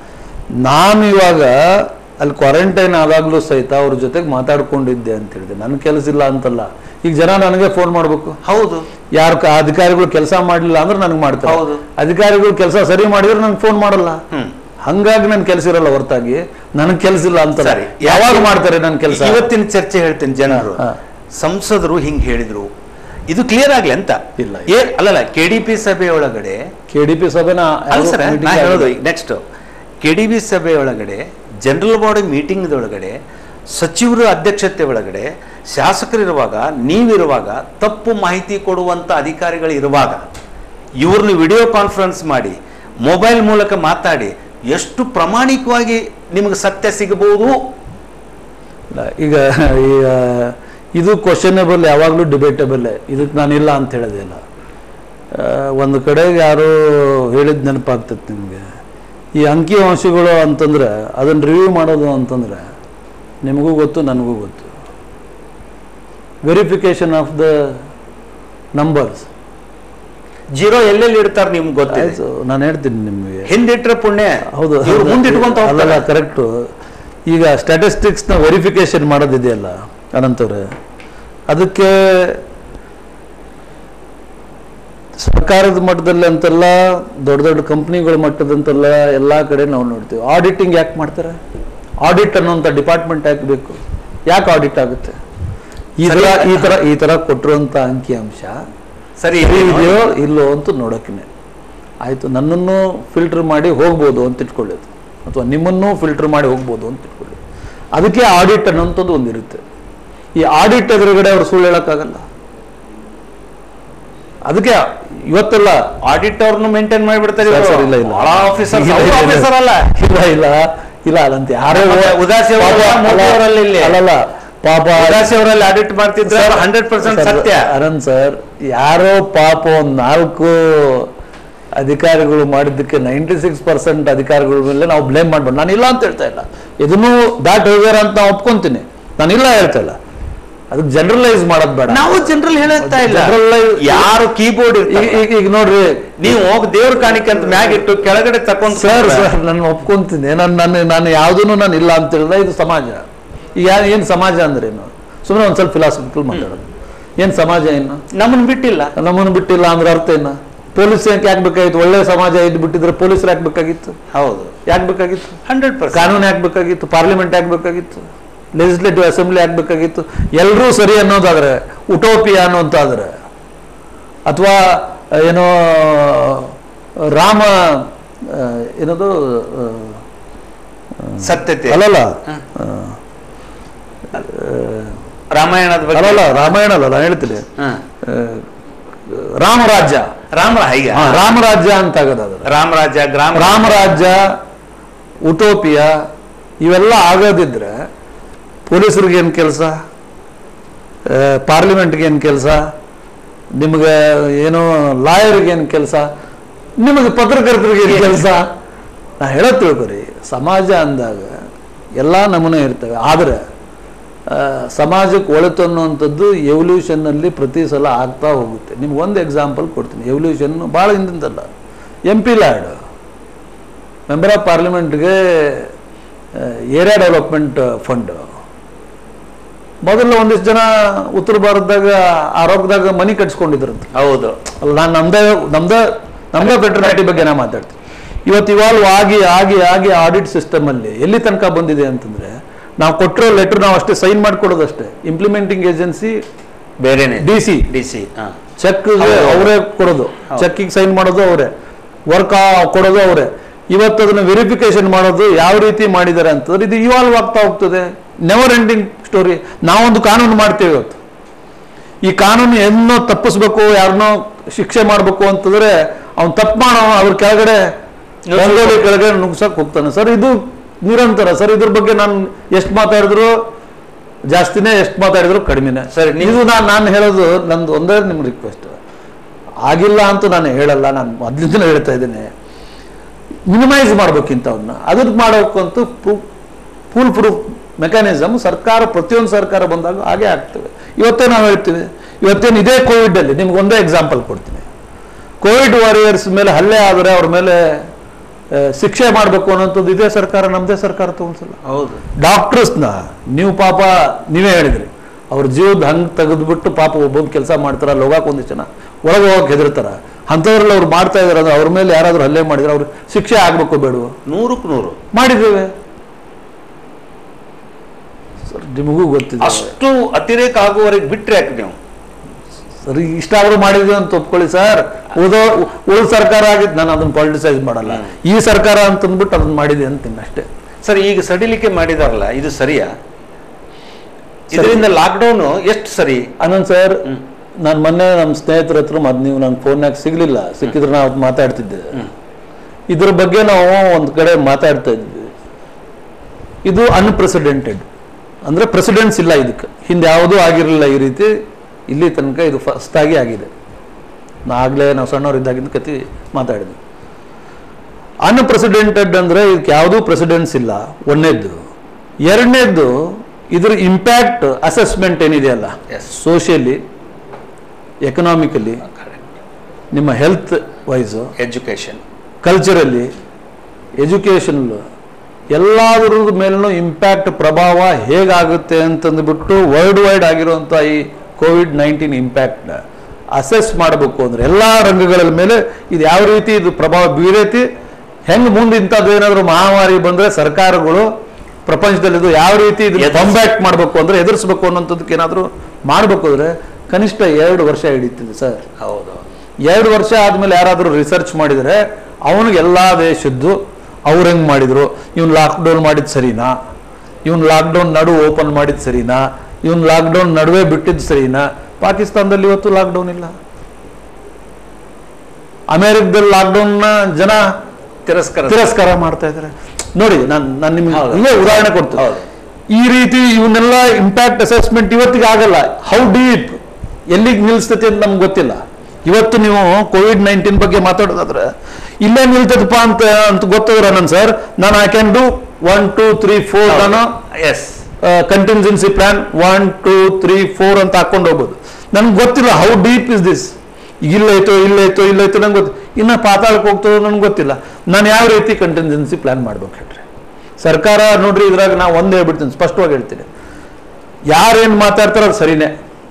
ನಾನು ಇವಾಗ ಅಲ್ಲಿ ಕ್ವಾರಂಟೈನ್ ಆದಾಗ್ಲೂ ಸಹಿತ ಅವ್ರ ಜೊತೆಗೆ ಮಾತಾಡ್ಕೊಂಡಿದ್ದೆ ಅಂತ ಹೇಳಿದೆ. ನನ್ನ ಕೆಲಸ ಇಲ್ಲ ಅಂತಲ್ಲ. ಈಗ ಜನ ನನಗೆ ಫೋನ್ ಮಾಡ್ಬೇಕು. ಹೌದು, ಯಾರು ಅಧಿಕಾರಿಗಳು ಕೆಲಸ ಮಾಡಲಿಲ್ಲ ಅಂದ್ರೆ ನನಗೆ ಮಾಡ್ತಾರೆ. ಹೌದು, ಅಧಿಕಾರಿಗಳು ಕೆಲಸ ಸರಿ ಮಾಡಿದ್ರೆ ನಂಗೆ ಫೋನ್ ಮಾಡಲ್ಲ. ಹಂಗಾಗಿ ನನ್ ಕೆಲಸ ಇರಲ್ಲ, ಹೊರತಾಗಿ ನನಗೆ ಕೆಲಸ ಇಲ್ಲ ಅಂತ ಯಾವಾಗ ಮಾಡ್ತಾರೆ ನನ್ನ ಕೆಲಸ? ಇವತ್ತಿನ ಚರ್ಚೆ ಹೇಳ್ತೀನಿ. ಜನರು ಸಂಸದರು ಹಿಂಗ್ ಹೇಳಿದ್ರು, ಇದು ಕ್ಲಿಯರ್ ಆಗ್ಲಿ ಅಂತ ಇಲ್ಲ. ಏನ್ ಅಲ್ಲಲ್ಲ, ಕೆ ಡಿ ಪಿ ಸಭೆ ಒಳಗಡೆ ಕೆ ಡಿ ಪಿ ಸಭೆನ ಹೇಳೋದು ನೆಕ್ಸ್ಟ್ ಕೆ ಡಿ ಪಿ ಸಭೆ ಒಳಗಡೆ ಜನರಲ್ ಬಾಡಿ ಮೀಟಿಂಗ್ ಒಳಗಡೆ ಸಚಿವರ ಅಧ್ಯಕ್ಷತೆ ಒಳಗಡೆ ಶಾಸಕರಿರುವಾಗ, ನೀವಿರುವಾಗ, ತಪ್ಪು ಮಾಹಿತಿ ಕೊಡುವಂತ ಅಧಿಕಾರಿಗಳು ಇರುವಾಗ ಇವ್ರನ್ನ ವಿಡಿಯೋ ಕಾನ್ಫರೆನ್ಸ್ ಮಾಡಿ ಮೊಬೈಲ್ ಮೂಲಕ ಮಾತಾಡಿ ಎಷ್ಟು ಪ್ರಾಮಾಣಿಕವಾಗಿ ನಿಮಗೆ ಸತ್ಯ ಸಿಗಬಹುದು? ಈಗ ಈಗ ಇದು ಕ್ವಶನೇಬಲ್, ಯಾವಾಗಲೂ ಡಿಬೇಟಬಲ್. ಇದಕ್ಕೆ ನಾನಿಲ್ಲ ಅಂತ ಹೇಳೋದಿಲ್ಲ. ಒಂದು ಕಡೆಗೆ ಯಾರು ಹೇಳಿದ ನೆನಪಾಗ್ತದೆ ನಿಮಗೆ. ಈ ಅಂಕಿ ಅಂಶಗಳು ಅಂತಂದ್ರೆ ಅದನ್ನು ರಿವ್ಯೂ ಮಾಡೋದು ಅಂತಂದ್ರೆ ನಿಮಗೂ ಗೊತ್ತು, ನನಗೂ ಗೊತ್ತು. Verification of the numbers, zero ಎಲ್ಲೆಲ್ಲಿ ಇಡ್ತಾರೆ ನಿಮ್ಗೆ ಗೊತ್ತಾಯ್ತು. ನಾನು ಹೇಳ್ತೀನಿ ನಿಮಗೆ, ಹಿಂದಿಟ್ರೆ ಪುಣ್ಯ. ಹೌದು, ಮುಂದಿಟ್ಕೊಂತ ಅಲ್ಲ, ಕರೆಕ್ಟು. ಈಗ ಸ್ಟ್ಯಾಟಿಸ್ಟಿಕ್ಸ್ನ ವೆರಿಫಿಕೇಶನ್ ಮಾಡೋದಿದೆಯಲ್ಲ ಅನಂತವ್ರೆ, ಅದಕ್ಕೆ ಸರ್ಕಾರದ ಮಟ್ಟದಲ್ಲಿ ಅಂತಲ್ಲ, ದೊಡ್ಡ ದೊಡ್ಡ ಕಂಪ್ನಿಗಳ ಮಟ್ಟದಂತೆಲ್ಲ ಎಲ್ಲ ಕಡೆ ನಾವು ನೋಡ್ತೀವಿ. ಆಡಿಟಿಂಗ್ ಯಾಕೆ ಮಾಡ್ತಾರೆ? ಆಡಿಟ್ ಅನ್ನೋಂಥ ಡಿಪಾರ್ಟ್ಮೆಂಟ್ ಯಾಕೆ ಬೇಕು? ಯಾಕೆ ಆಡಿಟ್ ಆಗುತ್ತೆ? ಈ ಥರ ಈ ಥರ ಈ ಥರ ಕೊಟ್ಟಿರುವಂಥ ಅಂಕಿಅಂಶ ಸರಿ ಇದೆಯೋ ಇಲ್ಲೋ ಅಂತ ನೋಡೋಕೆ ಆಯಿತು. ನನ್ನನ್ನು ಫಿಲ್ಟರ್ ಮಾಡಿ ಹೋಗ್ಬೋದು ಅಂತ ಇಟ್ಕೊಳ್ಳೋದು. ಅಥವಾ ನಿಮ್ಮನ್ನು ಫಿಲ್ಟರ್ ಮಾಡಿ ಹೋಗ್ಬೋದು ಅಂತ ತಿಳ್ಕೊಳ್ಳಿ. ಅದಕ್ಕೆ ಆಡಿಟ್ ಅನ್ನೋಂಥದ್ದು ಒಂದಿರುತ್ತೆ. ಈ ಆಡಿಟ್ ಎದುರುಗಡೆ ಅವ್ರು ಸುಳ್ಳು ಹೇಳೋಕ್ಕಾಗಲ್ಲ. ಅದಕ್ಕೆ ಇವತ್ತೆಲ್ಲ ಆಡಿಟ್ ಅವ್ರನ್ನು ಮೇಂಟೈನ್ ಮಾಡಿಬಿಡ್ತಾರೆ. ಸರ್, ಸರ್, ಇಲ್ಲ, ಇಲ್ಲ. ಆಫೀಸರ್ ಇಲ್ಲ, ಇಲ್ಲ, ಆಫೀಸರ್ ಅಲ್ಲ ಇಲ್ಲ ಇಲ್ಲ ಇಲ್ಲ ಅದಂತೆ ಯಾರೋ ಉದಾಸಿ ಅವರಲ್ಲಿ ಅಲ್ಲಲ್ಲ ಪಾಪ ಉದಾಸಿ ಅವರಲ್ಲಿ ಆಡಿಟ್ ಮಾಡ್ತಿದ್ರೆ ಹಂಡ್ರೆಡ್ ಪರ್ಸೆಂಟ್ ಸತ್ಯ. ಅನಂತ್ ಸರ್, ಯಾರೋ ಪಾಪ ಒಂದು ನಾಲ್ಕು ಅಧಿಕಾರಿಗಳು ಮಾಡಿದ್ದಕ್ಕೆ ನೈಂಟಿ ಸಿಕ್ಸ್ ಪರ್ಸೆಂಟ್ ಅಧಿಕಾರಿಗಳ ಮೇಲೆ ನಾವು ಬ್ಲೇಮ್ ಮಾಡ್ಬೋದು. ನಾನು ಇಲ್ಲ ಅಂತ ಹೇಳ್ತಾ ಇಲ್ಲ, ಇದನ್ನು ದಾಟ್ ಹೋಗ್ಯಾರ ಅಂತ ನಾವು ಒಪ್ಕೊಂತೀನಿ. ನಾನು ಇಲ್ಲ ಹೇಳ್ತಾ ಇಲ್ಲ, ಅದಕ್ಕೆ ಜನರಲೈಸ್ ಮಾಡೋದು ಬೇಡ. ನಾವು ಜನರಲ್ ಹೇಳ್ತಾ ಇಲ್ಲ, ಯಾರು ಕೀಬೋರ್ಡ್ ಈಗ ಈಗ ನೋಡ್ರಿ, ನೀವು ಹೋಗಿ ದೇವ್ರ ಕಾಣಿಕೆ ಅಂತ ಮ್ಯಾಗ್ ಇಟ್ಟು ಕೆಳಗಡೆ ತಕೊಂಡ್ ಸರ್ ಸರ್ ನಾನು ಒಪ್ಕೊಂತೀನಿ. ನಾನು ನಾನು ನಾನು ಯಾವುದೂ ನಾನು ಇಲ್ಲ ಅಂತ ಹೇಳಿದ್ರೆ ಇದು ಸಮಾಜ. ಈಗ ಏನು ಸಮಾಜ ಅಂದ್ರೆ ಏನು? ಸುಮ್ಮನೆ ಒಂದು ಸ್ವಲ್ಪ ಫಿಲಾಸಫಿಕಲ್ ಮಾತಾಡೋದು. ಏನು ಸಮಾಜ ಏನು? ನಮ್ಮನ್ನು ಬಿಟ್ಟಿಲ್ಲ. ನಮ್ಮನ್ನು ಬಿಟ್ಟಿಲ್ಲ ಅಂದ್ರೆ ಅರ್ಥ ಏನು? ಪೊಲೀಸ್ ಯಾಕೆ ಬೇಕಾಗಿತ್ತು? ಒಳ್ಳೆ ಸಮಾಜ ಇದ್ದು ಬಿಟ್ಟಿದ್ರೆ ಪೊಲೀಸರು ಯಾಕೆ ಬೇಕಾಗಿತ್ತು? ಹೌದು, ಯಾಕೆ ಬೇಕಾಗಿತ್ತು? ಹಂಡ್ರೆಡ್ ಪರ್ಸೆಂಟ್ ಕಾನೂನು ಯಾಕೆ ಬೇಕಾಗಿತ್ತು? ಪಾರ್ಲಿಮೆಂಟ್ ಯಾಕೆ ಬೇಕಾಗಿತ್ತು? ಲೆಜಿಸ್ಲೇಟಿವ್ ಅಸೆಂಬ್ಲಿ ಯಾಕೆ ಬೇಕಾಗಿತ್ತು? ಎಲ್ಲರೂ ಸರಿ ಅನ್ನೋದಾದ್ರೆ, ಉಟೋಪಿಯಾ ಅನ್ನೋಂತಾದ್ರೆ, ಅಥವಾ ಏನೋ ರಾಮ ಏನದು ಸತ್ಯತೆ ಅಲ್ಲಲ್ಲ ರಾಮಾಯಣದ ಬಗ್ಗೆ ಅಲ್ಲಲ್ಲ ರಾಮಾಯಣ ಅಲ್ಲ, ನಾನು ಹೇಳ್ತೀನಿ ರಾಮರಾಜ್ಯ. ರಾಮ ಹೀಗ ರಾಮರಾಜ್ಯ ಅಂತ ಆಗೋದಾದ್ರೆ ರಾಮರಾಜ್ಯ, ಗ್ರಾಮ ರಾಮರಾಜ್ಯ, ಉಟೋಪಿಯಾ ಇವೆಲ್ಲ ಆಗೋದಿದ್ರೆ ಪೊಲೀಸರಿಗೆ ಏನು ಕೆಲಸ? ಪಾರ್ಲಿಮೆಂಟ್ಗೆ ಏನು ಕೆಲಸ? ನಿಮಗೆ ಏನೋ ಲಾಯರ್ಗೆ ಏನು ಕೆಲಸ? ನಿಮಗೆ ಪತ್ರಕರ್ತರಿಗೆ ಏನು ಕೆಲಸ? ನಾ ಹೇಳೋದು ತಿಳ್ಕೊರಿ, ಸಮಾಜ ಅಂದಾಗ ಎಲ್ಲ ನಮೂನೆ ಇರ್ತವೆ. ಆದರೆ ಸಮಾಜಕ್ಕೆ ಒಳಿತು ಅನ್ನುವಂಥದ್ದು ಎವಲ್ಯೂಷನ್ನಲ್ಲಿ ಪ್ರತಿ ಸಲ ಆಗ್ತಾ ಹೋಗುತ್ತೆ. ನಿಮ್ಗೆ ಒಂದು ಎಕ್ಸಾಂಪಲ್ ಕೊಡ್ತೀನಿ. ಎವಲ್ಯೂಷನ್ ಭಾಳ ಹಿಂದಿಂದಲ್ಲ. M P LAD member of ಪಾರ್ಲಿಮೆಂಟ್ಗೆ ಏರಿಯಾ ಡೆವಲಪ್ಮೆಂಟ್ ಫಂಡ್ ಮೊದಲು ಒಂದಿಷ್ಟು ಜನ ಉತ್ತರ ಭಾರತದಾಗ ಆರೋಗ್ಯದಾಗ ಮನಿ ಕಟ್ಸ್ಕೊಂಡಿದ್ರಂತ. ಹೌದು, ಅಲ್ಲ, ನಾನು ನಮ್ದೇ ನಮ್ದೇ ನಮ್ದೇ ಫೆಟರ್ನಿಟಿ ಬಗ್ಗೆ ನಾ ಮಾತಾಡ್ತೀನಿ. ಇವತ್ತು ಇವಾಲ್ವ್ ಆಗಿ ಆಗಿ ಆಗಿ ಆಡಿಟ್ ಸಿಸ್ಟಮ್ ಅಲ್ಲಿ ಎಲ್ಲಿ ತನಕ ಬಂದಿದೆ ಅಂತಂದ್ರೆ, ನಾವು ಕೊಟ್ಟಿರೋ ಲೆಟರ್ ನಾವು ಅಷ್ಟೇ ಸೈನ್ ಮಾಡಿಕೊಡೋದಷ್ಟೇ. ಇಂಪ್ಲಿಮೆಂಟಿಂಗ್ ಏಜೆನ್ಸಿ ಬೇರೆನೆ, D C D C check ಅವರೇ ಕೊಡೋದು, ಚೆಕ್ಕಿಗೆ ಸೈನ್ ಮಾಡೋದು ಅವರೇ, ವರ್ಕ್ ಕೊಡೋದು ಅವರೇ. ಇವತ್ತು ಅದನ್ನ ವೆರಿಫಿಕೇಶನ್ ಮಾಡೋದು ಯಾವ ರೀತಿ ಮಾಡಿದ್ದಾರೆ ಅಂತಂದ್ರೆ ಇದು ಇವಾಲ್ವ್ ಆಗ್ತಾ ಹೋಗ್ತದೆ. Never ending story. ನಾವೊಂದು ಕಾನೂನು ಮಾಡ್ತೇವೆ ಇವತ್ತು, ಈ ಕಾನೂನು ಏನೋ ತಪ್ಪಿಸ್ಬೇಕು, ಯಾರನ್ನೋ ಶಿಕ್ಷೆ ಮಾಡ್ಬೇಕು ಅಂತಂದ್ರೆ ಅವ್ನು ತಪ್ಪು ಮಾಡೋ ಅವ್ರ ಕೆಳಗಡೆ ರಂಗೋಲಿ ಕೆಳಗಡೆ ನುಗ್ಸಕ್ ಹೋಗ್ತಾನೆ. ಸರ್ ಇದು ನಿರಂತರ. ಸರ್ ಇದ್ರ ಬಗ್ಗೆ ನಾನು ಎಷ್ಟು ಮಾತಾಡಿದ್ರು ಜಾಸ್ತಿನೇ, ಎಷ್ಟು ಮಾತಾಡಿದ್ರು ಕಡಿಮೆನೆ. ಸರಿ, ನೀವು ನಾನು ನಾನು ಹೇಳೋದು ನಂದು ಒಂದೇ ನಿಮ್ಗೆ ರಿಕ್ವೆಸ್ಟ್. ಆಗಿಲ್ಲ ಅಂತೂ ನಾನು ಹೇಳಲ್ಲ, ನಾನು ಮೊದಲಿಂದಲೂ ಹೇಳ್ತಾ ಇದ್ದೇನೆ, ಮಿನಿಮೈಸ್ ಮಾಡ್ಬೇಕಿಂತವನ್ನ. ಅದಕ್ಕೆ ಮಾಡೋಕ್ಕಂತೂ ಪ್ರೂಫ್ ಫುಲ್ ಪ್ರೂಫ್ ಮೆಕ್ಯಾನಿಸಮ್ ಸರ್ಕಾರ, ಪ್ರತಿಯೊಂದು ಸರ್ಕಾರ ಬಂದಾಗ ಹಾಗೆ ಆಗ್ತವೆ. ಇವತ್ತೇ ನಾವು ಹೇಳ್ತೀವಿ, ಇವತ್ತೇನು ಇದೇ ಕೋವಿಡ್ ಅಲ್ಲಿ ನಿಮ್ಗೆ ಒಂದೇ ಎಕ್ಸಾಂಪಲ್ ಕೊಡ್ತೀನಿ. ಕೋವಿಡ್ ವಾರಿಯರ್ಸ್ ಮೇಲೆ ಹಲ್ಲೆ ಆದರೆ ಅವ್ರ ಮೇಲೆ ಶಿಕ್ಷೆ ಮಾಡಬೇಕು ಅನ್ನೋಂಥದ್ದು ಇದೇ ಸರ್ಕಾರ, ನಮ್ಮದೇ ಸರ್ಕಾರ ತಗೊಂಡ್ಸಲ್ಲ. ಹೌದು, ಡಾಕ್ಟರ್ಸ್ನ ನೀವು ಪಾಪ ನೀವೇ ಹೇಳಿದ್ರಿ, ಅವ್ರ ಜೀವದ ಹಂಗೆ ತೆಗೆದ್ಬಿಟ್ಟು ಪಾಪ ಒಬ್ಬೊಬ್ಬ ಕೆಲಸ ಮಾಡ್ತಾರ, ಲೋಗಾಕ್ ಒಂದಿಷ್ಟು ಜನ ಒಳಗೆ ಹೋಗಕ್ಕೆ ಹೆದರ್ತಾರ. ಅಂಥದ್ರಲ್ಲಿ ಅವ್ರು ಮಾಡ್ತಾ ಇದಾರೆ ಅಂದ್ರೆ ಅವ್ರ ಮೇಲೆ ಯಾರಾದ್ರೂ ಹಲ್ಲೆ ಮಾಡಿದ್ರೆ ಅವ್ರು ಶಿಕ್ಷೆ ಆಗ್ಬೇಕು ಬೇಡವು? ನೂರಕ್ಕೆ ನೂರು ಮಾಡಿದ್ದೇವೆ ಸರ್, ನಿಮಗೂ ಗೊತ್ತಿದೆ. ಅಷ್ಟು ಅತಿರೇಕ ಆಗುವವರೆಗೆ ಬಿಟ್ರೆ ಯಾಕೆ ನೀವು? ಸರಿ, ಇಷ್ಟ ಆದ್ರೂ ಮಾಡಿದ್ವಿ ಅಂತ ಒಪ್ಕೊಳ್ಳಿ ಸರ್. ಉಳಿದೋ ಉಳಿದ ಸರ್ಕಾರ ಆಗಿದ್ದು ನಾನು ಅದನ್ನ ಪಾಲಿಟಿಸೈಸ್ ಮಾಡಲ್ಲ. ಈ ಸರ್ಕಾರ ಅಂತ ಅಂದ್ಬಿಟ್ಟು ಅದನ್ನ ಮಾಡಿದೆ ಅಂತೀನಿ ಅಷ್ಟೇ. ಸರ್, ಈಗ ಸಡಿಲಿಕೆ ಮಾಡಿದಾರಲ್ಲ, ಇದು ಸರಿಯಾ? ಇದರಿಂದ ಲಾಕ್ಡೌನ್ ಎಷ್ಟು ಸರಿ? ಆನಂದ್ ಸರ್, ನಾನು ಮೊನ್ನೆ ನಮ್ಮ ಸ್ನೇಹಿತರ ಹತ್ರ ಮದ್ ನೀವು ನಂಗೆ ಫೋನ್ಯಾಗ ಸಿಗ್ಲಿಲ್ಲ, ಸಿಕ್ಕಿದ್ರೆ ನಾವು ಮಾತಾಡ್ತಿದ್ದೆ. ಇದ್ರ ಬಗ್ಗೆ ನಾವು ಒಂದು ಕಡೆ ಮಾತಾಡ್ತಾ ಇದ್ವಿ. ಇದು ಅನ್ಪ್ರೆಸಿಡೆಂಟೆಡ್ ಅಂದ್ರೆ ಪ್ರೆಸಿಡೆಂಟ್ಸ್ ಇಲ್ಲ, ಇದಕ್ಕೆ ಹಿಂದೆ ಯಾವುದೂ ಆಗಿರಲಿಲ್ಲ ಈ ರೀತಿ. ಇಲ್ಲಿ ತನಕ ಇದು ಫಸ್ಟ್ ಆಗಿ ಆಗಿದೆ. ನಾಗಲೇ ನಾವು ಸಣ್ಣವರಿದ್ದಾಗಿಂದ ಕತಿ ಮಾತಾಡಿದ್ವಿ. ಅನ್ಪ್ರೆಸಿಡೆಂಟೆಡ್ ಅಂದ್ರೆ ಇದಕ್ಕೆ ಯಾವುದೂ ಪ್ರೆಸಿಡೆಂಟ್ಸ್ ಇಲ್ಲ, ಒಂದನೇದ್ದು. ಎರಡನೇದ್ದು, ಇದ್ರ ಇಂಪ್ಯಾಕ್ಟ್ ಅಸೆಸ್ಮೆಂಟ್ ಏನಿದೆಯಲ್ಲ, ಸೋಷಿಯಲಿ, ಎಕನಾಮಿಕಲಿ, ನಿಮ್ಮ health wise, education, culturally, education, ಎಲ್ಲಾದ್ರ ಮೇಲೂ ಇಂಪ್ಯಾಕ್ಟ್ ಪ್ರಭಾವ ಹೇಗಾಗುತ್ತೆ ಅಂತಂದ್ಬಿಟ್ಟು ವರ್ಲ್ಡ್ ವೈಡ್ ಆಗಿರುವಂಥ ಈ ಕೋವಿಡ್ ನೈನ್ಟೀನ್ ಇಂಪ್ಯಾಕ್ಟ್ ಅಸೆಸ್ ಮಾಡಬೇಕು ಅಂದ್ರೆ ಎಲ್ಲ ರಂಗಗಳ ಮೇಲೆ ಇದು ಯಾವ ರೀತಿ ಇದು ಪ್ರಭಾವ ಬೀರೈತಿ, ಹೆಂಗೆ ಮುಂದೆ ಇಂಥದ್ದು ಏನಾದರೂ ಮಹಾಮಾರಿ ಬಂದರೆ ಸರ್ಕಾರಗಳು ಪ್ರಪಂಚದಲ್ಲಿ ಇದು ಯಾವ ರೀತಿ ಇದು ಕಂಬ್ಯಾಕ್ಟ್ ಮಾಡಬೇಕು ಅಂದರೆ ಎದುರಿಸಬೇಕು ಅನ್ನೋಂಥದ್ದಕ್ಕೆ ಏನಾದರೂ ಮಾಡಬೇಕು ಅಂದರೆ ಕನಿಷ್ಠ ಎರಡು ವರ್ಷ ಹಿಡಿತಿದೆ ಸರ್. ಹೌದು, ಎರಡು ವರ್ಷ ಆದಮೇಲೆ ಯಾರಾದರೂ ರಿಸರ್ಚ್ ಮಾಡಿದರೆ ಅವನಿಗೆ ಎಲ್ಲ ದೇಶದ್ದು ಅವ್ರು ಹೆಂಗೆ ಮಾಡಿದರು, ಇವ್ನು ಲಾಕ್ಡೌನ್ ಮಾಡಿದ್ದು ಸರಿನಾ, ಇವ್ನು ಲಾಕ್ಡೌನ್ ನಡು ಓಪನ್ ಮಾಡಿದ್ದು ಸರಿನಾ, ಇವ್ನು ಲಾಕ್ಡೌನ್ ನಡುವೆ ಬಿಟ್ಟಿದ್ದು ಸರಿನಾ? ಪಾಕಿಸ್ತಾನದಲ್ಲಿ ಇವತ್ತು ಲಾಕ್ಡೌನ್ ಇಲ್ಲ. ಅಮೆರಿಕದಲ್ಲಿ ಲಾಕ್ಡೌನ್ನ ಜನ ತಿರಸ್ಕಾರ ತಿರಸ್ಕಾರ ಮಾಡ್ತಾ ಇದ್ದಾರೆ. ನೋಡಿ, ನಾನು ನಾನು ನಿಮ್ಗೆ ಇಲ್ಲೇ ಉದಾಹರಣೆ ಕೊಡ್ತೀನಿ. ಈ ರೀತಿ ಇವನ್ನೆಲ್ಲ ಇಂಪ್ಯಾಕ್ಟ್ ಅಸೆಸ್ಮೆಂಟ್ ಇವತ್ತಿಗೆ ಆಗಲ್ಲ. ಹೌ ಡೀಪ್, ಎಲ್ಲಿಗೆ ನಿಲ್ಲಿಸ್ತೈತಿ ಅಂತ ನಮ್ಗೆ ಗೊತ್ತಿಲ್ಲ. ಇವತ್ತು ನೀವು ಕೋವಿಡ್ ನೈನ್ಟೀನ್ ಬಗ್ಗೆ ಮಾತಾಡೋದಾದ್ರೆ ಇಲ್ಲೇ ನಿಲ್ತದಪ್ಪ ಅಂತ ಅಂತ ಗೊತ್ತಾದ್ರೆ ನನ್ ಸರ್, ನಾನು I can do one two three four ನಾನು as contingency plan one two three four ಅಂತ ಹಾಕೊಂಡು ಹೋಗ್ಬೋದು. ನನ್ಗೆ ಗೊತ್ತಿಲ್ಲ ಹೌ ಡೀಪ್ ಇಸ್ ದಿಸ್, ಇಲ್ಲೈತೋ ಇಲ್ಲೈತೋ ಇಲ್ಲೈತೋ ನಂಗೆ ಗೊತ್ತು. ಇನ್ನು ಪಾತಾಳಕ್ಕೆ ಹೋಗ್ತದೋ ನನ್ಗೆ ಗೊತ್ತಿಲ್ಲ. ನಾನು ಯಾವ ರೀತಿ ಕಂಟಿನ್ಜೆನ್ಸಿ ಪ್ಲಾನ್ ಮಾಡ್ಬೇಕು ಹೇಳ್ರಿ. ಸರ್ಕಾರ ನೋಡ್ರಿ, ಇದ್ರಾಗ ನಾವು ಒಂದೇ ಹೇಳ್ಬಿಡ್ತೀನಿ, ಸ್ಪಷ್ಟವಾಗಿ ಹೇಳ್ತೀನಿ, ಯಾರೇನು ಮಾತಾಡ್ತಾರೋ ಅದು ಸರಿನೇ.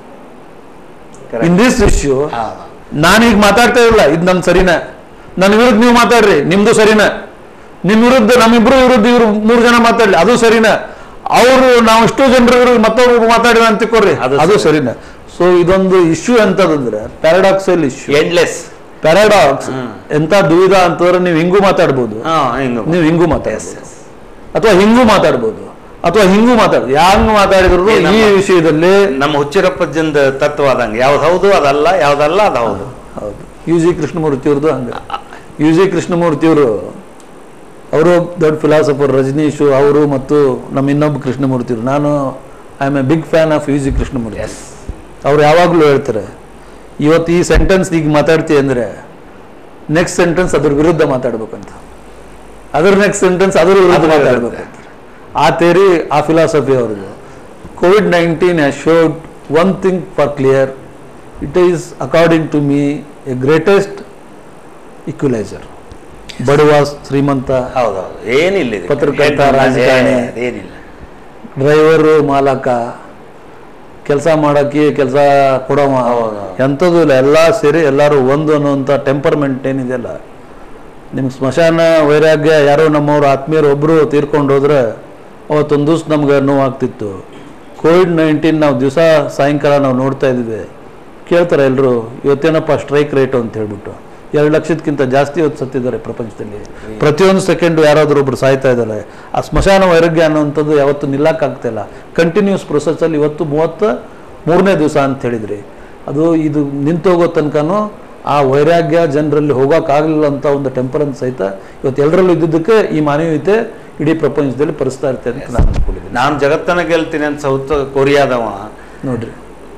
ಇನ್ ದಿಸ್ ಇಶ್ಯೂ ನಾನೀಗ ಮಾತಾಡ್ತಾ ಇಲ್ಲ, ಇದು ನನ್ ಸರಿನಾ, ನನ್ನ ವಿರುದ್ಧ ನೀವು ಮಾತಾಡ್ರಿ, ನಿಮ್ದು ಸರಿನಾ, ನಿಮ್ ವಿರುದ್ಧ ನಮ್ಮಿಬ್ರು ವಿರುದ್ಧ ಇವ್ರು ಮೂರು ಜನ ಮಾತಾಡ್ಲಿ, ಅದು ಸರಿನಾ, ಅವರು ನಾವು ಇಷ್ಟು ಜನರ ವಿರುದ್ಧ ಮತ್ತೊಬ್ರು ಮಾತಾಡಿದ ಅಂತ ತಿಳ್ಕೊಡ್ರಿ, ಅದು ಸರಿನಾ. ಸೊ ಇದೊಂದು ಇಶ್ಯೂ ಎಂತದಂದ್ರೆ ಪ್ಯಾರಾಡಾಕ್ಸಲ್ ಇಶ್ಯೂ, ಎಂಡ್ಲೆಸ್ ಪ್ಯಾರಾಡಾಕ್ಸ್. ಎಂತ ದುವಿಧ ಅಂತಂದ್ರೆ ನೀವು ಹಿಂಗೂ ಮಾತಾಡ್ಬೋದು, ನೀವು ಹಿಂಗೂ ಮಾತಾಡ್ಬೋದು, ಅಥವಾ ಹಿಂಗೂ ಮಾತಾಡ್ಬೋದು, ಅಥವಾ ಹಿಂಗೂ ಮಾತಾಡ ಯಾರು ಮಾತಾಡಿದ್ರು ಈ ವಿಷಯದಲ್ಲಿ ನಮ್ಮ ಹುಚ್ಚಿರಪ್ಪಜ್ಜಂದ ತತ್ವ ಆದಂಗೆ ಯಾವ್ದು ಹೌದು ಅದಲ್ಲ, ಯಾವ್ದಲ್ಲ ಅದು ಹೌದು. ಹೌದು. ಯು ಜಿ ಕೃಷ್ಣಮೂರ್ತಿ ಅವ್ರದ್ದು ಹಂಗೆ. ಯು ಜಿ ಕೃಷ್ಣಮೂರ್ತಿಯವರು ಅವರು ದೊಡ್ಡ ಫಿಲಾಸಫರ್, ರಜನೀಶು ಅವರು ಮತ್ತು ನಮ್ಮ ಇನ್ನೊಬ್ಬ ಕೃಷ್ಣಮೂರ್ತಿಯವರು. ನಾನು I am a big fan of U G Krishnamurti. ಅವ್ರು ಯಾವಾಗಲೂ ಹೇಳ್ತಾರೆ, ಇವತ್ತು ಈ ಸೆಂಟೆನ್ಸ್ ಈಗ ಮಾತಾಡ್ತೀವಿ ಅಂದರೆ ನೆಕ್ಸ್ಟ್ ಸೆಂಟೆನ್ಸ್ ಅದ್ರ ವಿರುದ್ಧ ಮಾತಾಡ್ಬೇಕಂತ, ಅದ್ರ ನೆಕ್ಸ್ಟ್ ಸೆಂಟೆನ್ಸ್ ಅದ್ರ ವಿರುದ್ಧ ಮಾತಾಡ್ಬೇಕಂತ. ಆ ಥೇರಿ, ಆ ಫಿಲಾಸಫಿ ಅವ್ರದ್ದು. COVID nineteen has showed one thing for clear, it is according to me a greatest equaliser. ಬಡವ ಶ್ರೀಮಂತ, ಹೌದೌದು, ಏನಿಲ್ಲ, ಪತ್ರಕರ್ತ, ರಾಜಕಾರಣಿ, ಏನಿಲ್ಲ, ಡ್ರೈವರು, ಮಾಲಕ, ಕೆಲಸ ಮಾಡೋಕ್ಕೆ ಕೆಲಸ ಕೊಡೋವ, ಎಂಥದ್ದು ಇಲ್ಲ, ಎಲ್ಲ ಸೇರಿ ಎಲ್ಲರೂ ಒಂದು ಅನ್ನುವಂಥ ಟೆಂಪರ್ಮೆಂಟ್ ಏನಿದೆಯಲ್ಲ. ನಿಮ್ಗೆ ಸ್ಮಶಾನ ವೈರಾಗ್ಯ, ಯಾರೋ ನಮ್ಮವ್ರು ಆತ್ಮೀಯರು ಒಬ್ಬರು ತೀರ್ಕೊಂಡು ಹೋದ್ರೆ ಅವತ್ತೊಂದು ದಿವ್ಸ ನಮ್ಗೆ ನೋವಾಗ್ತಿತ್ತು. ಕೋವಿಡ್ ನೈನ್ಟೀನ್ ನಾವು ದಿವಸ ಸಾಯಂಕಾಲ ನಾವು ನೋಡ್ತಾ ಇದ್ವಿ, ಕೇಳ್ತಾರೆ ಎಲ್ಲರೂ, ಇವತ್ತೇನಪ್ಪ ಸ್ಟ್ರೈಕ್ ರೇಟು ಅಂತ ಹೇಳ್ಬಿಟ್ಟು. ಎರಡು ಲಕ್ಷಕ್ಕಿಂತ ಜಾಸ್ತಿ ಇವತ್ತು ಸತ್ತಿದ್ದಾರೆ ಪ್ರಪಂಚದಲ್ಲಿ. ಪ್ರತಿಯೊಂದು ಸೆಕೆಂಡು ಯಾರಾದರೂ ಒಬ್ರು ಸಾಯ್ತಾ ಇದ್ದಾರೆ. ಆ ಸ್ಮಶಾನ ವೈರಾಗ್ಯ ಅನ್ನುವಂಥದ್ದು ಯಾವತ್ತು ನಿಲ್ಲಕ್ಕಾಗ್ತಿಲ್ಲ. ಕಂಟಿನ್ಯೂಸ್ ಪ್ರೊಸೆಸ್ಸಲ್ಲಿ ಇವತ್ತು ಮೂವತ್ತ ಮೂರನೇ ದಿವಸ ಅಂತ ಹೇಳಿದ್ರಿ. ಅದು ಇದು ನಿಂತೋಗೋ ತನಕನೂ ಆ ವೈರಾಗ್ಯ ಜನರಲ್ಲಿ ಹೋಗೋಕ್ಕಾಗಲಿಲ್ಲ ಅಂತ ಒಂದು ಟೆಂಪರೆನ್ಸ್ ಸಹಿತ ಇವತ್ತು ಎಲ್ಲರಲ್ಲೂ ಇದ್ದಿದ್ದಕ್ಕೆ ಈ ಮಾನವೀಯತೆ ಇಡೀ ಪ್ರಪಂಚದಲ್ಲಿ ಪರಿಸ್ತಾ ಇರ್ತದೆ ಅಂತ ನಾನು ಅನ್ಕೊಂಡಿದ್ದೀನಿ. ನಾನು ಜಗತ್ತನ್ನ ಗೆಲ್ತೀನಿ ಅಂತ ಸೌತ್ ಕೊರಿಯಾದವ ನೋಡ್ರಿ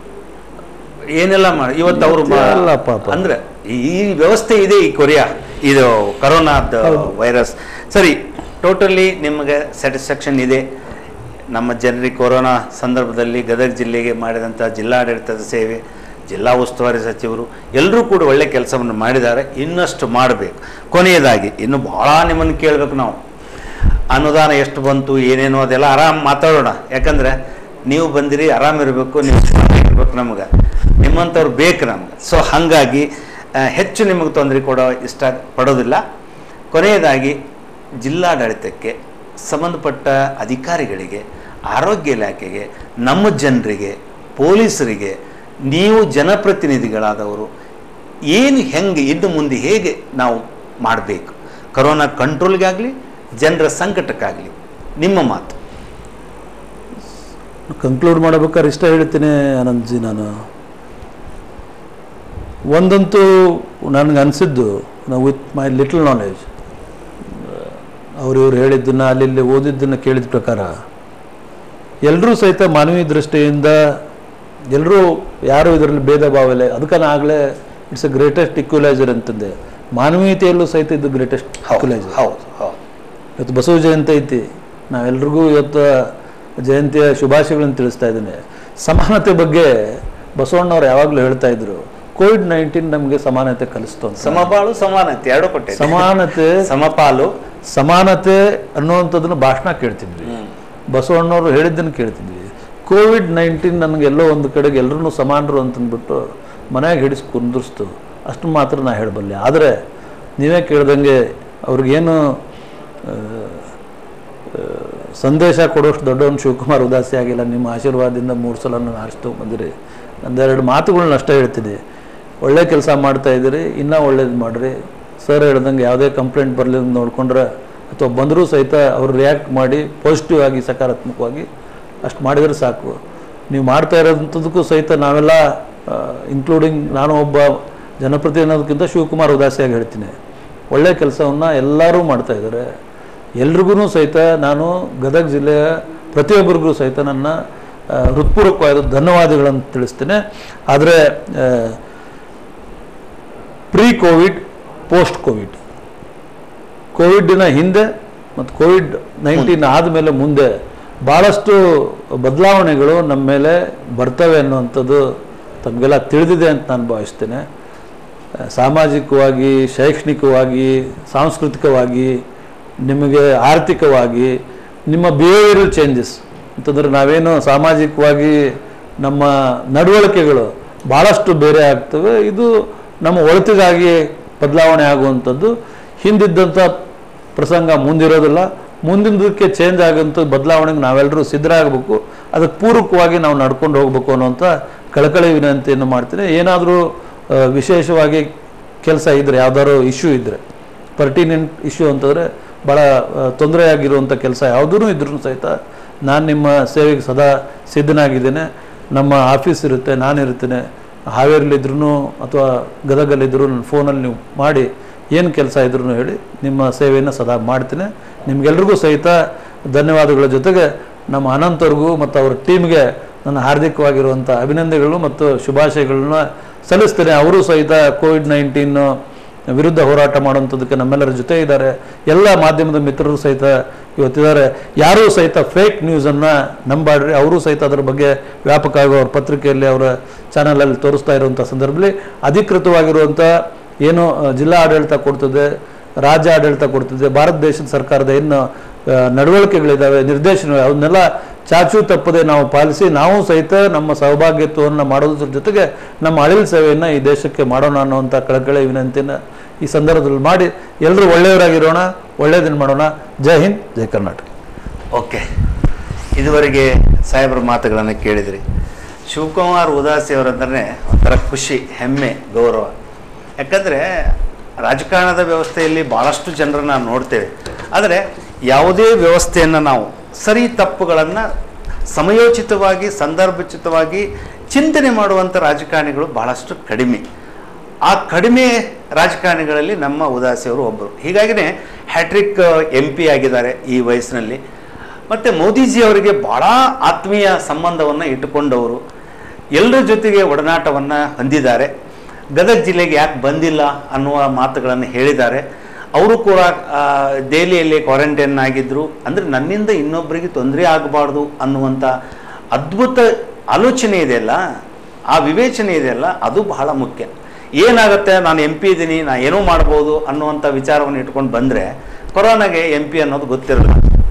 ಏನೆಲ್ಲ ಮಾಡಿ ಇವತ್ತು ಅವರು ಪಾಪ ಅಂದ್ರೆ ಈ ವ್ಯವಸ್ಥೆ ಇದೆ ಈ ಕೊರಿಯಾ, ಇದು ಕರೋನಾದ ವೈರಸ್. ಸರಿ, ಟೋಟಲಿ ನಿಮಗೆ ಸ್ಯಾಟಿಸ್ಫ್ಯಾಕ್ಷನ್ ಇದೆ. ನಮ್ಮ ಜನರಿಗೆ ಕೊರೋನಾ ಸಂದರ್ಭದಲ್ಲಿ ಗದಗ ಜಿಲ್ಲೆಗೆ ಮಾಡಿದಂಥ ಜಿಲ್ಲಾಡಳಿತದ ಸೇವೆ, ಜಿಲ್ಲಾ ಉಸ್ತುವಾರಿ ಸಚಿವರು ಎಲ್ಲರೂ ಕೂಡ ಒಳ್ಳೆ ಕೆಲಸವನ್ನು ಮಾಡಿದ್ದಾರೆ. ಇನ್ನಷ್ಟು ಮಾಡಬೇಕು. ಕೊನೆಯದಾಗಿ ಇನ್ನು ಭಾಳ ನಿಮ್ಮನ್ನು ಕೇಳಬೇಕು ನಾವು, ಅನುದಾನ ಎಷ್ಟು ಬಂತು ಏನೇನೋ ಅದೆಲ್ಲ ಆರಾಮ್ ಮಾತಾಡೋಣ. ಯಾಕಂದರೆ ನೀವು ಬಂದಿರಿ, ಆರಾಮಿರಬೇಕು, ನೀವು ಇರಬೇಕು, ನಮ್ಗೆ ನಿಮ್ಮಂಥವ್ರು ಬೇಕು ನಮ್ಗೆ. ಸೊ ಹಾಗಾಗಿ ಹೆಚ್ಚು ನಿಮಗೆ ತೊಂದರೆ ಕೊಡೋ ಇಷ್ಟ ಪಡೋದಿಲ್ಲ. ಕೊನೆಯದಾಗಿ ಜಿಲ್ಲಾಡಳಿತಕ್ಕೆ ಸಂಬಂಧಪಟ್ಟ ಅಧಿಕಾರಿಗಳಿಗೆ, ಆರೋಗ್ಯ ಇಲಾಖೆಗೆ, ನಮ್ಮ ಜನರಿಗೆ, ಪೊಲೀಸರಿಗೆ, ನೀವು ಜನಪ್ರತಿನಿಧಿಗಳಾದವರು ಏನು ಹೆಂಗೆ ಇನ್ನು ಮುಂದೆ ಹೇಗೆ ನಾವು ಮಾಡಬೇಕು, ಕರೋನಾ ಕಂಟ್ರೋಲ್ಗಾಗಲಿ ಜನರ ಸಂಕಟಕ್ಕಾಗಲಿ, ನಿಮ್ಮ ಮಾತು. ಕನ್ಕ್ಲೂಡ್ ಮಾಡಬೇಕಾದ್ರೆ ಇಷ್ಟ ಹೇಳ್ತೀನಿ ಆನಂದ್ಜಿ. ನಾನು ಒಂದಂತೂ ನನಗೆ ಅನಿಸಿದ್ದು, ನಾವು ವಿತ್ ಮೈ ಲಿಟಲ್ ನಾಲೆಜ್, ಅವ್ರು ಇವ್ರು ಹೇಳಿದ್ದನ್ನು ಅಲ್ಲಿ ಇಲ್ಲಿ ಓದಿದ್ದನ್ನು ಕೇಳಿದ ಪ್ರಕಾರ ಎಲ್ಲರೂ ಸಹಿತ ಮಾನವೀಯ ದೃಷ್ಟಿಯಿಂದ ಎಲ್ಲರೂ ಯಾರು ಇದರಲ್ಲಿ ಭೇದ ಭಾವ ಇಲ್ಲ. ಅದಕ್ಕೆ ನಾನು ಆಗಲೇ ಇಟ್ಸ್ ಎ ಗ್ರೇಟೆಸ್ಟ್ ಈಕ್ವಲೈಸರ್ ಅಂತಂದೆ. ಮಾನವೀಯತೆಯಲ್ಲೂ ಸಹಿತ ಇದು ಗ್ರೇಟೆಸ್ಟ್ ಈಕ್ವಲೈಸರ್. ಹೌದು ಹೌದು. ಇವತ್ತು ಬಸವ ಜಯಂತಿ ಐತಿ, ನಾವೆಲ್ರಿಗೂ ಇವತ್ತು ಜಯಂತಿಯ ಶುಭಾಶಯಗಳನ್ನು ತಿಳಿಸ್ತಾ ಇದ್ದೀನಿ. ಸಮಾನತೆ ಬಗ್ಗೆ ಬಸವಣ್ಣವ್ರು ಯಾವಾಗಲೂ ಹೇಳ್ತಾ ಇದ್ರು, ಕೋವಿಡ್ ನೈನ್ಟೀನ್ ನಮಗೆ ಸಮಾನತೆ ಕಲಿಸ್ತು ಅಂತ. ಸಮಪಾಲು ಸಮಾನತೆ ಎರಡು ಕೊಟ್ಟೆ. ಸಮಾನತೆ, ಸಮಪಾಲು, ಸಮಾನತೆ ಅನ್ನುವಂಥದ್ದನ್ನು ಭಾಷಣ ಕೇಳ್ತಿದ್ವಿ, ಬಸವಣ್ಣವರು ಹೇಳಿದ್ದನ್ನು ಕೇಳ್ತಿದ್ವಿ. ಕೋವಿಡ್ ನೈನ್ಟೀನ್ ನನಗೆ ಎಲ್ಲೋ ಒಂದು ಕಡೆಗೆ ಎಲ್ಲರೂ ಸಮಾನರು ಅಂತಂದ್ಬಿಟ್ಟು ಮನೆಯಾಗ ಹಿಡಿಸಿ ಕುಂದಿಸ್ತು. ಅಷ್ಟು ಮಾತ್ರ ನಾ ಹೇಳಬಲ್ಲೆ. ಆದರೆ ನೀವೇ ಕೇಳ್ದಂಗೆ ಅವ್ರಿಗೇನು ಸಂದೇಶ ಕೊಡೋಷ್ಟು ದೊಡ್ಡವನು ಶಿವಕುಮಾರ್ ಉದಾಸಿ ಆಗಿಲ್ಲ. ನಿಮ್ಮ ಆಶೀರ್ವಾದದಿಂದ ಮೂರು ಸಲ ನಾನು ಆರಿಸ್ತು ಬಂದಿರಿ. ಒಂದೆರಡು ಮಾತುಗಳನ್ನ ಅಷ್ಟೇ ಹೇಳ್ತೀನಿ. ಒಳ್ಳೆ ಕೆಲಸ ಮಾಡ್ತಾ ಇದ್ದೀರಿ, ಇನ್ನೂ ಒಳ್ಳೇದು ಮಾಡಿರಿ. ಸರ್ ಹೇಳ್ದಂಗೆ ಯಾವುದೇ ಕಂಪ್ಲೇಂಟ್ ಬರಲಿ ನೋಡ್ಕೊಂಡ್ರೆ ಅಥವಾ ಬಂದರೂ ಸಹಿತ ಅವರು ರಿಯಾಕ್ಟ್ ಮಾಡಿ ಪಾಸಿಟಿವ್ ಆಗಿ ಸಕಾರಾತ್ಮಕವಾಗಿ ಅಷ್ಟು ಮಾಡಿದರೆ ಸಾಕು. ನೀವು ಮಾಡ್ತಾ ಇರೋಂಥದ್ದಕ್ಕೂ ಸಹಿತ ನಾವೆಲ್ಲ ಇನ್ಕ್ಲೂಡಿಂಗ್ ನಾನು ಒಬ್ಬ ಜನಪ್ರತಿನಿಧಿ ಅನ್ನೋದಕ್ಕಿಂತ ಶಿವಕುಮಾರ್ ಉದಾಸಿಯಾಗಿ ಹೇಳ್ತೀನಿ, ಒಳ್ಳೆಯ ಕೆಲಸವನ್ನು ಎಲ್ಲರೂ ಮಾಡ್ತಾ ಇದ್ದಾರೆ. ಎಲ್ರಿಗೂ ಸಹಿತ ನಾನು ಗದಗ ಜಿಲ್ಲೆಯ ಪ್ರತಿಯೊಬ್ಬರಿಗೂ ಸಹಿತ ನನ್ನ ಹೃತ್ಪೂರ್ವಕವಾದ ಧನ್ಯವಾದಗಳನ್ನು ತಿಳಿಸ್ತೇನೆ. ಆದರೆ ಪ್ರೀ ಕೋವಿಡ್, ಪೋಸ್ಟ್ ಕೋವಿಡ್, ಕೋವಿಡ್ನ ಹಿಂದೆ ಮತ್ತು ಕೋವಿಡ್ ನೈನ್ಟೀನ್ ಆದಮೇಲೆ ಮುಂದೆ ಭಾಳಷ್ಟು ಬದಲಾವಣೆಗಳು ನಮ್ಮ ಮೇಲೆ ಬರ್ತವೆ ಅನ್ನುವಂಥದ್ದು ತಮಗೆಲ್ಲ ತಿಳಿದಿದೆ ಅಂತ ನಾನು ಭಾವಿಸ್ತೇನೆ. ಸಾಮಾಜಿಕವಾಗಿ, ಶೈಕ್ಷಣಿಕವಾಗಿ, ಸಾಂಸ್ಕೃತಿಕವಾಗಿ, ನಿಮಗೆ ಆರ್ಥಿಕವಾಗಿ, ನಿಮ್ಮ ಬಿಹೇವಿಯರಲ್ ಚೇಂಜಸ್ ಅಂತಂದರೆ ನಾವೇನು ಸಾಮಾಜಿಕವಾಗಿ ನಮ್ಮ ನಡವಳಿಕೆಗಳು ಭಾಳಷ್ಟು ಬೇರೆ ಆಗ್ತವೆ. ಇದು ನಮ್ಮ ಒಳಿತಿಗಾಗಿ ಬದಲಾವಣೆ ಆಗುವಂಥದ್ದು. ಹಿಂದಿದ್ದಂಥ ಪ್ರಸಂಗ ಮುಂದಿರೋದಿಲ್ಲ. ಮುಂದಿನದಕ್ಕೆ ಚೇಂಜ್ ಆಗೋಂಥ ಬದಲಾವಣೆಗೆ ನಾವೆಲ್ಲರೂ ಸಿದ್ಧರಾಗಬೇಕು. ಅದಕ್ಕೆ ಪೂರಕವಾಗಿ ನಾವು ನಡ್ಕೊಂಡು ಹೋಗಬೇಕು ಅನ್ನೋಂಥ ಕಳಕಳಿ ವಿನಂತಿಯನ್ನು ಮಾಡ್ತೀನಿ. ಏನಾದರೂ ವಿಶೇಷವಾಗಿ ಕೆಲಸ ಇದ್ದರೆ, ಯಾವ್ದಾದ್ರು ಇಶ್ಯೂ ಇದ್ದರೆ, ಪರ್ಟಿನೆಂಟ್ ಇಶ್ಯೂ ಅಂತಂದರೆ ಭಾಳ ತೊಂದರೆಯಾಗಿರುವಂಥ ಕೆಲಸ ಯಾವುದೂ ಇದ್ರೂ ಸಹಿತ ನಾನು ನಿಮ್ಮ ಸೇವೆಗೆ ಸದಾ ಸಿದ್ಧನಾಗಿದ್ದೇನೆ. ನಮ್ಮ ಆಫೀಸ್ ಇರುತ್ತೆ, ನಾನಿರ್ತೇನೆ. ಹಾವೇರಿಲಿದ್ರೂ ಅಥವಾ ಗದಗಲ್ಲಿದ್ದರೂ ನನ್ನ ಫೋನಲ್ಲಿ ನೀವು ಮಾಡಿ ಏನು ಕೆಲಸ ಇದ್ರೂ ಹೇಳಿ ನಿಮ್ಮ ಸೇವೆಯನ್ನು ಸದಾ ಮಾಡ್ತೀನಿ. ನಿಮಗೆಲ್ರಿಗೂ ಸಹಿತ ಧನ್ಯವಾದಗಳ ಜೊತೆಗೆ ನಮ್ಮ ಅನಂತವ್ರಿಗೂ ಮತ್ತು ಅವರ ಟೀಮ್ಗೆ ನನ್ನ ಹಾರ್ದಿಕವಾಗಿರುವಂಥ ಅಭಿನಂದನೆಗಳು ಮತ್ತು ಶುಭಾಶಯಗಳನ್ನ ಸಲ್ಲಿಸ್ತೇನೆ. ಅವರು ಸಹಿತ ಕೋವಿಡ್ ನೈನ್ಟೀನ್ ವಿರುದ್ಧ ಹೋರಾಟ ಮಾಡುವಂಥದ್ದಕ್ಕೆ ನಮ್ಮೆಲ್ಲರ ಜೊತೆ ಇದ್ದಾರೆ. ಎಲ್ಲ ಮಾಧ್ಯಮದ ಮಿತ್ರರು ಸಹಿತ ಇವತ್ತಿದ್ದಾರೆ. ಯಾರೂ ಸಹಿತ ಫೇಕ್ ನ್ಯೂಸನ್ನು ನಂಬಾಡ್ರಿ. ಅವರು ಸಹಿತ ಅದರ ಬಗ್ಗೆ ವ್ಯಾಪಕವಾಗಿ ಅವ್ರ ಪತ್ರಿಕೆಯಲ್ಲಿ, ಅವರ ಚಾನಲಲ್ಲಿ ತೋರಿಸ್ತಾ ಇರುವಂಥ ಸಂದರ್ಭದಲ್ಲಿ ಅಧಿಕೃತವಾಗಿರುವಂಥ ಏನು ಜಿಲ್ಲಾ ಆಡಳಿತ ಕೊಡ್ತದೆ, ರಾಜ್ಯ ಆಡಳಿತ ಕೊಡ್ತದೆ, ಭಾರತ ದೇಶದ ಸರ್ಕಾರದ ಏನು ನಡವಳಿಕೆಗಳಿದ್ದಾವೆ, ನಿರ್ದೇಶನಗಳು, ಅವನ್ನೆಲ್ಲ ಚಾಚು ತಪ್ಪದೆ ನಾವು ಪಾಲಿಸಿ ನಾವು ಸಹಿತ ನಮ್ಮ ಸೌಭಾಗ್ಯತ್ವವನ್ನು ಮಾಡೋದ್ರ ಜೊತೆಗೆ ನಮ್ಮ ಅಳಿಲ್ ಸೇವೆಯನ್ನು ಈ ದೇಶಕ್ಕೆ ಮಾಡೋಣ ಅನ್ನುವಂಥ ಕಳಕಳಿ ವಿನಂತಿಯನ್ನು ಈ ಸಂದರ್ಭದಲ್ಲಿ ಮಾಡಿ ಎಲ್ಲರೂ ಒಳ್ಳೆಯವರಾಗಿರೋಣ, ಒಳ್ಳೆಯದನ್ನು ಮಾಡೋಣ. ಜೈ ಹಿಂದ್, ಜೈ ಕರ್ನಾಟಕ. ಓಕೆ, ಇದುವರೆಗೆ ಸಾಹೇಬ್ರ ಮಾತುಗಳನ್ನು ಕೇಳಿದ್ರಿ. ಶಿವಕುಮಾರ್ ಉದಾಸಿ ಅವರಂದ್ರೆ ಒಂಥರ ಖುಷಿ, ಹೆಮ್ಮೆ, ಗೌರವ. ಯಾಕಂದರೆ ರಾಜಕಾರಣದ ವ್ಯವಸ್ಥೆಯಲ್ಲಿ ಭಾಳಷ್ಟು ಜನರನ್ನು ನಾವು ನೋಡ್ತೇವೆ. ಆದರೆ ಯಾವುದೇ ವ್ಯವಸ್ಥೆಯನ್ನು ನಾವು ಸರಿ ತಪ್ಪುಗಳನ್ನು ಸಮಯೋಚಿತವಾಗಿ, ಸಂದರ್ಭೋಚಿತವಾಗಿ ಚಿಂತನೆ ಮಾಡುವಂಥ ರಾಜಕಾರಣಿಗಳು ಭಾಳಷ್ಟು ಕಡಿಮೆ. ಆ ಕಡಿಮೆ ರಾಜಕಾರಣಿಗಳಲ್ಲಿ ನಮ್ಮ ಉದಾಸಿಯವರು ಒಬ್ಬರು. ಹೀಗಾಗಿಯೇ ಹ್ಯಾಟ್ರಿಕ್ ಎಂ ಪಿ ಆಗಿದ್ದಾರೆ ಈ ವಯಸ್ಸಿನಲ್ಲಿ. ಮತ್ತು ಮೋದಿಜಿಯವರಿಗೆ ಭಾಳ ಆತ್ಮೀಯ ಸಂಬಂಧವನ್ನು ಇಟ್ಟುಕೊಂಡವರು, ಎಲ್ಲರ ಜೊತೆಗೆ ಒಡನಾಟವನ್ನು ಹೊಂದಿದ್ದಾರೆ. ಗದಗ ಜಿಲ್ಲೆಗೆ ಯಾಕೆ ಬಂದಿಲ್ಲ ಅನ್ನುವ ಮಾತುಗಳನ್ನು ಹೇಳಿದ್ದಾರೆ. ಅವರು ಕೂಡ ದೆಹಲಿಯಲ್ಲಿ ಕ್ವಾರಂಟೈನ್ ಆಗಿದ್ದರು. ಅಂದರೆ ನನ್ನಿಂದ ಇನ್ನೊಬ್ಬರಿಗೆ ತೊಂದರೆ ಆಗಬಾರ್ದು ಅನ್ನುವಂಥ ಅದ್ಭುತ ಆಲೋಚನೆ ಇದೆಯಲ್ಲ, ಆ ವಿವೇಚನೆ ಇದೆಯಲ್ಲ, ಅದು ಬಹಳ ಮುಖ್ಯ. ಏನಾಗುತ್ತೆ, ನಾನು ಎಂ ಪಿ ಇದ್ದೀನಿ, ನಾನು ಏನೂ ಮಾಡ್ಬೋದು ಅನ್ನುವಂಥ ವಿಚಾರವನ್ನು ಇಟ್ಕೊಂಡು ಬಂದರೆ ಕೊರೋನಾಗೆ ಎಂ ಪಿ ಅನ್ನೋದು ಗೊತ್ತಿರಲ್ಲ.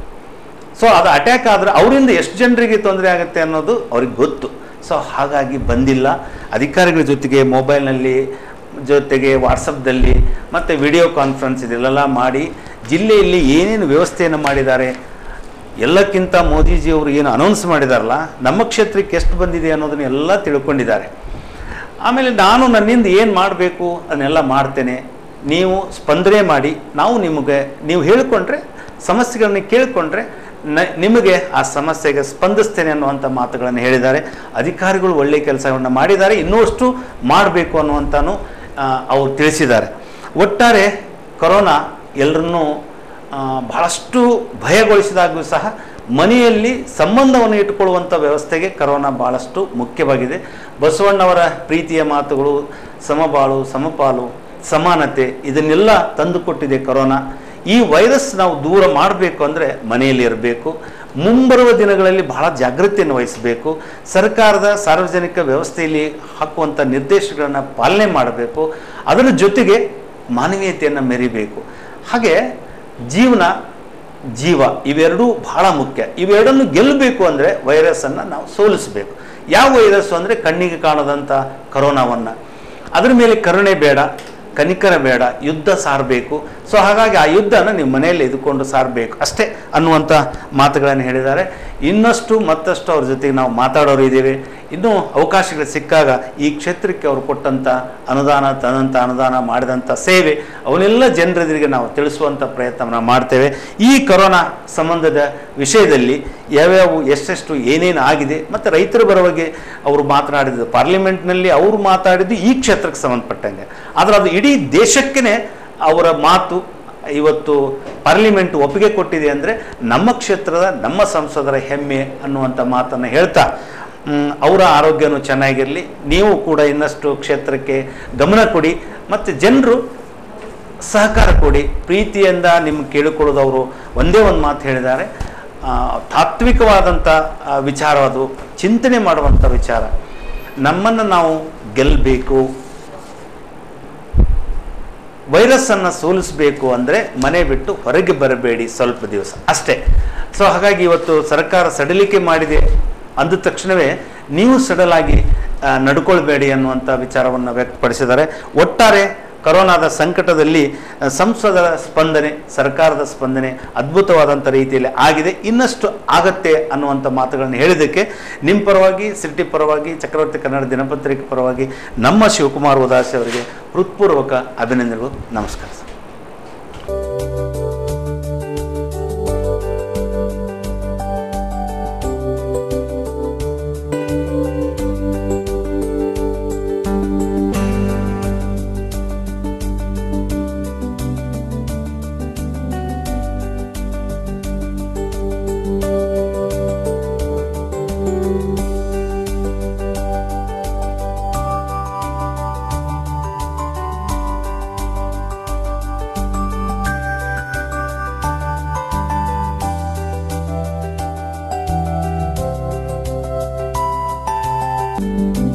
ಸೊ ಅದು ಅಟ್ಯಾಕ್ ಆದರೆ ಅವರಿಂದ ಎಷ್ಟು ಜನರಿಗೆ ತೊಂದರೆ ಆಗುತ್ತೆ ಅನ್ನೋದು ಅವ್ರಿಗೆ ಗೊತ್ತು. ಸೊ ಹಾಗಾಗಿ ಬಂದಿಲ್ಲ. ಅಧಿಕಾರಿಗಳ ಜೊತೆಗೆ ಮೊಬೈಲ್ನಲ್ಲಿ, ಜೊತೆಗೆ ವಾಟ್ಸಪ್ದಲ್ಲಿ ಮತ್ತು ವಿಡಿಯೋ ಕಾನ್ಫರೆನ್ಸ್ ಇದೆಲ್ಲ ಮಾಡಿ ಜಿಲ್ಲೆಯಲ್ಲಿ ಏನೇನು ವ್ಯವಸ್ಥೆಯನ್ನು ಮಾಡಿದ್ದಾರೆ, ಎಲ್ಲಕ್ಕಿಂತ ಮೋದಿಜಿಯವರು ಏನು ಅನೌನ್ಸ್ ಮಾಡಿದಾರಲ್ಲ, ನಮ್ಮ ಕ್ಷೇತ್ರಕ್ಕೆ ಎಷ್ಟು ಬಂದಿದೆ ಅನ್ನೋದನ್ನ ಎಲ್ಲ ತಿಳ್ಕೊಂಡಿದ್ದಾರೆ. ಆಮೇಲೆ ನಾನು ನನ್ನಿಂದ ಏನು ಮಾಡಬೇಕು ಅದನ್ನೆಲ್ಲ ಮಾಡ್ತೇನೆ, ನೀವು ಸ್ಪಂದನೆ ಮಾಡಿ, ನಾವು ನಿಮಗೆ ನೀವು ಹೇಳಿಕೊಂಡ್ರೆ, ಸಮಸ್ಯೆಗಳನ್ನ ಕೇಳಿಕೊಂಡ್ರೆ ನ ನಿಮಗೆ ಆ ಸಮಸ್ಯೆಗೆ ಸ್ಪಂದಿಸ್ತೇನೆ ಅನ್ನುವಂಥ ಮಾತುಗಳನ್ನು ಹೇಳಿದ್ದಾರೆ. ಅಧಿಕಾರಿಗಳು ಒಳ್ಳೆಯ ಕೆಲಸವನ್ನು ಮಾಡಿದ್ದಾರೆ, ಇನ್ನಷ್ಟು ಮಾಡಬೇಕು ಅನ್ನುವಂಥನು ಅವರು ತಿಳಿಸಿದ್ದಾರೆ. ಒಟ್ಟಾರೆ ಕೊರೋನಾ ಎಲ್ಲರನ್ನೂ ಬಹಳಷ್ಟು ಭಯಗೊಳಿಸಿದಾಗೂ ಸಹ ಮನೆಯಲ್ಲಿ ಸಂಬಂಧವನ್ನು ಇಟ್ಟುಕೊಳ್ಳುವಂಥ ವ್ಯವಸ್ಥೆಗೆ ಕರೋನಾ ಭಾಳಷ್ಟು ಮುಖ್ಯವಾಗಿದೆ. ಬಸವಣ್ಣವರ ಪ್ರೀತಿಯ ಮಾತುಗಳು, ಸಮಬಾಳು, ಸಮಪಾಲು, ಸಮಾನತೆ, ಇದನ್ನೆಲ್ಲ ತಂದುಕೊಟ್ಟಿದೆ ಕರೋನಾ. ಈ ವೈರಸ್ ನಾವು ದೂರ ಮಾಡಬೇಕು ಅಂದರೆ ಮನೆಯಲ್ಲಿ ಇರಬೇಕು. ಮುಂಬರುವ ದಿನಗಳಲ್ಲಿ ಬಹಳ ಜಾಗೃತಿಯನ್ನು ವಹಿಸಬೇಕು. ಸರ್ಕಾರದ ಸಾರ್ವಜನಿಕ ವ್ಯವಸ್ಥೆಯಲ್ಲಿ ಹಾಕುವಂಥ ನಿರ್ದೇಶಗಳನ್ನು ಪಾಲನೆ ಮಾಡಬೇಕು. ಅದರ ಜೊತೆಗೆ ಮಾನವೀಯತೆಯನ್ನು ಮೆರಿಬೇಕು. ಹಾಗೆ ಜೀವನ, ಜೀವ ಇವೆರಡೂ ಬಹಳ ಮುಖ್ಯ. ಇವೆರಡನ್ನು ಗೆಲ್ಲಬೇಕು ಅಂದರೆ ವೈರಸ್ಸನ್ನು ನಾವು ಸೋಲಿಸಬೇಕು. ಯಾವ ವೈರಸ್ಸು ಅಂದರೆ ಕಣ್ಣಿಗೆ ಕಾಣದಂಥ ಕರೋನಾವನ್ನು. ಅದರ ಮೇಲೆ ಕರುಣೆ ಬೇಡ, ಕನಿಕರ ಬೇಡ, ಯುದ್ಧ ಸಾರಬೇಕು. ಸೊ ಹಾಗಾಗಿ ಆ ಯುದ್ಧನ ನೀವು ಮನೆಯಲ್ಲಿ ಇದ್ದುಕೊಂಡು ಸಾರಬೇಕು ಅಷ್ಟೇ ಅನ್ನುವಂಥ ಮಾತುಗಳನ್ನು ಹೇಳಿದ್ದಾರೆ. ಇನ್ನಷ್ಟು ಮತ್ತಷ್ಟು ಅವ್ರ ಜೊತೆಗೆ ನಾವು ಮಾತಾಡೋರು ಇದ್ದೇವೆ. ಇನ್ನೂ ಅವಕಾಶಗಳು ಸಿಕ್ಕಾಗ ಈ ಕ್ಷೇತ್ರಕ್ಕೆ ಅವರು ಕೊಟ್ಟಂಥ ಅನುದಾನ ತದಂಥ ಅನುದಾನ ಮಾಡಿದಂಥ ಸೇವೆ ಅವನ್ನೆಲ್ಲ ಜನರೆದುರಿಗೆ ನಾವು ತಿಳಿಸುವಂಥ ಪ್ರಯತ್ನವನ್ನು ಮಾಡ್ತೇವೆ. ಈ ಕೊರೋನಾ ಸಂಬಂಧದ ವಿಷಯದಲ್ಲಿ ಯಾವ್ಯಾವ ಎಷ್ಟೆಷ್ಟು ಏನೇನು ಆಗಿದೆ ಮತ್ತು ರೈತರ ಪರವಾಗಿ ಅವರು ಮಾತನಾಡಿದ್ದು ಪಾರ್ಲಿಮೆಂಟ್ನಲ್ಲಿ ಅವರು ಮಾತಾಡಿದ್ದು ಈ ಕ್ಷೇತ್ರಕ್ಕೆ ಸಂಬಂಧಪಟ್ಟಂಗೆ, ಆದರೆ ಅದು ಇಡೀ ದೇಶಕ್ಕೇ ಅವರ ಮಾತು ಇವತ್ತು ಪಾರ್ಲಿಮೆಂಟ್ ಒಪ್ಪಿಗೆ ಕೊಟ್ಟಿದೆ ಅಂದರೆ ನಮ್ಮ ಕ್ಷೇತ್ರದ ನಮ್ಮ ಸಂಸದರ ಹೆಮ್ಮೆ ಅನ್ನುವಂಥ ಮಾತನ್ನು ಹೇಳ್ತಾ ಅವರ ಆರೋಗ್ಯನೂ ಚೆನ್ನಾಗಿರಲಿ, ನೀವು ಕೂಡ ಇನ್ನಷ್ಟು ಕ್ಷೇತ್ರಕ್ಕೆ ಗಮನ ಕೊಡಿ ಮತ್ತು ಜನರು ಸಹಕಾರ ಕೊಡಿ. ಪ್ರೀತಿಯಿಂದ ನಿಮ್ಗೆ ಕೇಳಿಕೊಳ್ಳೋದು ಅವರು ಒಂದೇ ಒಂದು ಮಾತು ಹೇಳಿದ್ದಾರೆ, ತಾತ್ವಿಕವಾದಂಥ ವಿಚಾರ, ಅದು ಚಿಂತನೆ ಮಾಡುವಂಥ ವಿಚಾರ. ನಮ್ಮನ್ನು ನಾವು ಗೆಲ್ಲಬೇಕು, ವೈರಸ್ಸನ್ನು ಸೋಲಿಸಬೇಕು ಅಂದರೆ ಮನೆ ಬಿಟ್ಟು ಹೊರಗೆ ಬರಬೇಡಿ ಸ್ವಲ್ಪ ದಿವಸ ಅಷ್ಟೇ. ಸೊ ಹಾಗಾಗಿ ಇವತ್ತು ಸರ್ಕಾರ ಸಡಿಲಿಕೆ ಮಾಡಿದೆ ಅಂದ ತಕ್ಷಣವೇ ನೀವು ಸಡಲಾಗಿ ನಡ್ಕೊಳ್ಬೇಡಿ ಅನ್ನುವಂಥ ವಿಚಾರವನ್ನು ವ್ಯಕ್ತಪಡಿಸಿದ್ದಾರೆ. ಒಟ್ಟಾರೆ ಕೊರೋನಾದ ಸಂಕಟದಲ್ಲಿ ಸಂಸದರ ಸ್ಪಂದನೆ, ಸರ್ಕಾರದ ಸ್ಪಂದನೆ ಅದ್ಭುತವಾದಂಥ ರೀತಿಯಲ್ಲಿ ಆಗಿದೆ, ಇನ್ನಷ್ಟು ಆಗತ್ತೆ ಅನ್ನುವಂಥ ಮಾತುಗಳನ್ನು ಹೇಳಿದ್ದಕ್ಕೆ ನಿಮ್ಮ ಪರವಾಗಿ, ಸಿಟಿ ಪರವಾಗಿ, ಚಕ್ರವರ್ತಿ ಕನ್ನಡ ದಿನಪತ್ರಿಕೆ ಪರವಾಗಿ ನಮ್ಮ ಶಿವಕುಮಾರ್ ಉದಾಸಿ ಅವರಿಗೆ ಹೃತ್ಪೂರ್ವಕ ಅಭಿನಂದನೆಗಳು. ನಮಸ್ಕಾರ ಸರ್. you.